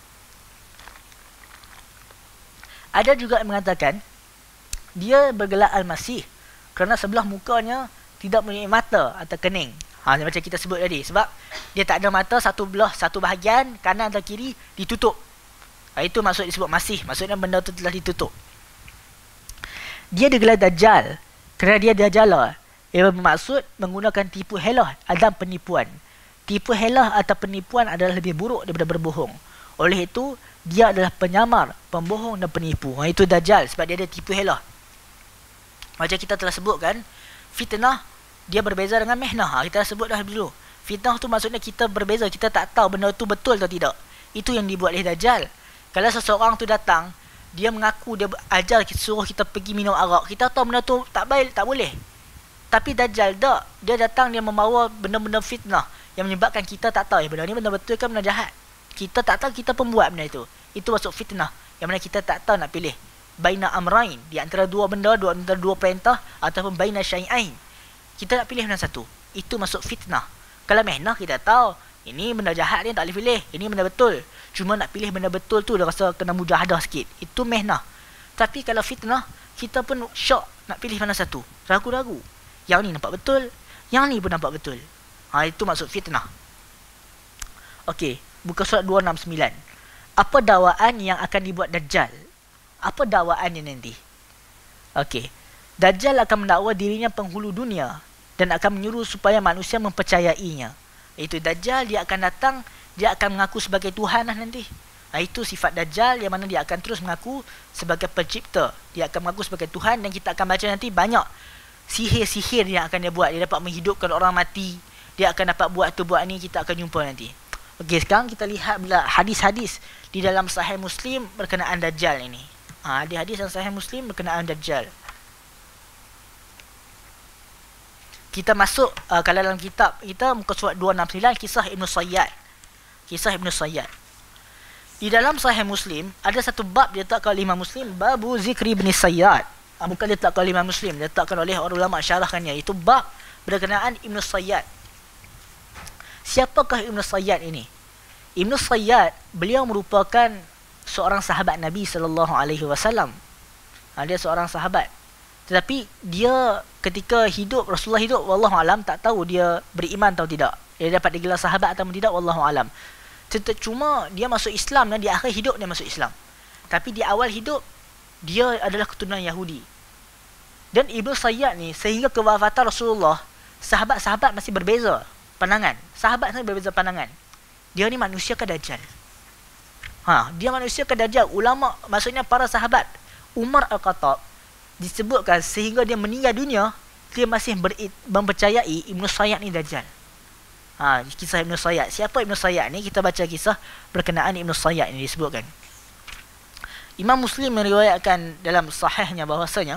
S1: Ada juga yang mengatakan dia bergelar Al-Masih kerana sebelah mukanya tidak mempunyai mata atau kening. Macam kita sebut tadi, sebab dia tak ada mata, satu bahagian kanan atau kiri ditutup. Itu maksud disebut Masih, maksudnya benda tu telah ditutup. Dia digelar Dajjal kerana dia Dajjala, ia bermaksud menggunakan tipu helah dan penipuan. Tipu helah atau penipuan adalah lebih buruk daripada berbohong. Oleh itu dia adalah penyamar, pembohong dan penipu. Itu Dajjal sebab dia ada tipu helah. Macam kita telah sebutkan, fitnah dia berbeza dengan mihnah. Kita dah sebut dah dulu. Fitnah tu maksudnya kita berbeza, kita tak tahu benda tu betul atau tidak. Itu yang dibuat oleh Dajjal. Kalau seseorang tu datang, dia mengaku dia ajar suruh kita pergi minum arak, kita tahu benda tu tak baik, tak boleh. Tapi Dajjal tak, dia datang, dia membawa benda-benda fitnah yang menyebabkan kita tak tahu benda ni benda betul ke benda jahat. Kita tak tahu, kita pembuat benda itu. Itu masuk fitnah yang mana kita tak tahu nak pilih baina amrain, di antara dua benda, antara dua perintah, ataupun baina syai'ain. Kita nak pilih mana satu. Itu masuk fitnah. Kalau mihnah kita tahu, ini benda jahat ni tak boleh pilih, ini benda betul. Cuma nak pilih benda betul tu dah rasa kena mujahadah sikit. Itu mihnah. Tapi kalau fitnah, kita pun syok nak pilih mana satu. Ragu-ragu. Yang ni nampak betul, yang ni pun nampak betul. Itu maksud fitnah. Okey, buka surat 269. Apa dakwaan yang akan dibuat Dajjal? Apa dakwaannya nanti? Okey. Dajjal akan mendakwa dirinya penghulu dunia dan akan menyuruh supaya manusia mempercayainya. Itu Dajjal, dia akan datang, dia akan mengaku sebagai Tuhan lah nanti. Itu sifat Dajjal, yang mana dia akan terus mengaku sebagai pencipta. Dia akan mengaku sebagai Tuhan, dan kita akan baca nanti banyak sihir-sihir yang akan dia buat. Dia dapat menghidupkan orang mati, dia akan dapat buat tu buat ni, kita akan jumpa nanti. Okey, sekarang kita lihat hadis-hadis di dalam Sahih Muslim berkenaan Dajjal ini. Ada hadis dalam Sahih Muslim berkenaan Dajjal. Kita masuk kalau dalam kitab kita muka surat 269, kisah Ibn Sayyad. Kisah Ibn Sayyad. Di dalam Sahih Muslim ada satu bab dia letakkan oleh Imam Muslim, babu zikri Ibn Sayyad. Bukan dia letakkan oleh Imam Muslim, dia letakkan oleh orang ulama syarahkannya. Itu bab berkenaan Ibn Sayyad. Siapakah Ibn Sayyad ini? Ibn Sayyad, beliau merupakan seorang sahabat Nabi SAW. Dia seorang sahabat. Tetapi dia ketika hidup, Rasulullah hidup, wallahu alam, tak tahu dia beriman atau tidak. Dia dapat digelar sahabat atau tidak, wallahu alam. Cuma dia masuk Islam, dan di akhir hidup dia masuk Islam. Tapi di awal hidup dia adalah keturunan Yahudi. Dan Ibn Sayyad ni, sehingga kewafatan Rasulullah, sahabat-sahabat masih berbeza pandangan. Sahabat masih berbeza pandangan. Dia ni manusia ke Dajjal? Dia manusia ke Dajjal? Ulama, maksudnya para sahabat Umar Al-Khattab disebutkan sehingga dia meninggal dunia, dia masih mempercayai Ibn Sayyad ni Dajjal. Kisah Ibn Sayyad. Siapa Ibn Sayyad ni? Kita baca kisah berkenaan Ibn Sayyad ni disebutkan. Imam Muslim meriwayatkan dalam sahihnya bahwasanya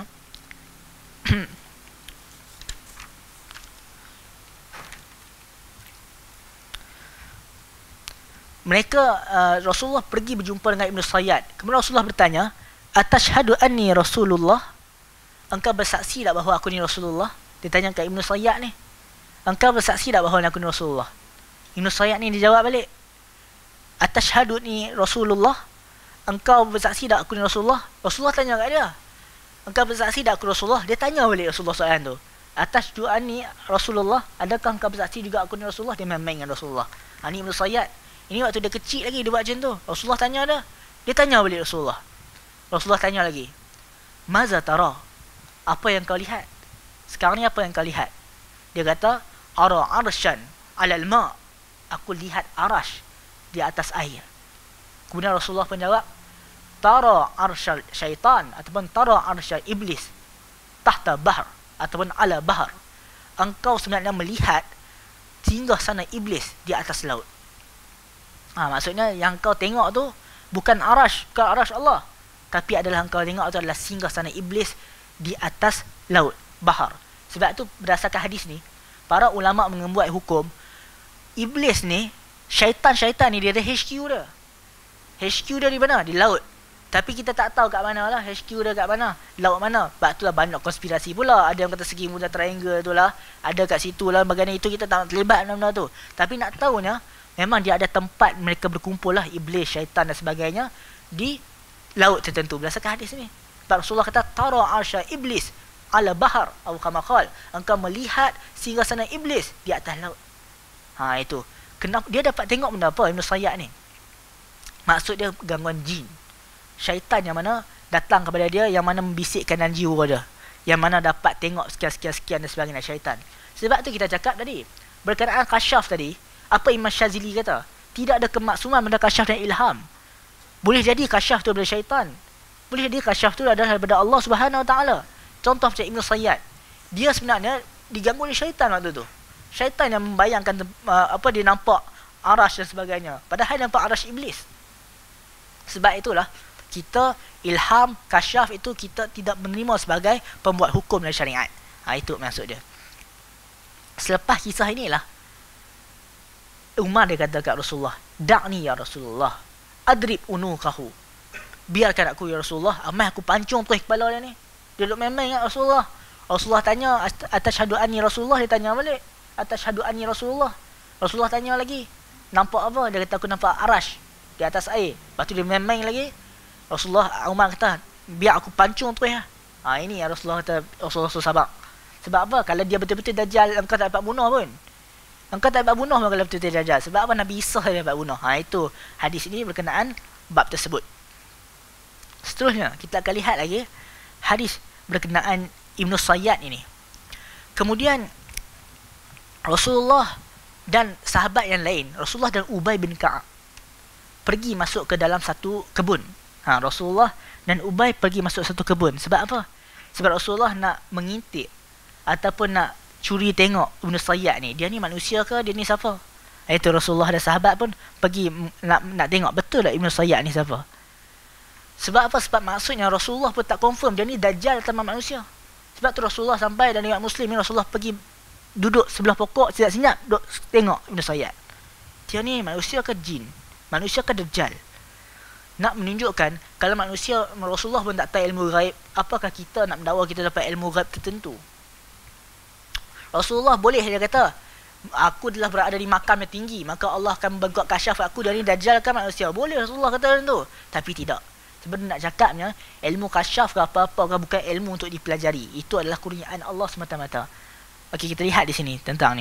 S1: Rasulullah pergi berjumpa dengan Ibn Sayyad. Kemudian Rasulullah bertanya, "Atashhadu anni Rasulullah?" Engkau bersaksi tak bahawa aku ni Rasulullah? Dia tanya ke Ibn Sayyad ni. Engkau bersaksi tak bahawa aku ni Rasulullah? Ibn Sayyad ni dia jawab balik, "Atashhadu ni Rasulullah?" Engkau bersaksi tak aku ni Rasulullah? Rasulullah tanya kat dia, "Engkau bersaksi tak aku Rasulullah?" Dia tanya balik Rasulullah soalan tu. "Atashhadu anni Rasulullah?" Adakah engkau bersaksi juga aku ni Rasulullah? Dia main-main dengan Rasulullah. Ni Ibn Sayyad. Ini waktu dia kecil lagi dia buat macam tu. Rasulullah tanya dia. Dia tanya balik Rasulullah. Rasulullah tanya lagi, "Maza tara?" Apa yang kau lihat? Sekarang ni apa yang kau lihat? Dia kata, "Ara arsyan alal ma." Aku lihat arash di atas air. Kemudian Rasulullah pun jawab, "Tara arsyal syaitan," ataupun "Tara arsyal iblis tahta bahr," ataupun "ala bahr." Engkau sebenarnya melihat singgah sana iblis di atas laut. Maksudnya yang kau tengok tu bukan arash, bukan arash Allah, tapi adalah engkau tengok tu adalah singgah sana iblis di atas laut, bahar. Sebab tu berdasarkan hadis ni, para ulama membuat hukum, iblis ni, syaitan-syaitan ni dia ada HQ dia. HQ dia di mana? Di laut. Tapi kita tak tahu kat mana lah HQ dia, kat mana, laut mana. Sebab tu lah banyak konspirasi pula. Ada yang kata segi muda triangle tu lah, ada kat situ lah, bagian itu kita tak nak terlibat benda tu. Tapi nak tahunya, memang dia ada tempat mereka berkumpul lah, iblis, syaitan dan sebagainya, di laut tertentu berdasarkan hadis ni. Rasulullah kata, "Tara arsya iblis ala bahar," atau kama qala, engkau melihat singgasana iblis di atas laut. Itu. Kenapa dia dapat tengok benda apa Ibn Sayyad ni? Maksud dia gangguan jin. Syaitan yang mana datang kepada dia, yang mana membisikkan dalam jiwa dia, yang mana dapat tengok sekian dan sebagainya, syaitan. Sebab tu kita cakap tadi berkenaan kasyaf tadi, apa Imam Syazili kata? Tidak ada kemaksuman benda kasyaf dan ilham. Boleh jadi kasyaf tu daripada syaitan, boleh jadi kasyaf tu adalah daripada Allah Subhanahu Wa Taala. Contoh macam Ibn Sayyad, dia sebenarnya diganggu oleh syaitan waktu tu. Syaitan yang membayangkan dia nampak arash dan sebagainya, padahal nampak arash iblis. Sebab itulah kita ilham, kasyaf itu kita tidak menerima sebagai pembuat hukum dalam syariat. Itu maksud dia. Selepas kisah inilah Umar dia kata kat Rasulullah, "Da'ni ya Rasulullah, adrib unuqahu." biarkan aku ya Rasulullah, amai aku pancung terus kepala dia ni. Dia duduk main-main dengan Rasulullah. Rasulullah tanya, atashhadu anni Rasulullah, dia tanya balik, atashhadu anni Rasulullah. Rasulullah tanya lagi, nampak apa? Dia kata aku nampak arash di atas air. Lepas tu dia main-main lagi. Rasulullah, Umar kata, biar aku pancung terus lah. Ini yang Rasulullah kata, Rasulullah sabar. Sebab apa? Kalau dia betul-betul Dajjal, engkau tak dapat bunuh pun. Engkau tak dapat bunuh kalau betul-betul Dajjal. Sebab apa? Nabi Isa dia dapat bunuh. Itu hadis ini berkenaan bab tersebut. Seterusnya, kita akan lihat lagi hadis berkenaan Ibn Sayyad ini. Kemudian Rasulullah dan sahabat yang lain, Rasulullah dan Ubay bin Ka'ab, pergi masuk ke dalam satu kebun. Rasulullah dan Ubay pergi masuk satu kebun. Sebab apa? Sebab Rasulullah nak mengintip ataupun nak curi tengok Ibn Sayyad ni. Dia ni manusia ke? Dia ni siapa? Itu Rasulullah dan sahabat pun pergi nak tengok betul tak Ibn Sayyad ni siapa. Sebab apa? Sebab maksudnya Rasulullah pun tak confirm dia ni Dajjal atau manusia. Sebab tu Rasulullah sampai dan riwayat Muslim ni Rasulullah pergi duduk sebelah pokok senyap-senyap duduk tengok Ibn Sayyad. Dia ni manusia ke jin? Manusia ke Dajjal? Nak menunjukkan kalau manusia, Rasulullah pun tak tahu ilmu ghaib, apakah kita nak mendakwa kita dapat ilmu ghaib tertentu? Rasulullah boleh dia kata, aku telah berada di makam yang tinggi, maka Allah akan membuat kasyaf aku dari Dajjal kan manusia. Boleh Rasulullah kata macam tu. Tapi tidak. Sebenarnya nak cakapnya, ilmu kasyaf ke apa-apa bukan ilmu untuk dipelajari. Itu adalah kurniaan Allah semata-mata. Okey, kita lihat di sini tentang ni.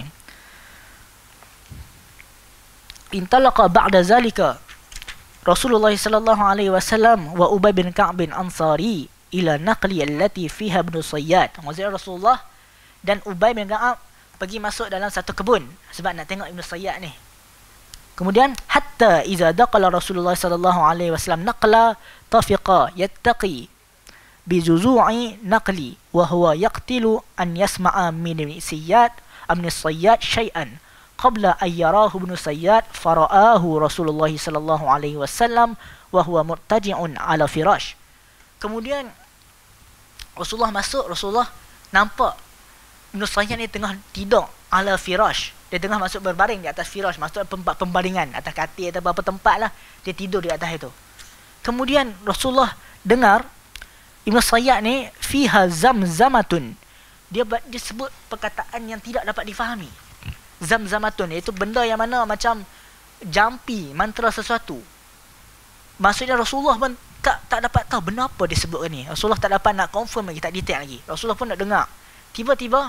S1: Intalaqa ba'da zalika Rasulullah sallallahu alaihi wasallam wa Ubay bin Ka'b bin Ansari ila naqli allati fiha Ibn Sayyad. Maksudnya Rasulullah dan Ubay bin Ka'ab pergi masuk dalam satu kebun sebab nak tengok Ibn Sayyad ni. Kemudian hatta iza daqala Rasulullah sallallahu alaihi wasallam naqla tafiqa yattaqi bi juzu'i naqli wa huwa yaqtilu an yasma'a min Sayyad Ibn Sayyad syai'an qabla an yarahu Ibn Sayyad fara'ahu Rasulullah sallallahu alaihi wasallam wa huwa murtaji'un ala firash. Kemudian Rasulullah masuk, Rasulullah nampak Ibn Sayyad ni tengah tidur ala firash. Dia tengah masuk berbaring di atas firash, maksudnya tempat pembaringan, atas katil atau beberapa tempat lah. Dia tidur di atas itu. Kemudian Rasulullah dengar Ibn Sayyad ni fiha zamzamatun. Dia sebut perkataan yang tidak dapat difahami. Zamzamatun iaitu benda yang mana macam jampi, mantra sesuatu. Maksudnya Rasulullah pun tak dapat tahu benda apa dia sebutkan ni. Rasulullah tak dapat nak confirm lagi, tak detail lagi. Rasulullah pun nak dengar. Tiba-tiba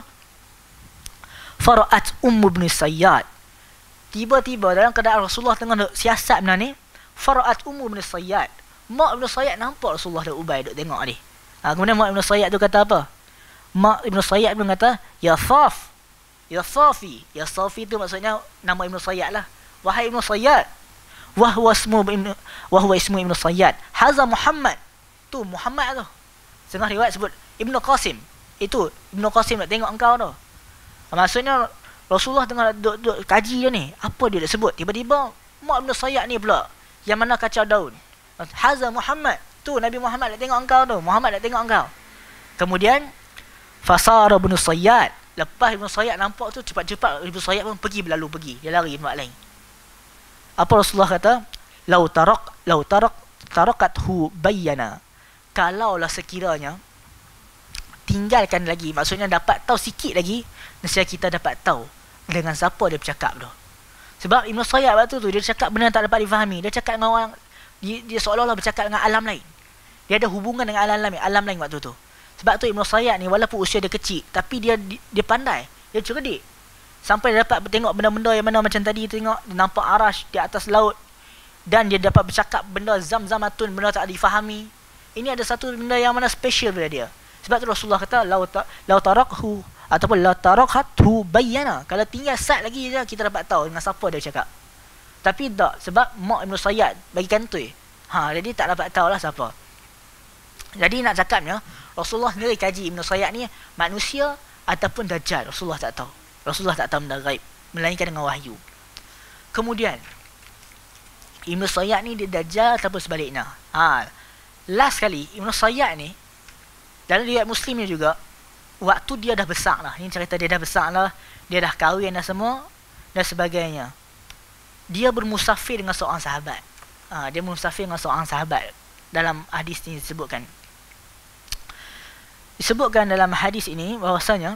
S1: fara'at Ibn Sayyad. Tiba-tiba dalam keadaan Rasulullah tengah siasat benda ni, fara'at Ibn Sayyad. Mak Ibn Sayyad nampak Rasulullah dan Ubay duk tengok ni. Kemudian mak Ibn Sayyad tu kata apa? Mak Ibn Sayyad pun kata, ya Saf, ya Safi. Ya Safi tu maksudnya nama Ibn Sayyad lah. Wahai Ibn Sayyad, wahwa ismu Ibn Sayyad, haza Muhammad. Tu Muhammad tu. Setengah riwayat sebut Ibn Qasim. Itu Ibn Qasim nak tengok engkau tu. Maksudnya Rasulullah tengah duduk kaji dia ni. Apa dia nak sebut? Tiba-tiba mak Ibn Sayyad ni pula yang mana kacau daun. Haza Muhammad. Tu Nabi Muhammad nak tengok engkau tu. Muhammad nak tengok engkau. Kemudian fasara Ibn Sayyad. Lepas Ibn Sayyad nampak tu, cepat-cepat Ibn Sayyad pun pergi berlalu pergi. Dia lari tempat lain. Apa Rasulullah kata? Lau tarakathu bayyana. Kalaulah sekiranya tinggalkan lagi, maksudnya dapat tahu sikit lagi, nescaya kita dapat tahu dengan siapa dia bercakap tu. Sebab Ibn Sayyad waktu tu dia cakap benda yang tak dapat difahami. Dia cakap dengan orang, dia seolah-olah bercakap dengan alam lain. Dia ada hubungan dengan alam lain waktu tu. Sebab tu Ibn Sayyad ni walaupun usia dia kecil, tapi dia pandai, dia cerdik. Sampai dia dapat tengok benda-benda yang mana macam tadi tengok, dia nampak arash di atas laut, dan dia dapat bercakap benda zamzamatun, benda tak difahami. Ini ada satu benda yang mana special pada dia. Sebab tu Rasulullah kata lau tarakhu ataupun la tarakhathu bayyana. Kalau tinggal sat lagi je kita dapat tahu dengan siapa dia cakap. Tapi tak, sebab mak Ibn Sayyad bagi kantoi. Jadi tak dapat tahulah siapa. Jadi nak cakapnya Rasulullah sendiri kaji Ibn Sayyad ni manusia ataupun Dajjal. Rasulullah tak tahu. Rasulullah tak tahu benda ghaib, melainkan dengan wahyu. Kemudian Ibn Sayyad ni dia Dajjal ataupun sebaliknya. Last kali Ibn Sayyad ni dalam riwayat Muslim ni juga, waktu dia dah besar lah. Ini cerita dia dah besar lah. Dia dah kahwin dah semua dan sebagainya. Dia bermusafir dengan seorang sahabat. Dia bermusafir dengan seorang sahabat. dalam hadis ini disebutkan. Disebutkan dalam hadis ini bahwasanya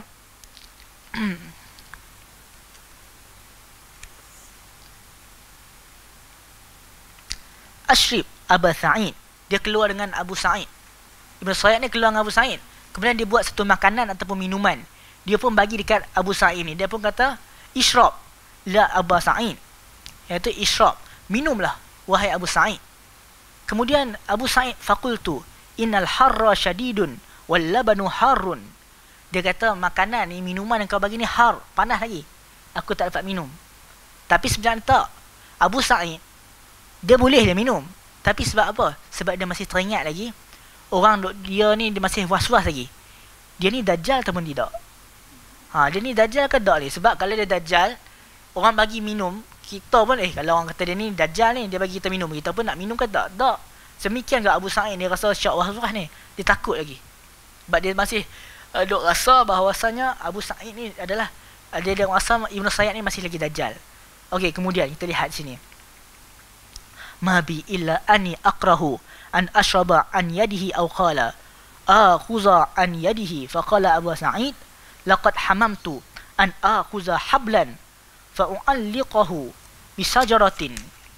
S1: Ashrib Abu Sa'id, dia keluar dengan Abu Sa'id. Ibn Sayyad ni keluar dengan Abu Sa'id. Kemudian dia buat satu makanan ataupun minuman. Dia pun bagi dekat Abu Sa'id ni. Dia pun kata, "Ishrab la Abu Sa'id." Iaitu ishrab, minumlah wahai Abu Sa'id. Kemudian Abu Sa'id faqultu innal harra syadidun wal labanu harrun. Dia kata makanan ni, minuman yang kau bagi ni har, panas lagi. Aku tak dapat minum. Tapi sebenarnya tak. Abu Sa'id dia boleh dia minum. Tapi sebab apa? Sebab dia masih teringat lagi dia ni dia masih was-was lagi. Dia ni dajjal ataupun tidak? Dia ni dajjal ke tak ni? Sebab kalau dia dajjal, orang bagi minum, kita pun kalau orang kata dia ni dajjal ni, dia bagi kita minum, kita pun nak minum ke tak? Tak. Semikian ke Abu Sa'id ni rasa syak was-was ni. Dia takut lagi. Sebab dia masih duk rasa bahawasanya Abu Sa'id ni adalah dia rasa Ibn Sayyad ni masih lagi dajjal. Okey, kemudian kita lihat sini. Ma bi illa anni akrahu an ashraba an yadihi aw qala akhuza an yadihi faqala Abu Sa'id laqad hamamtu an akhuza hablan fa u'alliqahu bi sajaratin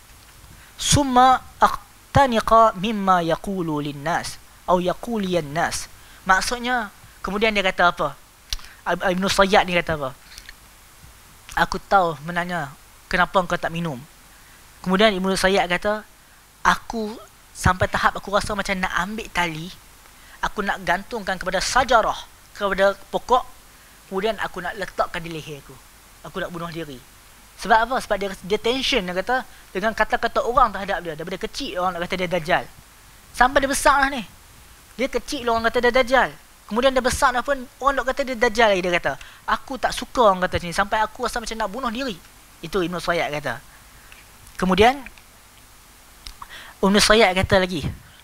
S1: summa aqtaniqa mimma yaqulu lin-nas aw yaqulu lin-nas. Maksudnya kemudian dia kata apa? Ibn Sayyad ni kata apa? Aku tahu menanya kenapa engkau tak minum. Kemudian Ibn Sayyad kata, aku sampai tahap aku rasa macam nak ambil tali, aku nak gantungkan kepada sajarah, kepada pokok, kemudian aku nak letakkan di leher aku. Aku nak bunuh diri. Sebab apa? Sebab dia tension, dia kata, dengan kata-kata orang terhadap dia. Daripada kecil orang nak kata dia dajjal. Sampai dia besar lah ni. Dia kecil orang kata dia dajjal. Kemudian dia besar dah pun orang nak kata dia dajjal lagi. Dia kata, aku tak suka orang kata ni. Sampai aku rasa macam nak bunuh diri. Itu Ibn Sayyad kata. Kemudian Ibn Sayyad kata lagi,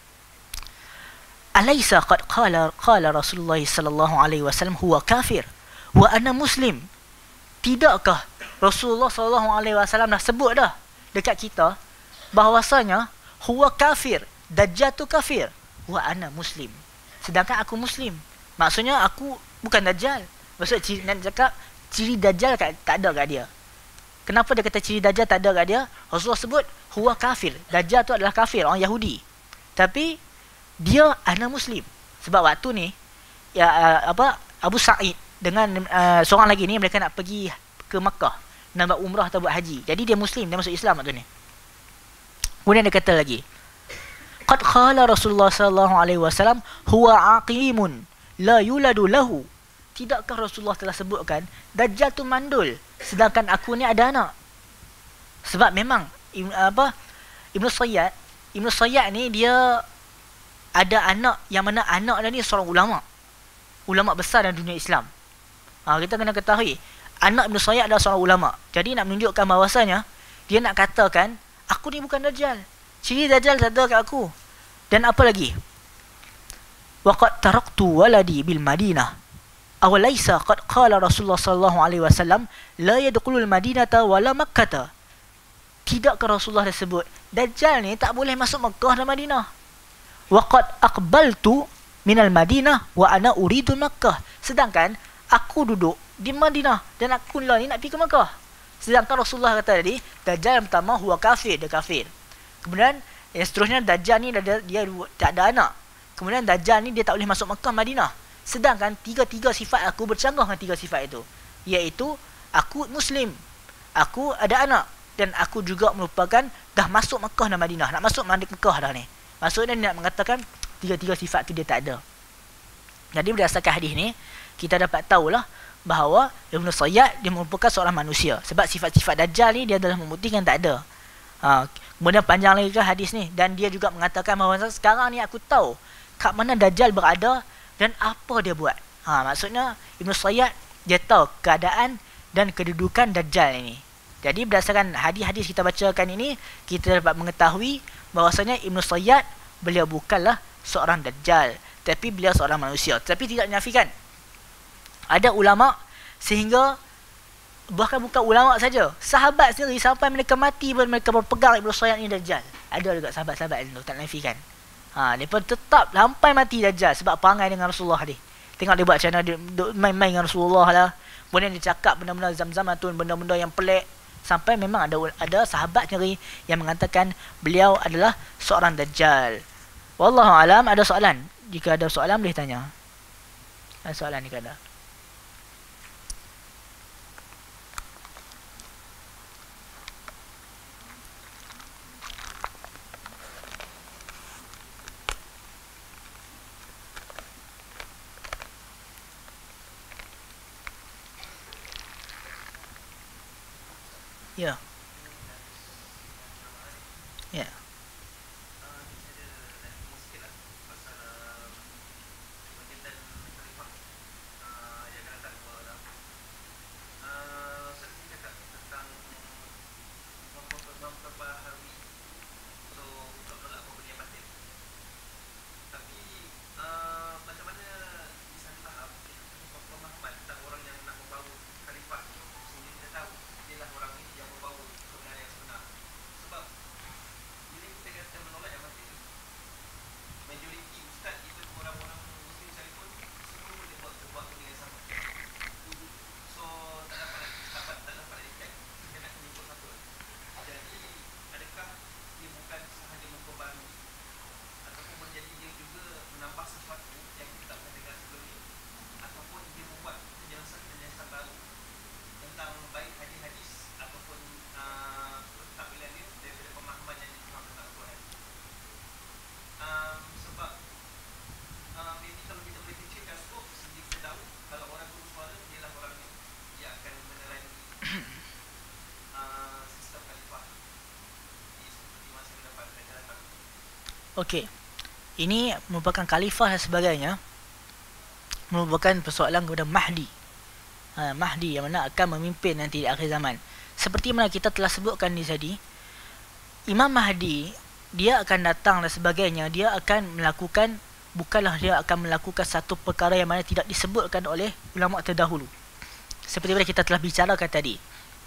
S1: alaysa qad qala Rasulullah sallallahu alaihi wasallam huwa kafir wa ana muslim. Tidakkah Rasulullah sallallahu alaihi wasallam dah sebut dah dekat kita bahawasanya huwa kafir, dajjal tu kafir, wa ana muslim, sedangkan aku muslim. Maksudnya aku bukan dajjal. Maksud nak cakap ciri dajjal tak ada kat dia. Kenapa dia kata ciri dajjal tak ada kat dia? Rasulullah sebut huwa kafir. Dajjal tu adalah kafir, orang Yahudi. Tapi dia ana muslim. Sebab waktu ni Abu Sa'id dengan seorang lagi ni, mereka nak pergi ke Makkah nak buat umrah atau buat haji. Jadi dia muslim, dia masuk Islam waktu ni. Kemudian dia kata lagi, qad qala Rasulullah sallallahu alaihi wasallam huwa aqimun la yuladu lahu. Tidakkah Rasulullah telah sebutkan dajjal tu mandul, sedangkan aku ni ada anak? Sebab memang Ibn Sayyad ni dia ada anak, yang mana anak dia ni seorang ulama besar dalam dunia Islam. Kita kena ketahui anak Ibn Sayyad adalah seorang ulama. Jadi nak menunjukkan bahawasanya dia nak katakan aku ni bukan dajjal, ciri dajjal tak ada kat aku. Dan apa lagi, waqad taraktu waladi bil Madinah awalaysa qad qala Rasulullah sallallahu alaihi wasallam la yadkhulul Madinata wala Makkah. Tidakkah Rasulullah dah sebut dajjal ni tak boleh masuk Makkah dan Madinah? Waqad aqbaltu minal Madinah wa ana uridu Makkah. Sedangkan aku duduk di Madinah dan aku lah ni nak pergi ke Makkah. Sedangkan Rasulullah kata tadi dajjal yang pertama huwa kafir, dia kafir. Kemudian yang seterusnya dajjal ni dia tak ada anak. Kemudian dajjal ni dia tak boleh masuk Makkah Madinah. Sedangkan tiga-tiga sifat aku bercanggah dengan tiga sifat itu, iaitu aku muslim, aku ada anak, dan aku juga merupakan dah masuk Makkah dan Madinah. Nak masuk Makkah dah ni. Maksudnya dia nak mengatakan tiga-tiga sifat tu dia tak ada. Jadi berdasarkan hadis ni kita dapat tahulah bahawa Ibn Sayyad dia merupakan seorang manusia. Sebab sifat-sifat dajjal ni dia adalah membuktikan tak ada. Kemudian panjang lagi ke hadis ni, dan dia juga mengatakan bahawa sekarang ni aku tahu kat mana dajjal berada dan apa dia buat. Maksudnya Ibn Sayyad dia tahu keadaan dan kedudukan dajjal ini. Jadi berdasarkan hadis-hadis kita bacakan ini, kita dapat mengetahui bahawasanya Ibn Sayyad beliau bukanlah seorang dajjal, tapi beliau seorang manusia. Tapi tidak menafikan ada ulama, sehingga bahkan bukan ulama saja, sahabat sendiri sampai mereka mati pun mereka berpegang Ibn Sayyad ini dajjal. Ada juga sahabat-sahabat itu, tak menafikan. Mereka tetap sampai mati Dajjal sebab perangai dengan Rasulullah ni. Tengok dia buat macam mana, dia main-main dengan Rasulullah lah. Kemudian dia cakap benda-benda Zam-Zam tu, benda-benda yang pelik. Sampai memang ada sahabat sendiri yang mengatakan beliau adalah seorang Dajjal. Wallahu alam. Ada soalan? Jika ada soalan boleh tanya. Ada soalan jika ada. Ya. Ya. Okey. Ini merupakan khalifah dan sebagainya. Merupakan persoalan kepada Mahdi. Mahdi yang mana akan memimpin nanti di akhir zaman. Seperti mana kita telah sebutkan di tadi, Imam Mahdi dia akan datang dan sebagainya. Dia akan melakukan, bukanlah dia akan melakukan satu perkara yang mana tidak disebutkan oleh ulama terdahulu. Seperti mana kita telah bicarakan tadi.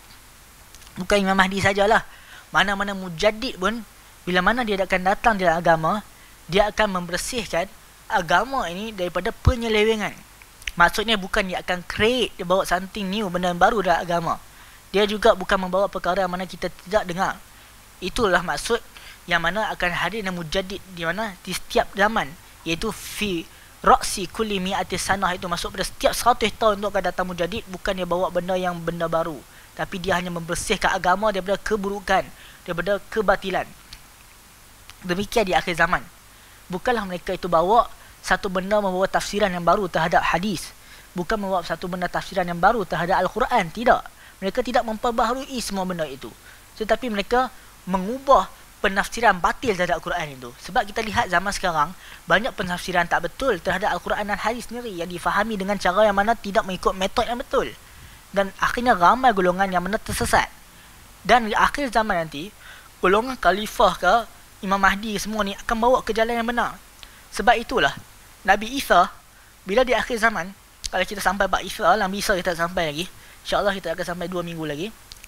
S1: Bukan Imam Mahdi sajalah. Mana-mana mujaddid pun, bila mana dia akan datang dalam agama, dia akan membersihkan agama ini daripada penyelewengan. Maksudnya bukan dia akan create, dia bawa something new, benda yang baru dalam agama. Dia juga bukan membawa perkara yang mana kita tidak dengar. Itulah maksud yang mana akan hadir dan mujaddid di mana di setiap zaman, iaitu fi ra'si kulli mi'ati sanah, itu masuk pada setiap 100 tahun tu akan datang mujaddid. Bukan dia bawa benda baru, tapi dia hanya membersihkan agama daripada keburukan, daripada kebatilan. Demikian di akhir zaman. Bukanlah mereka itu bawa satu benda, membawa tafsiran yang baru terhadap hadis. Bukan membawa satu benda tafsiran yang baru terhadap Al-Quran. Tidak. Mereka tidak memperbaharui semua benda itu. Tetapi mereka mengubah penafsiran batil terhadap Al-Quran itu. Sebab kita lihat zaman sekarang, banyak penafsiran tak betul terhadap Al-Quran dan hadis sendiri yang difahami dengan cara yang mana tidak mengikut metod yang betul. Dan akhirnya ramai golongan yang mana tersesat. Dan di akhir zaman nanti, golongan khalifah ke Imam Mahdi semua ni akan bawa ke jalan yang benar. Sebab itulah Nabi Isa, bila di akhir zaman, kalau kita sampai bab Isa, Nabi Isa kita tak sampai lagi, InsyaAllah kita akan sampai 2 minggu lagi.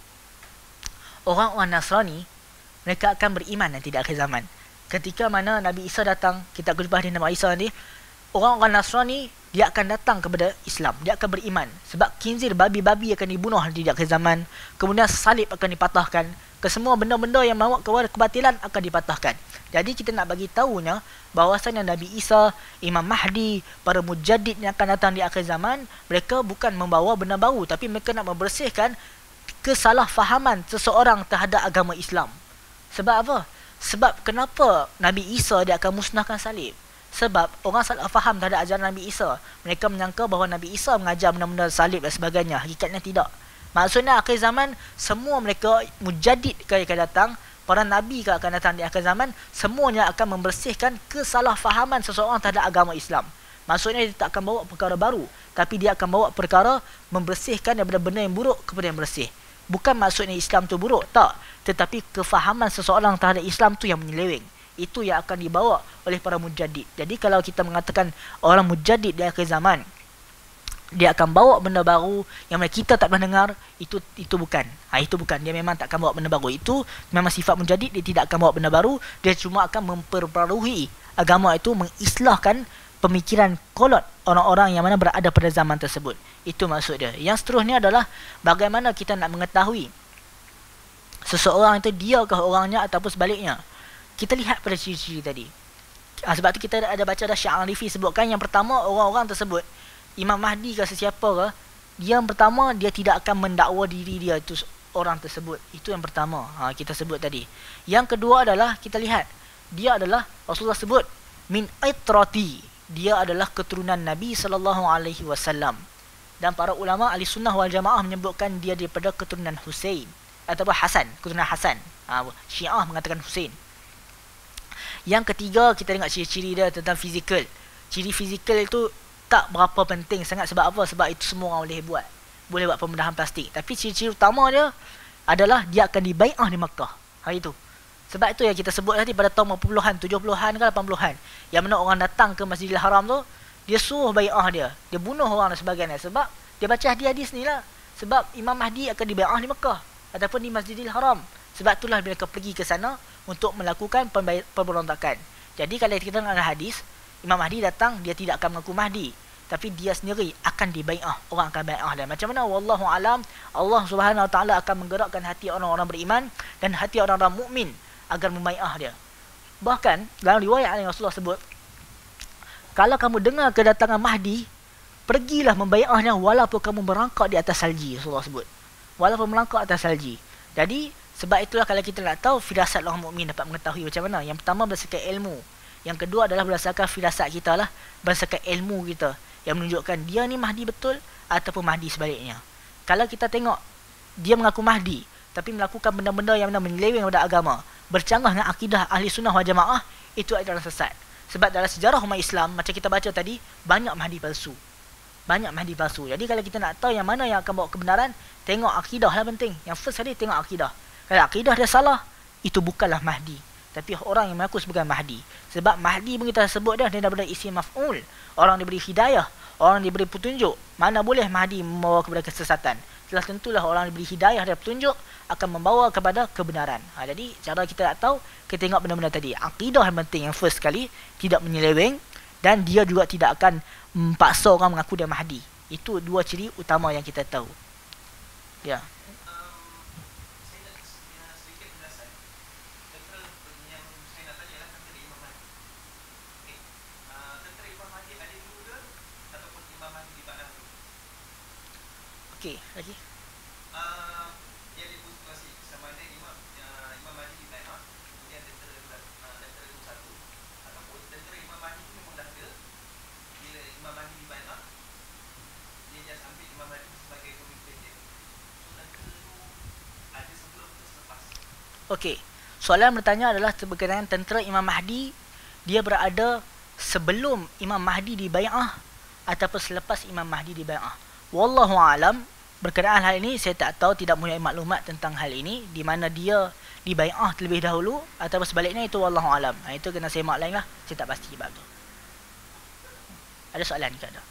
S1: Orang-orang Nasrani, mereka akan beriman nanti di akhir zaman. Ketika mana Nabi Isa datang, kita akan jumpa di Nabi Isa nanti, orang-orang Nasrani, dia akan datang kepada Islam. Dia akan beriman. Sebab khinzir, babi-babi akan dibunuh nanti di akhir zaman. Kemudian salib akan dipatahkan. Kesemua benda-benda yang membawa kepada kebatilan akan dipatahkan. Jadi kita nak bagi tahunya bahawasanya Nabi Isa, Imam Mahdi, para mujaddid yang akan datang di akhir zaman, mereka bukan membawa benda baru, tapi mereka nak membersihkan kesalahfahaman seseorang terhadap agama Islam. Sebab apa? Sebab kenapa Nabi Isa dia akan musnahkan salib? Sebab orang salah faham terhadap ajaran Nabi Isa. Mereka menyangka bahawa Nabi Isa mengajar benda-benda salib dan sebagainya. Hakikatnya tidak. Maksudnya akhir zaman, semua mereka mujaddid akan datang, para nabi akan datang di akhir zaman, semuanya akan membersihkan kesalahfahaman seseorang terhadap agama Islam. Maksudnya dia tak akan bawa perkara baru, tapi dia akan bawa perkara membersihkan daripada benda yang buruk kepada yang bersih. Bukan maksudnya Islam tu buruk, tak. Tetapi kefahaman seseorang terhadap Islam tu yang menyeleweng. Itu yang akan dibawa oleh para mujaddid. Jadi kalau kita mengatakan orang mujaddid di akhir zaman, dia akan bawa benda baru yang mana kita tak pernah dengar. Itu bukan. Itu bukan. Dia memang tak akan bawa benda baru. Itu memang sifat menjadid. Dia tidak akan bawa benda baru. Dia cuma akan memperbarui agama itu, mengislahkan pemikiran kolot orang-orang yang mana berada pada zaman tersebut. Itu maksud dia. Yang seterusnya adalah bagaimana kita nak mengetahui seseorang itu diakah orangnya ataupun sebaliknya. Kita lihat pada ciri-ciri tadi. Sebab tu kita ada baca dah Syekh Arifi sebutkan yang pertama, orang-orang tersebut Imam Mahdi ke sesiapa ke, dia yang pertama dia tidak akan mendakwa diri dia itu orang tersebut. Itu yang pertama kita sebut tadi. Yang kedua adalah kita lihat dia adalah Rasulullah sebut min aitrati, dia adalah keturunan Nabi SAW. Dan para ulama ahli sunnah wal jamaah menyebutkan dia daripada keturunan Husain ataupun Hasan, keturunan Hasan. Syiah mengatakan Husain. Yang ketiga, kita tengok ciri-ciri dia tentang fizikal. Ciri fizikal itu tak berapa penting sangat. Sebab apa? Sebab itu semua orang boleh buat. Boleh buat pembedahan plastik. Tapi ciri-ciri utama dia adalah dia akan dibai'ah di Makkah. Itu. Sebab itu yang kita sebut tadi pada tahun 80-an, 70-an ke 80-an. Yang mana orang datang ke Masjidil Haram tu, dia suruh bai'ah dia. Dia bunuh orang dan sebagainya. Sebab dia baca hadis-hadis ni lah. Sebab Imam Mahdi akan dibai'ah di Makkah ataupun di Masjidil Haram. Sebab itulah mereka pergi ke sana untuk melakukan pemberontakan. Jadi kalau kita dengar hadis, Imam Mahdi datang, dia tidak akan mengaku Mahdi, tapi dia sendiri akan dibai'ah. Orang akan bai'ah dia. Macam mana? Wallahu alam. Allah Subhanahu Wa Taala akan menggerakkan hati orang-orang beriman dan hati orang-orang mukmin agar membai'ah dia. Bahkan dalam riwayat yang Rasulullah sebut, kalau kamu dengar kedatangan Mahdi, pergilah membai'ahnya walaupun kamu merangkak di atas salji. Rasulullah sebut, walaupun merangkak atas salji. Jadi sebab itulah kalau kita nak tahu firasat orang mukmin dapat mengetahui macam mana. Yang pertama berdasarkan ilmu. Yang kedua adalah berdasarkan firasat kita lah, berdasarkan ilmu kita yang menunjukkan dia ni Mahdi betul ataupun Mahdi sebaliknya. Kalau kita tengok dia mengaku Mahdi tapi melakukan benda-benda yang menyeleweng pada agama, bercanggah dengan akidah ahli sunnah wal jamaah, itu adalah sesat. Sebab dalam sejarah umat Islam, macam kita baca tadi, banyak Mahdi palsu. Banyak Mahdi palsu. Jadi kalau kita nak tahu yang mana yang akan bawa kebenaran, tengok akidah lah penting. Yang first tadi tengok akidah. Kalau akidah dia salah, itu bukanlah Mahdi, tapi orang yang mengaku sebagai Mahdi. Sebab Mahdi pun kita sebut dia daripada isim maf'ul. Orang diberi hidayah, orang diberi petunjuk. Mana boleh Mahdi membawa kepada kesesatan? Telah tentulah orang diberi hidayah dan petunjuk akan membawa kepada kebenaran. Jadi cara kita nak tahu, kita tengok benda-benda tadi. Akidah yang penting, yang first sekali, tidak menyeleweng, dan dia juga tidak akan paksa orang mengaku dia Mahdi. Itu dua ciri utama yang kita tahu. Ya. Okey, lagi.
S2: Dia ada situasi sama ada Imam Mahdi di Bai'ah, kemudian tentera itu satu, ataupun tentera Imam Mahdi itu memang dah ada. Bila Imam Mahdi di Bai'ah, dia just ambil Imam Mahdi sebagai pemimpin dia. So tentera itu ada sebelum atau selepas?
S1: Okey, soalan bertanya adalah berkenaan tentera Imam Mahdi, dia berada sebelum Imam Mahdi di Bai'ah ataupun selepas Imam Mahdi di Bai'ah. Wallahu alam. Berkenaan hal ini, saya tak tahu, tidak punya maklumat tentang hal ini, di mana dia dibai'ah terlebih dahulu atau sebaliknya, itu wallahu alam. Itu kena semak lain lah, saya tak pasti bab tu. Ada soalan ke ada?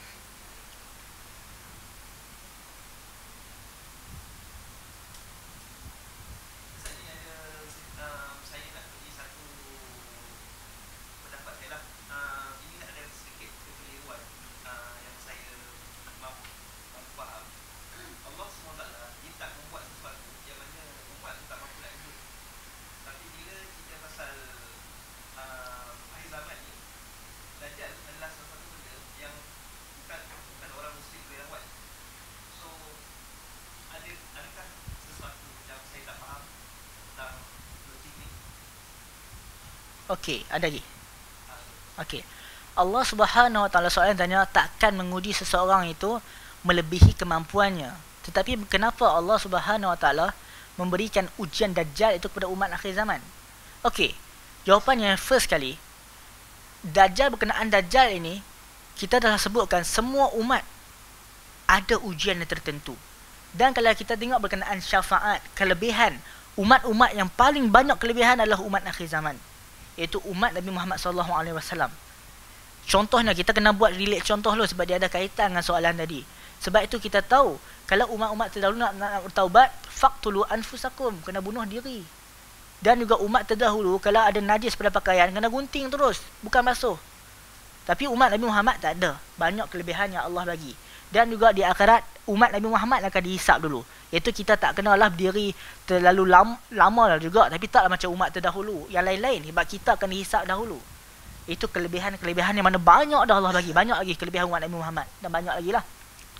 S1: Okey, ada lagi. Okey. Allah Subhanahu Wa Taala soalan tanya, takkan menguji seseorang itu melebihi kemampuannya. Tetapi kenapa Allah Subhanahu Wa Taala memberikan ujian Dajjal itu kepada umat akhir zaman? Okey. Jawapan yang first kali, Dajjal, berkenaan Dajjal ini, kita dah sebutkan semua umat ada ujian yang tertentu. Dan kalau kita tengok berkenaan syafaat, kelebihan, umat-umat yang paling banyak kelebihan adalah umat akhir zaman, iaitu umat Nabi Muhammad SAW. Contohnya kita kena buat relate contoh dulu sebab dia ada kaitan dengan soalan tadi. Sebab itu kita tahu kalau umat-umat terdahulu nak bertaubat, faqtulu anfusakum, kena bunuh diri. Dan juga umat terdahulu kalau ada najis pada pakaian kena gunting terus, bukan basuh. Tapi umat Nabi Muhammad tak ada. Banyak kelebihan yang Allah bagi. Dan juga di akhirat umat Nabi Muhammad akan dihisap dulu. Iaitu kita tak kenalah berdiri terlalu lama lah juga, tapi taklah macam umat terdahulu yang lain-lain, sebab kita akan dihisap dahulu. Itu kelebihan-kelebihan yang mana banyak dah Allah bagi. Banyak lagi kelebihan umat Nabi Muhammad. Dan banyak lagi lah.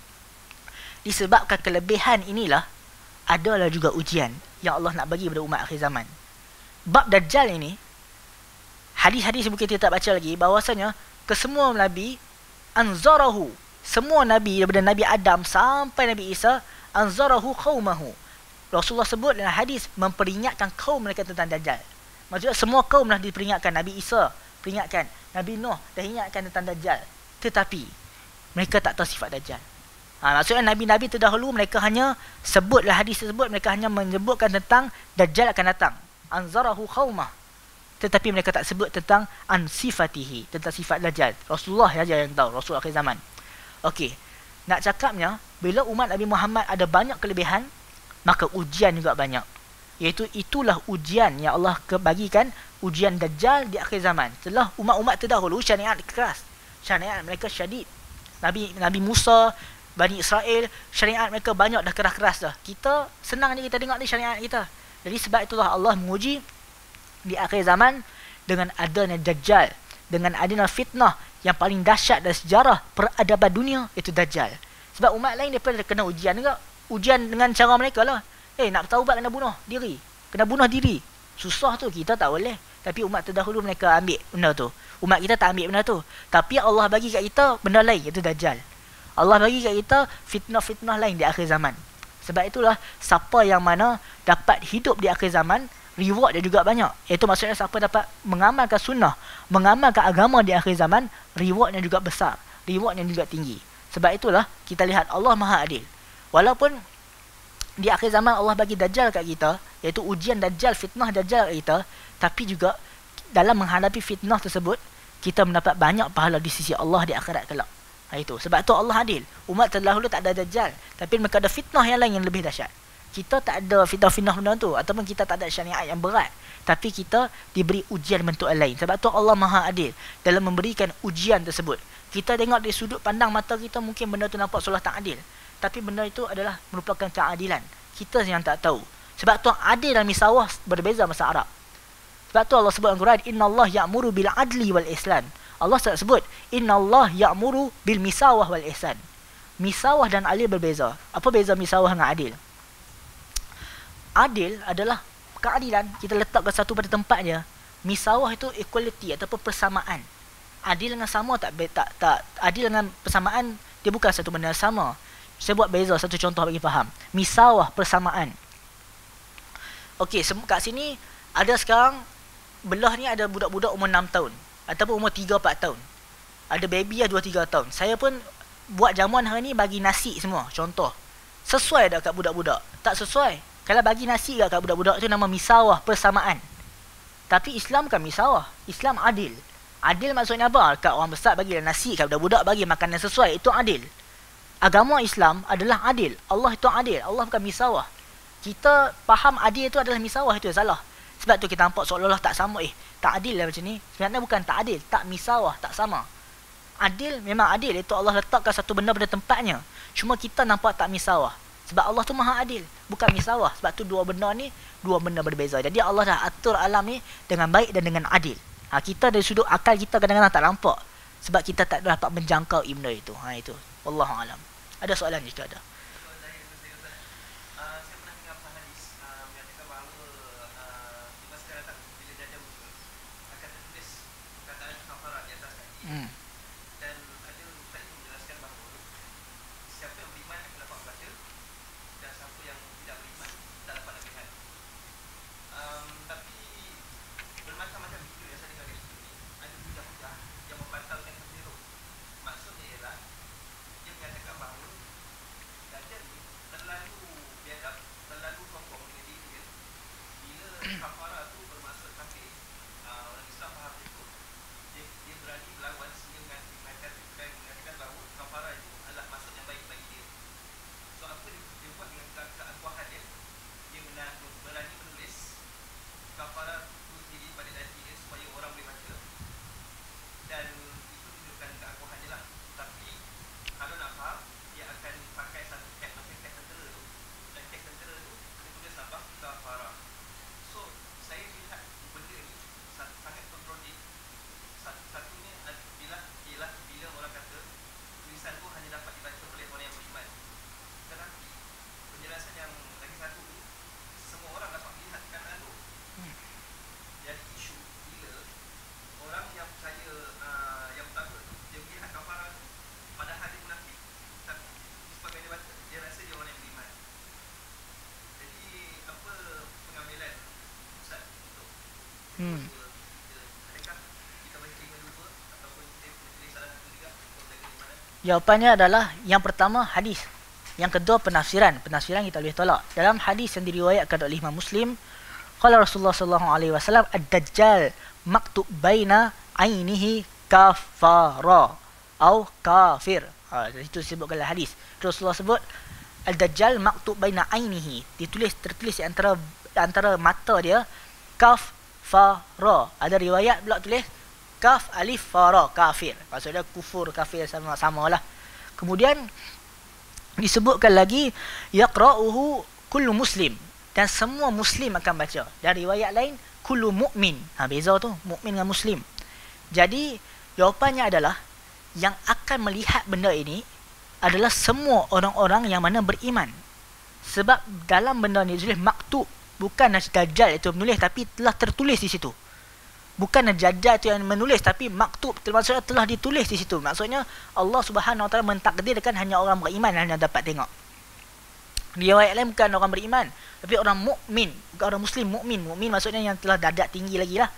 S1: Disebabkan kelebihan inilah, adalah juga ujian yang Allah nak bagi pada umat akhir zaman. Bab Dajjal ini, hadis-hadis mungkin kita tak baca lagi, bahawasanya kesemua Nabi, anzarahu, semua Nabi daripada Nabi Adam sampai Nabi Isa, anzarahu qaumahu. Rasulullah sebut dalam hadis, memperingatkan kaum mereka tentang Dajjal. Maksudnya semua kaum dah diperingatkan. Nabi Isa peringatkan, Nabi Nuh dah ingatkan tentang Dajjal, tetapi mereka tak tahu sifat Dajjal. Maksudnya Nabi-Nabi terdahulu mereka hanya sebutlah hadis tersebut, mereka hanya menyebutkan tentang Dajjal akan datang, anzarahu qaumah, tetapi mereka tak sebut tentang an sifatihi, tentang sifat Dajjal. Rasulullah saja yang tahu, Rasul akhir zaman. Okey, nak cakapnya bila umat Nabi Muhammad ada banyak kelebihan, maka ujian juga banyak. Iaitu itulah ujian yang Allah bagikan, ujian Dajjal di akhir zaman. Setelah umat-umat terdahulu syariat keras, syariat mereka syadid. Nabi Musa, Bani Israel, syariat mereka banyak dah keras-keras dah. Kita senang je kita tengok ni syariat kita. Jadi sebab itulah Allah menguji di akhir zaman dengan adanya Dajjal, dengan adanya fitnah yang paling dahsyat dalam sejarah peradaban dunia, itu Dajjal. Sebab umat lain daripada kena ujian juga. Ujian dengan cara mereka lah. Nak bertaubat kena bunuh diri. Kena bunuh diri. Susah tu, kita tak boleh. Tapi umat terdahulu mereka ambil benda tu. Umat kita tak ambil benda tu. Tapi Allah bagi kat kita benda lain, iaitu Dajjal. Allah bagi kat kita fitnah-fitnah lain di akhir zaman. Sebab itulah siapa yang mana dapat hidup di akhir zaman, reward dia juga banyak. Iaitu maksudnya siapa dapat mengamalkan sunnah, mengamalkan agama di akhir zaman, rewardnya juga besar, rewardnya juga tinggi. Sebab itulah kita lihat Allah Maha Adil. Walaupun di akhir zaman Allah bagi Dajjal kat kita, iaitu ujian Dajjal, fitnah Dajjal kat kita, tapi juga dalam menghadapi fitnah tersebut, kita mendapat banyak pahala di sisi Allah di akhirat kelak. Itu sebab tu Allah adil. Umat terdahulu tak ada Dajjal, tapi mereka ada fitnah yang lain yang lebih dahsyat. Kita tak ada fitnah-fitnah benda tu, ataupun kita tak ada syariat yang berat, tapi kita diberi ujian bentuk lain. Sebab tu Allah Maha Adil dalam memberikan ujian tersebut. Kita tengok dari sudut pandang mata kita, mungkin benda tu nampak seolah tak adil, tapi benda itu adalah merupakan keadilan. Kita yang tak tahu. Sebab tu adil dan misawah berbeza bahasa Arab. Sebab tu Allah sebut dalam Quran, innallaha ya'muru bil adli wal ihsan. Allah sebut innallaha ya'muru bil misawah wal ihsan. Misawah dan adil berbeza. Apa beza misawah dengan adil? Adil adalah keadilan, kita letakkan satu pada tempatnya. Misawah itu equality ataupun persamaan. Adil dengan sama tak adil dengan persamaan, dia bukan satu benda yang sama. Saya buat beza satu contoh bagi faham. Misawah, persamaan. Okey, kat sini ada sekarang belah ni ada budak-budak umur 6 tahun ataupun umur 3-4 tahun. Ada baby 2-3 tahun. Saya pun buat jamuan hari ni bagi nasi semua. Contoh. Sesuai tak kat budak-budak? Tak sesuai. Kalau bagi nasi kat budak-budak tu nama misawah, persamaan. Tapi Islam kan misawah. Islam adil. Adil maksudnya apa? Kat orang besar bagilah nasi, kat budak-budak bagi makanan sesuai. Itu adil. Agama Islam adalah adil. Allah itu adil. Allah bukan misawah. Kita faham adil itu adalah misawah, itu salah. Sebab tu kita nampak seolah-olah tak sama. Tak adil lah macam ni. Sebenarnya bukan tak adil. Tak misawah, tak sama. Adil memang adil. Itu Allah letakkan satu benda pada tempatnya. Cuma kita nampak tak misawah. Sebab Allah tu maha adil. Bukan misawah. Sebab tu dua benda ni, dua benda berbeza. Jadi Allah dah atur alam ni dengan baik dan dengan adil. Kita dari sudut akal kita kadang-kadang tak nampak. Sebab kita tak dapat menjangkau benda itu. Itu. Wallahualam. Ada soalan jika ada.
S2: Dan ada ustaz yang menjelaskan bahawa siapa yang beriman akan dapat baca dan siapa yang tidak beriman tak dapat lebihan. Tapi bermacam-macam video yang saya dengar dari sini, ada hujah-hujah yang membatalkan hujah. Maksudnya ialah dia mengatakan bahawa Dajjal ni terlalu biadab, terlalu sombong dengan diri dia. Bila kafara tu bermaksud kafir, orang Islam faham itu. Dia berani berlawan sehingga
S1: Hmm.
S2: Adakah kita boleh terima dua ataupun kita boleh pilih salah satu juga untuk menjaga keimanan?
S1: Jawapannya adalah yang pertama hadis. Yang kedua penafsiran. Penafsiran kita boleh tolak. Dalam hadis yang diriwayatkan oleh Imam Muslim, qala Rasulullah sallallahu alaihi wasallam, ad-dajjal maktub baina ainihi kafara atau kafir. Itu disebutkan dalam hadis. Rasulullah sebut ad-dajjal maktub baina ainihi, tertulis di antara mata dia kaf fara. Ada riwayat pula tulis kaf alif fara, kafir. Maksudnya kufur kafir sama-sama lah. Kemudian disebutkan lagi yaqra'uhu kullu muslim, dan semua muslim akan baca. Dan riwayat lain kullu mu'min. Beza tu mukmin dengan muslim. Jadi jawapannya adalah yang akan melihat benda ini adalah semua orang-orang yang mana beriman. Sebab dalam benda ni tulis maktub, bukan Dajjal itu menulis, tapi telah tertulis di situ. Bukan Dajjal itu yang menulis, tapi maktub, maksudnya telah ditulis di situ. Maksudnya Allah Subhanahu Wa Taala mentakdirkan hanya orang beriman yang dapat tengok. Riwayat lain bukan orang beriman, tapi orang mukmin, bukan orang muslim, mukmin. Mukmin maksudnya yang telah darjat tinggi lagi lah.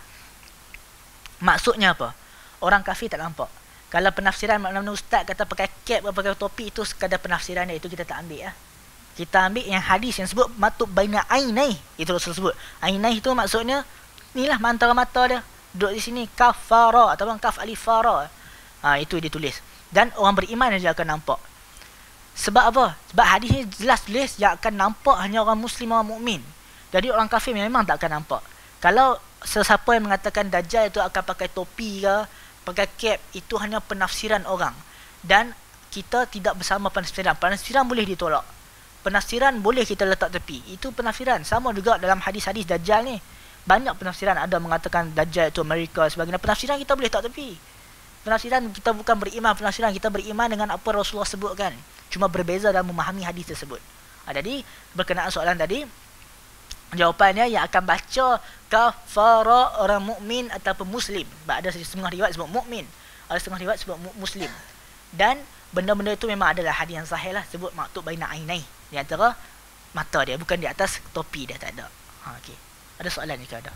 S1: Maksudnya apa? Orang kafir tak nampak. Kalau penafsiran makna ustaz kata pakai cap atau pakai topi, itu sekadar penafsiran dia, itu kita tak ambil lah. Kita ambil yang hadis yang sebut matub baina ainai, itu Rasul sebut. Ainai itu maksudnya inilah antara mata dia. Duduk di sini kafara ataupun kaf alif fara. Itu ditulis. Dan orang beriman saja akan nampak. Sebab apa? Sebab hadis ni jelas tulis yang akan nampak hanya orang muslim, orang mukmin. Jadi orang kafir memang tak akan nampak. Kalau sesiapa yang mengatakan Dajjal itu akan pakai topi ke, pakai cap, itu hanya penafsiran orang. Dan kita tidak bersama penafsiran. Penafsiran boleh ditolak. Penafsiran boleh kita letak tepi. Itu penafsiran. Sama juga dalam hadis-hadis Dajjal ni. Banyak penafsiran. Ada mengatakan Dajjal itu Amerika sebagainya. Penafsiran kita boleh letak tepi. Penafsiran kita bukan beriman. Penafsiran kita beriman dengan apa Rasulullah sebutkan. Cuma berbeza dalam memahami hadis tersebut. Jadi berkenaan soalan tadi, jawapannya yang akan baca kafara orang mukmin ataupun muslim. Ada setengah riwayat sebut mukmin, ada setengah riwayat sebut muslim. Dan benda-benda itu memang adalah hadis yang sahih lah, sebut maktub baina ainai, di antara mata dia, bukan di atas topi dia, tak ada. Okey. Ada soalan jika ada.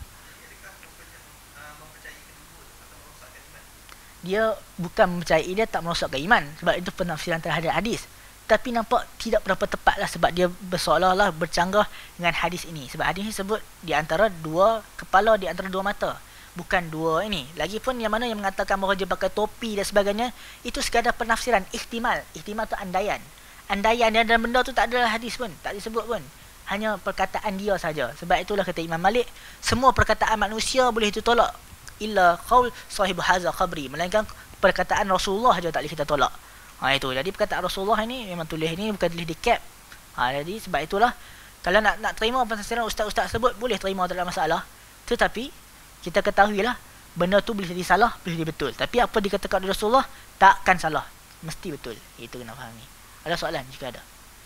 S1: Dia bukan mempercayai, dia tak merosakkan iman, sebab itu penafsiran terhadap hadis. Tapi nampak tidak berapa tepat lah, sebab dia seolah-olah bercanggah dengan hadis ini. Sebab hadis ini sebut di antara dua kepala, di antara dua mata, bukan dua ini. Lagipun yang mana yang mengatakan bahawa dia pakai topi dan sebagainya, itu sekadar penafsiran, ihtimal. Ihtimal tu andaian. Andaian dia dan benda tu tak ada hadis pun, tak disebut pun. Hanya perkataan dia saja. Sebab itulah kata Imam Malik, semua perkataan manusia boleh ditolak, illa qaul sahib hadza khabri, melainkan perkataan Rasulullah saja tak boleh kita tolak. Itu. Jadi perkataan Rasulullah ini memang tulis ini, bukan tulis di cap. Jadi sebab itulah kalau nak terima penafsiran ustaz-ustaz sebut, boleh terima, tak ada masalah. Tetapi kita ketahuilah benda tu boleh jadi salah, boleh jadi betul. Tapi apa dikatakan oleh Rasulullah takkan salah, mesti betul. Itu kena fahami. Ada soalan jika ada?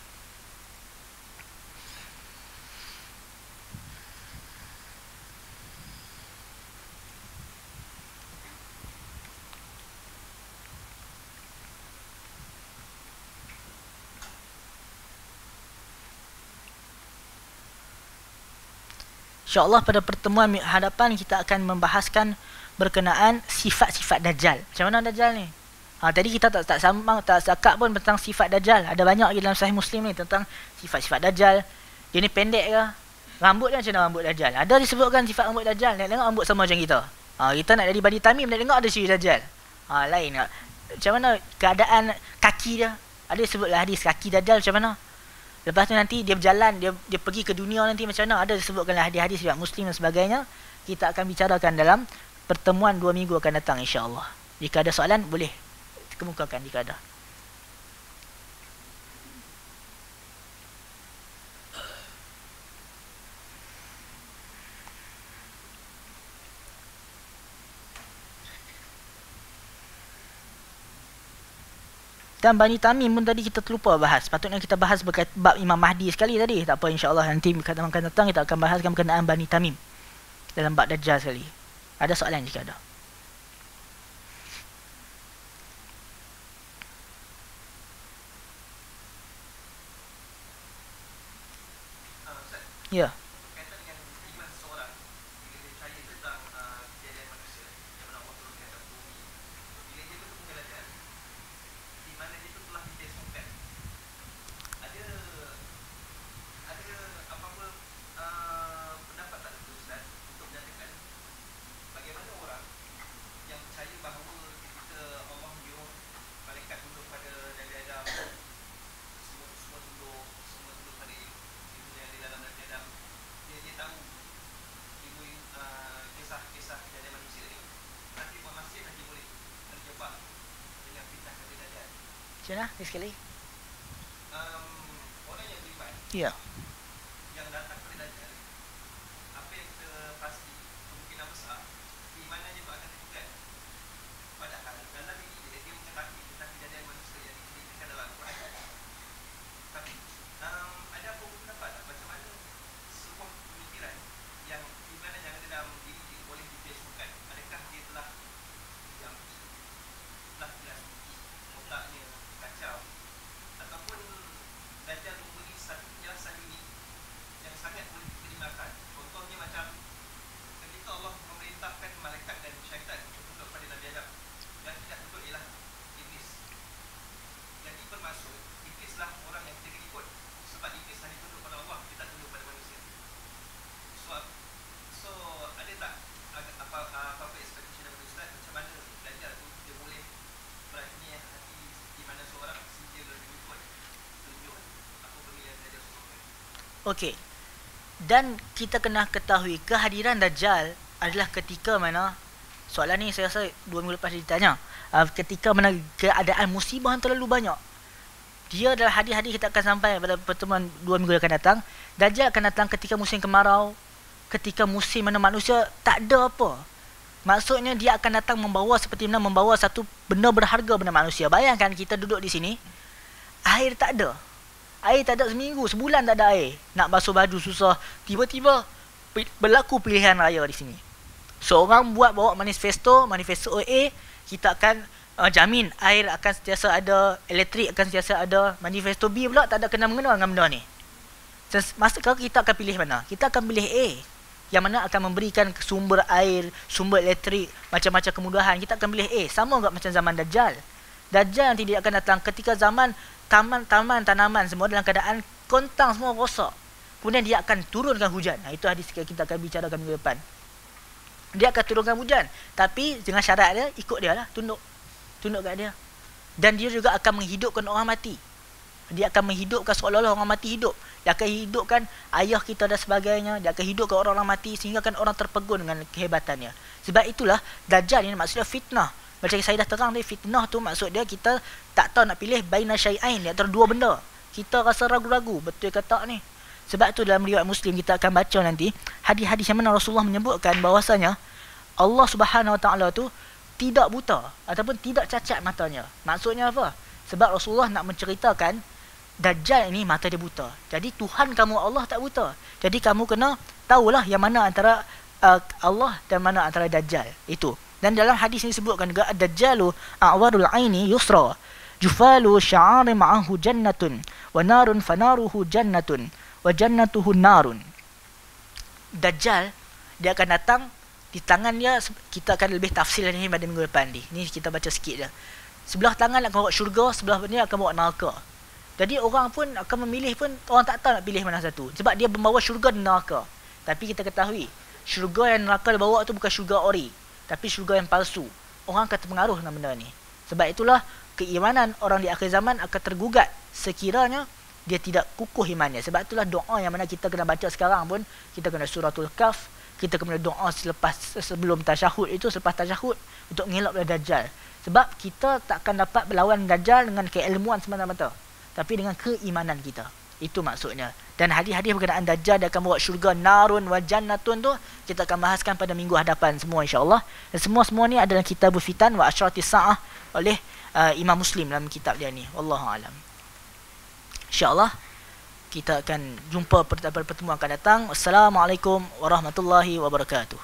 S1: InsyaAllah pada pertemuan hadapan kita akan membahaskan berkenaan sifat-sifat Dajjal. Macam mana Dajjal ni? Tadi kita tak cakap pun tentang sifat Dajjal. Ada banyak lagi dalam Sahih Muslim ni tentang sifat-sifat Dajjal. Dia ni pendek ke? Rambut dia macam mana rambut Dajjal? Ada disebutkan sifat rambut Dajjal. Nak tengok rambut sama macam kita. Kita nak jadi Bani Tamim, nak tengok ada sifat Dajjal. Lain tak? Macam mana keadaan kaki dia? Ada disebutlah hadis kaki Dajjal macam mana? Lepas tu nanti dia berjalan, dia pergi ke dunia nanti macam mana? Ada disebutkanlah hadis-hadis riwayat Muslim dan sebagainya. Kita akan bicarakan dalam pertemuan 2 minggu akan datang insya-Allah. Jika ada soalan boleh kemukakan jika ada. Dan Bani Tamim pun tadi kita terlupa bahas. Patutnya kita bahas bab Imam Mahdi sekali tadi. Tak apa, insya-Allah nanti akan datang kita akan bahaskan berkenaan Bani Tamim dalam bab Dajjal sekali. Ada soalan jika ada?
S2: Ustaz,
S1: Ya.
S2: berkaitan dengan iman seseorang, bila dia percaya tentang
S1: Macam mana? Sekali.
S2: Orang yang beriman
S1: Ya.
S2: yang datang pada Dajjal, apa yang kita pasti kemungkinan besar keimanannya itu akan tergugat. Padahal dalam diri dia mengetahui tentang kejadian manusia yang diceritakan dalam Al-Quran. Tapi ada apa pendapat macam mana sebuah pemikiran yang keimanan yang ada dalam diri dia boleh difesbukan? Adakah dia telah suci, mutlaknya kacau, ataupun Dajjal memberi satu penjelasan unik yang sangat boleh diterimakan? Contohnya macam ketika Allah memerintahkan malaikat dan syaitan untuk tunduk pada Nabi Adam, yang tidak tunduk ialah Iblis. Jadi bermaksud Iblislah orang yang kita kena ikut, sebab Iblis hanya tunduk pada Allah, kita tunduk pada manusia. So ada tak apa-apa ekspektasi daripada Ustaz macam mana Dajjal tu dia boleh berani hati di mana seorang sehingga dia ikut tunjuk apa benda yang Dajjal suruhkan?
S1: Okey. Dan kita kena ketahui kehadiran Dajjal adalah ketika mana, soalan ni saya rasa 2 minggu lepas dia ditanya, ketika mana keadaan musibah yang terlalu banyak. Dia dalam hadis-hadis kita akan sampai pada pertemuan 2 minggu yang akan datang. Dajjal akan datang ketika musim kemarau, ketika musim mana manusia tak ada apa. Maksudnya dia akan datang membawa seperti mana membawa satu benda berharga benda manusia. Bayangkan kita duduk di sini, air tak ada. Air tak ada seminggu, sebulan tak ada air. Nak basuh baju susah. Tiba-tiba berlaku pilihan raya di sini. Seorang bawa manifesto A, kita akan jamin air akan sentiasa ada, elektrik akan sentiasa ada. Manifesto B pula tak ada kena-mengena dengan benda ni. Masa kita akan pilih mana? Kita akan pilih A, yang mana akan memberikan sumber air, sumber elektrik, macam-macam kemudahan. Kita akan pilih A. Sama juga macam zaman Dajjal. Dajjal nanti dia akan datang ketika zaman tanaman semua dalam keadaan kontang semua rosak. Kemudian dia akan turunkan hujan. Itu hadis kita akan bicarakan minggu depan. Dia akan turunkan hujan, tapi dengan syarat dia, ikut dia lah, tunduk kat dia. Dan dia juga akan menghidupkan orang mati. Dia akan menghidupkan seolah-olah orang mati hidup. Dia akan hidupkan ayah kita dan sebagainya. Dia akan hidupkan orang-orang mati sehingga kan orang terpegun dengan kehebatannya. Sebab itulah Dajjal ini maksudnya fitnah. Macam saya dah terang tadi, fitnah tu maksud dia kita tak tahu nak pilih baina syai'ain, di antara dua benda. Kita rasa ragu-ragu, betul ke tak ni? Sebab tu dalam riwayat Muslim kita akan baca nanti hadis-hadis yang mana Rasulullah menyebutkan bahawasanya Allah Subhanahu Wa Taala tu tidak buta ataupun tidak cacat matanya. Maksudnya apa? Sebab Rasulullah nak menceritakan Dajjal ini mata dia buta. Jadi Tuhan kamu Allah tak buta. Jadi kamu kena tahulah yang mana antara Allah dan mana antara Dajjal. Itu. Dan dalam hadis ini disebutkan juga Ad-Dajjalu a'warul aini yusra. Jufalu sya'ari ma'ahu jannatun wa narun fanaruhu jannatun wa jannatuhu narun. Dajjal dia akan datang, di tangan dia kita akan lebih tafsir ni pada minggu depan ni. Ni kita baca sikit je. Sebelah tangan akan bawa syurga, sebelah ni akan bawa neraka. Jadi orang pun akan memilih pun, orang tak tahu nak pilih mana satu. Sebab dia membawa syurga dan neraka. Tapi kita ketahui, syurga yang neraka dia bawa tu bukan syurga ori, tapi syurga yang palsu. Orang akan terpengaruh dengan benda ni. Sebab itulah keimanan orang di akhir zaman akan tergugat sekiranya dia tidak kukuh imannya. Sebab itulah doa yang mana kita kena baca sekarang pun, kita kena suratul Kahf, kita kena doa sebelum tasyahud itu, selepas tasyahud, untuk ngelak dari Dajjal. Sebab kita takkan dapat berlawan Dajjal dengan keilmuan semata-mata, tapi dengan keimanan kita. Itu maksudnya. Dan hadis-hadis berkenaan Dajjal dia akan bawa syurga, narun wa jannatun tu kita akan bahaskan pada minggu hadapan semua insya-Allah. Dan semua ni adalah kitab Fitan wa Asyratis Sa'ah oleh Imam Muslim dalam kitab dia ni. Wallahu alam. Insya-Allah kita akan jumpa pada pertemuan akan datang. Assalamualaikum warahmatullahi wabarakatuh.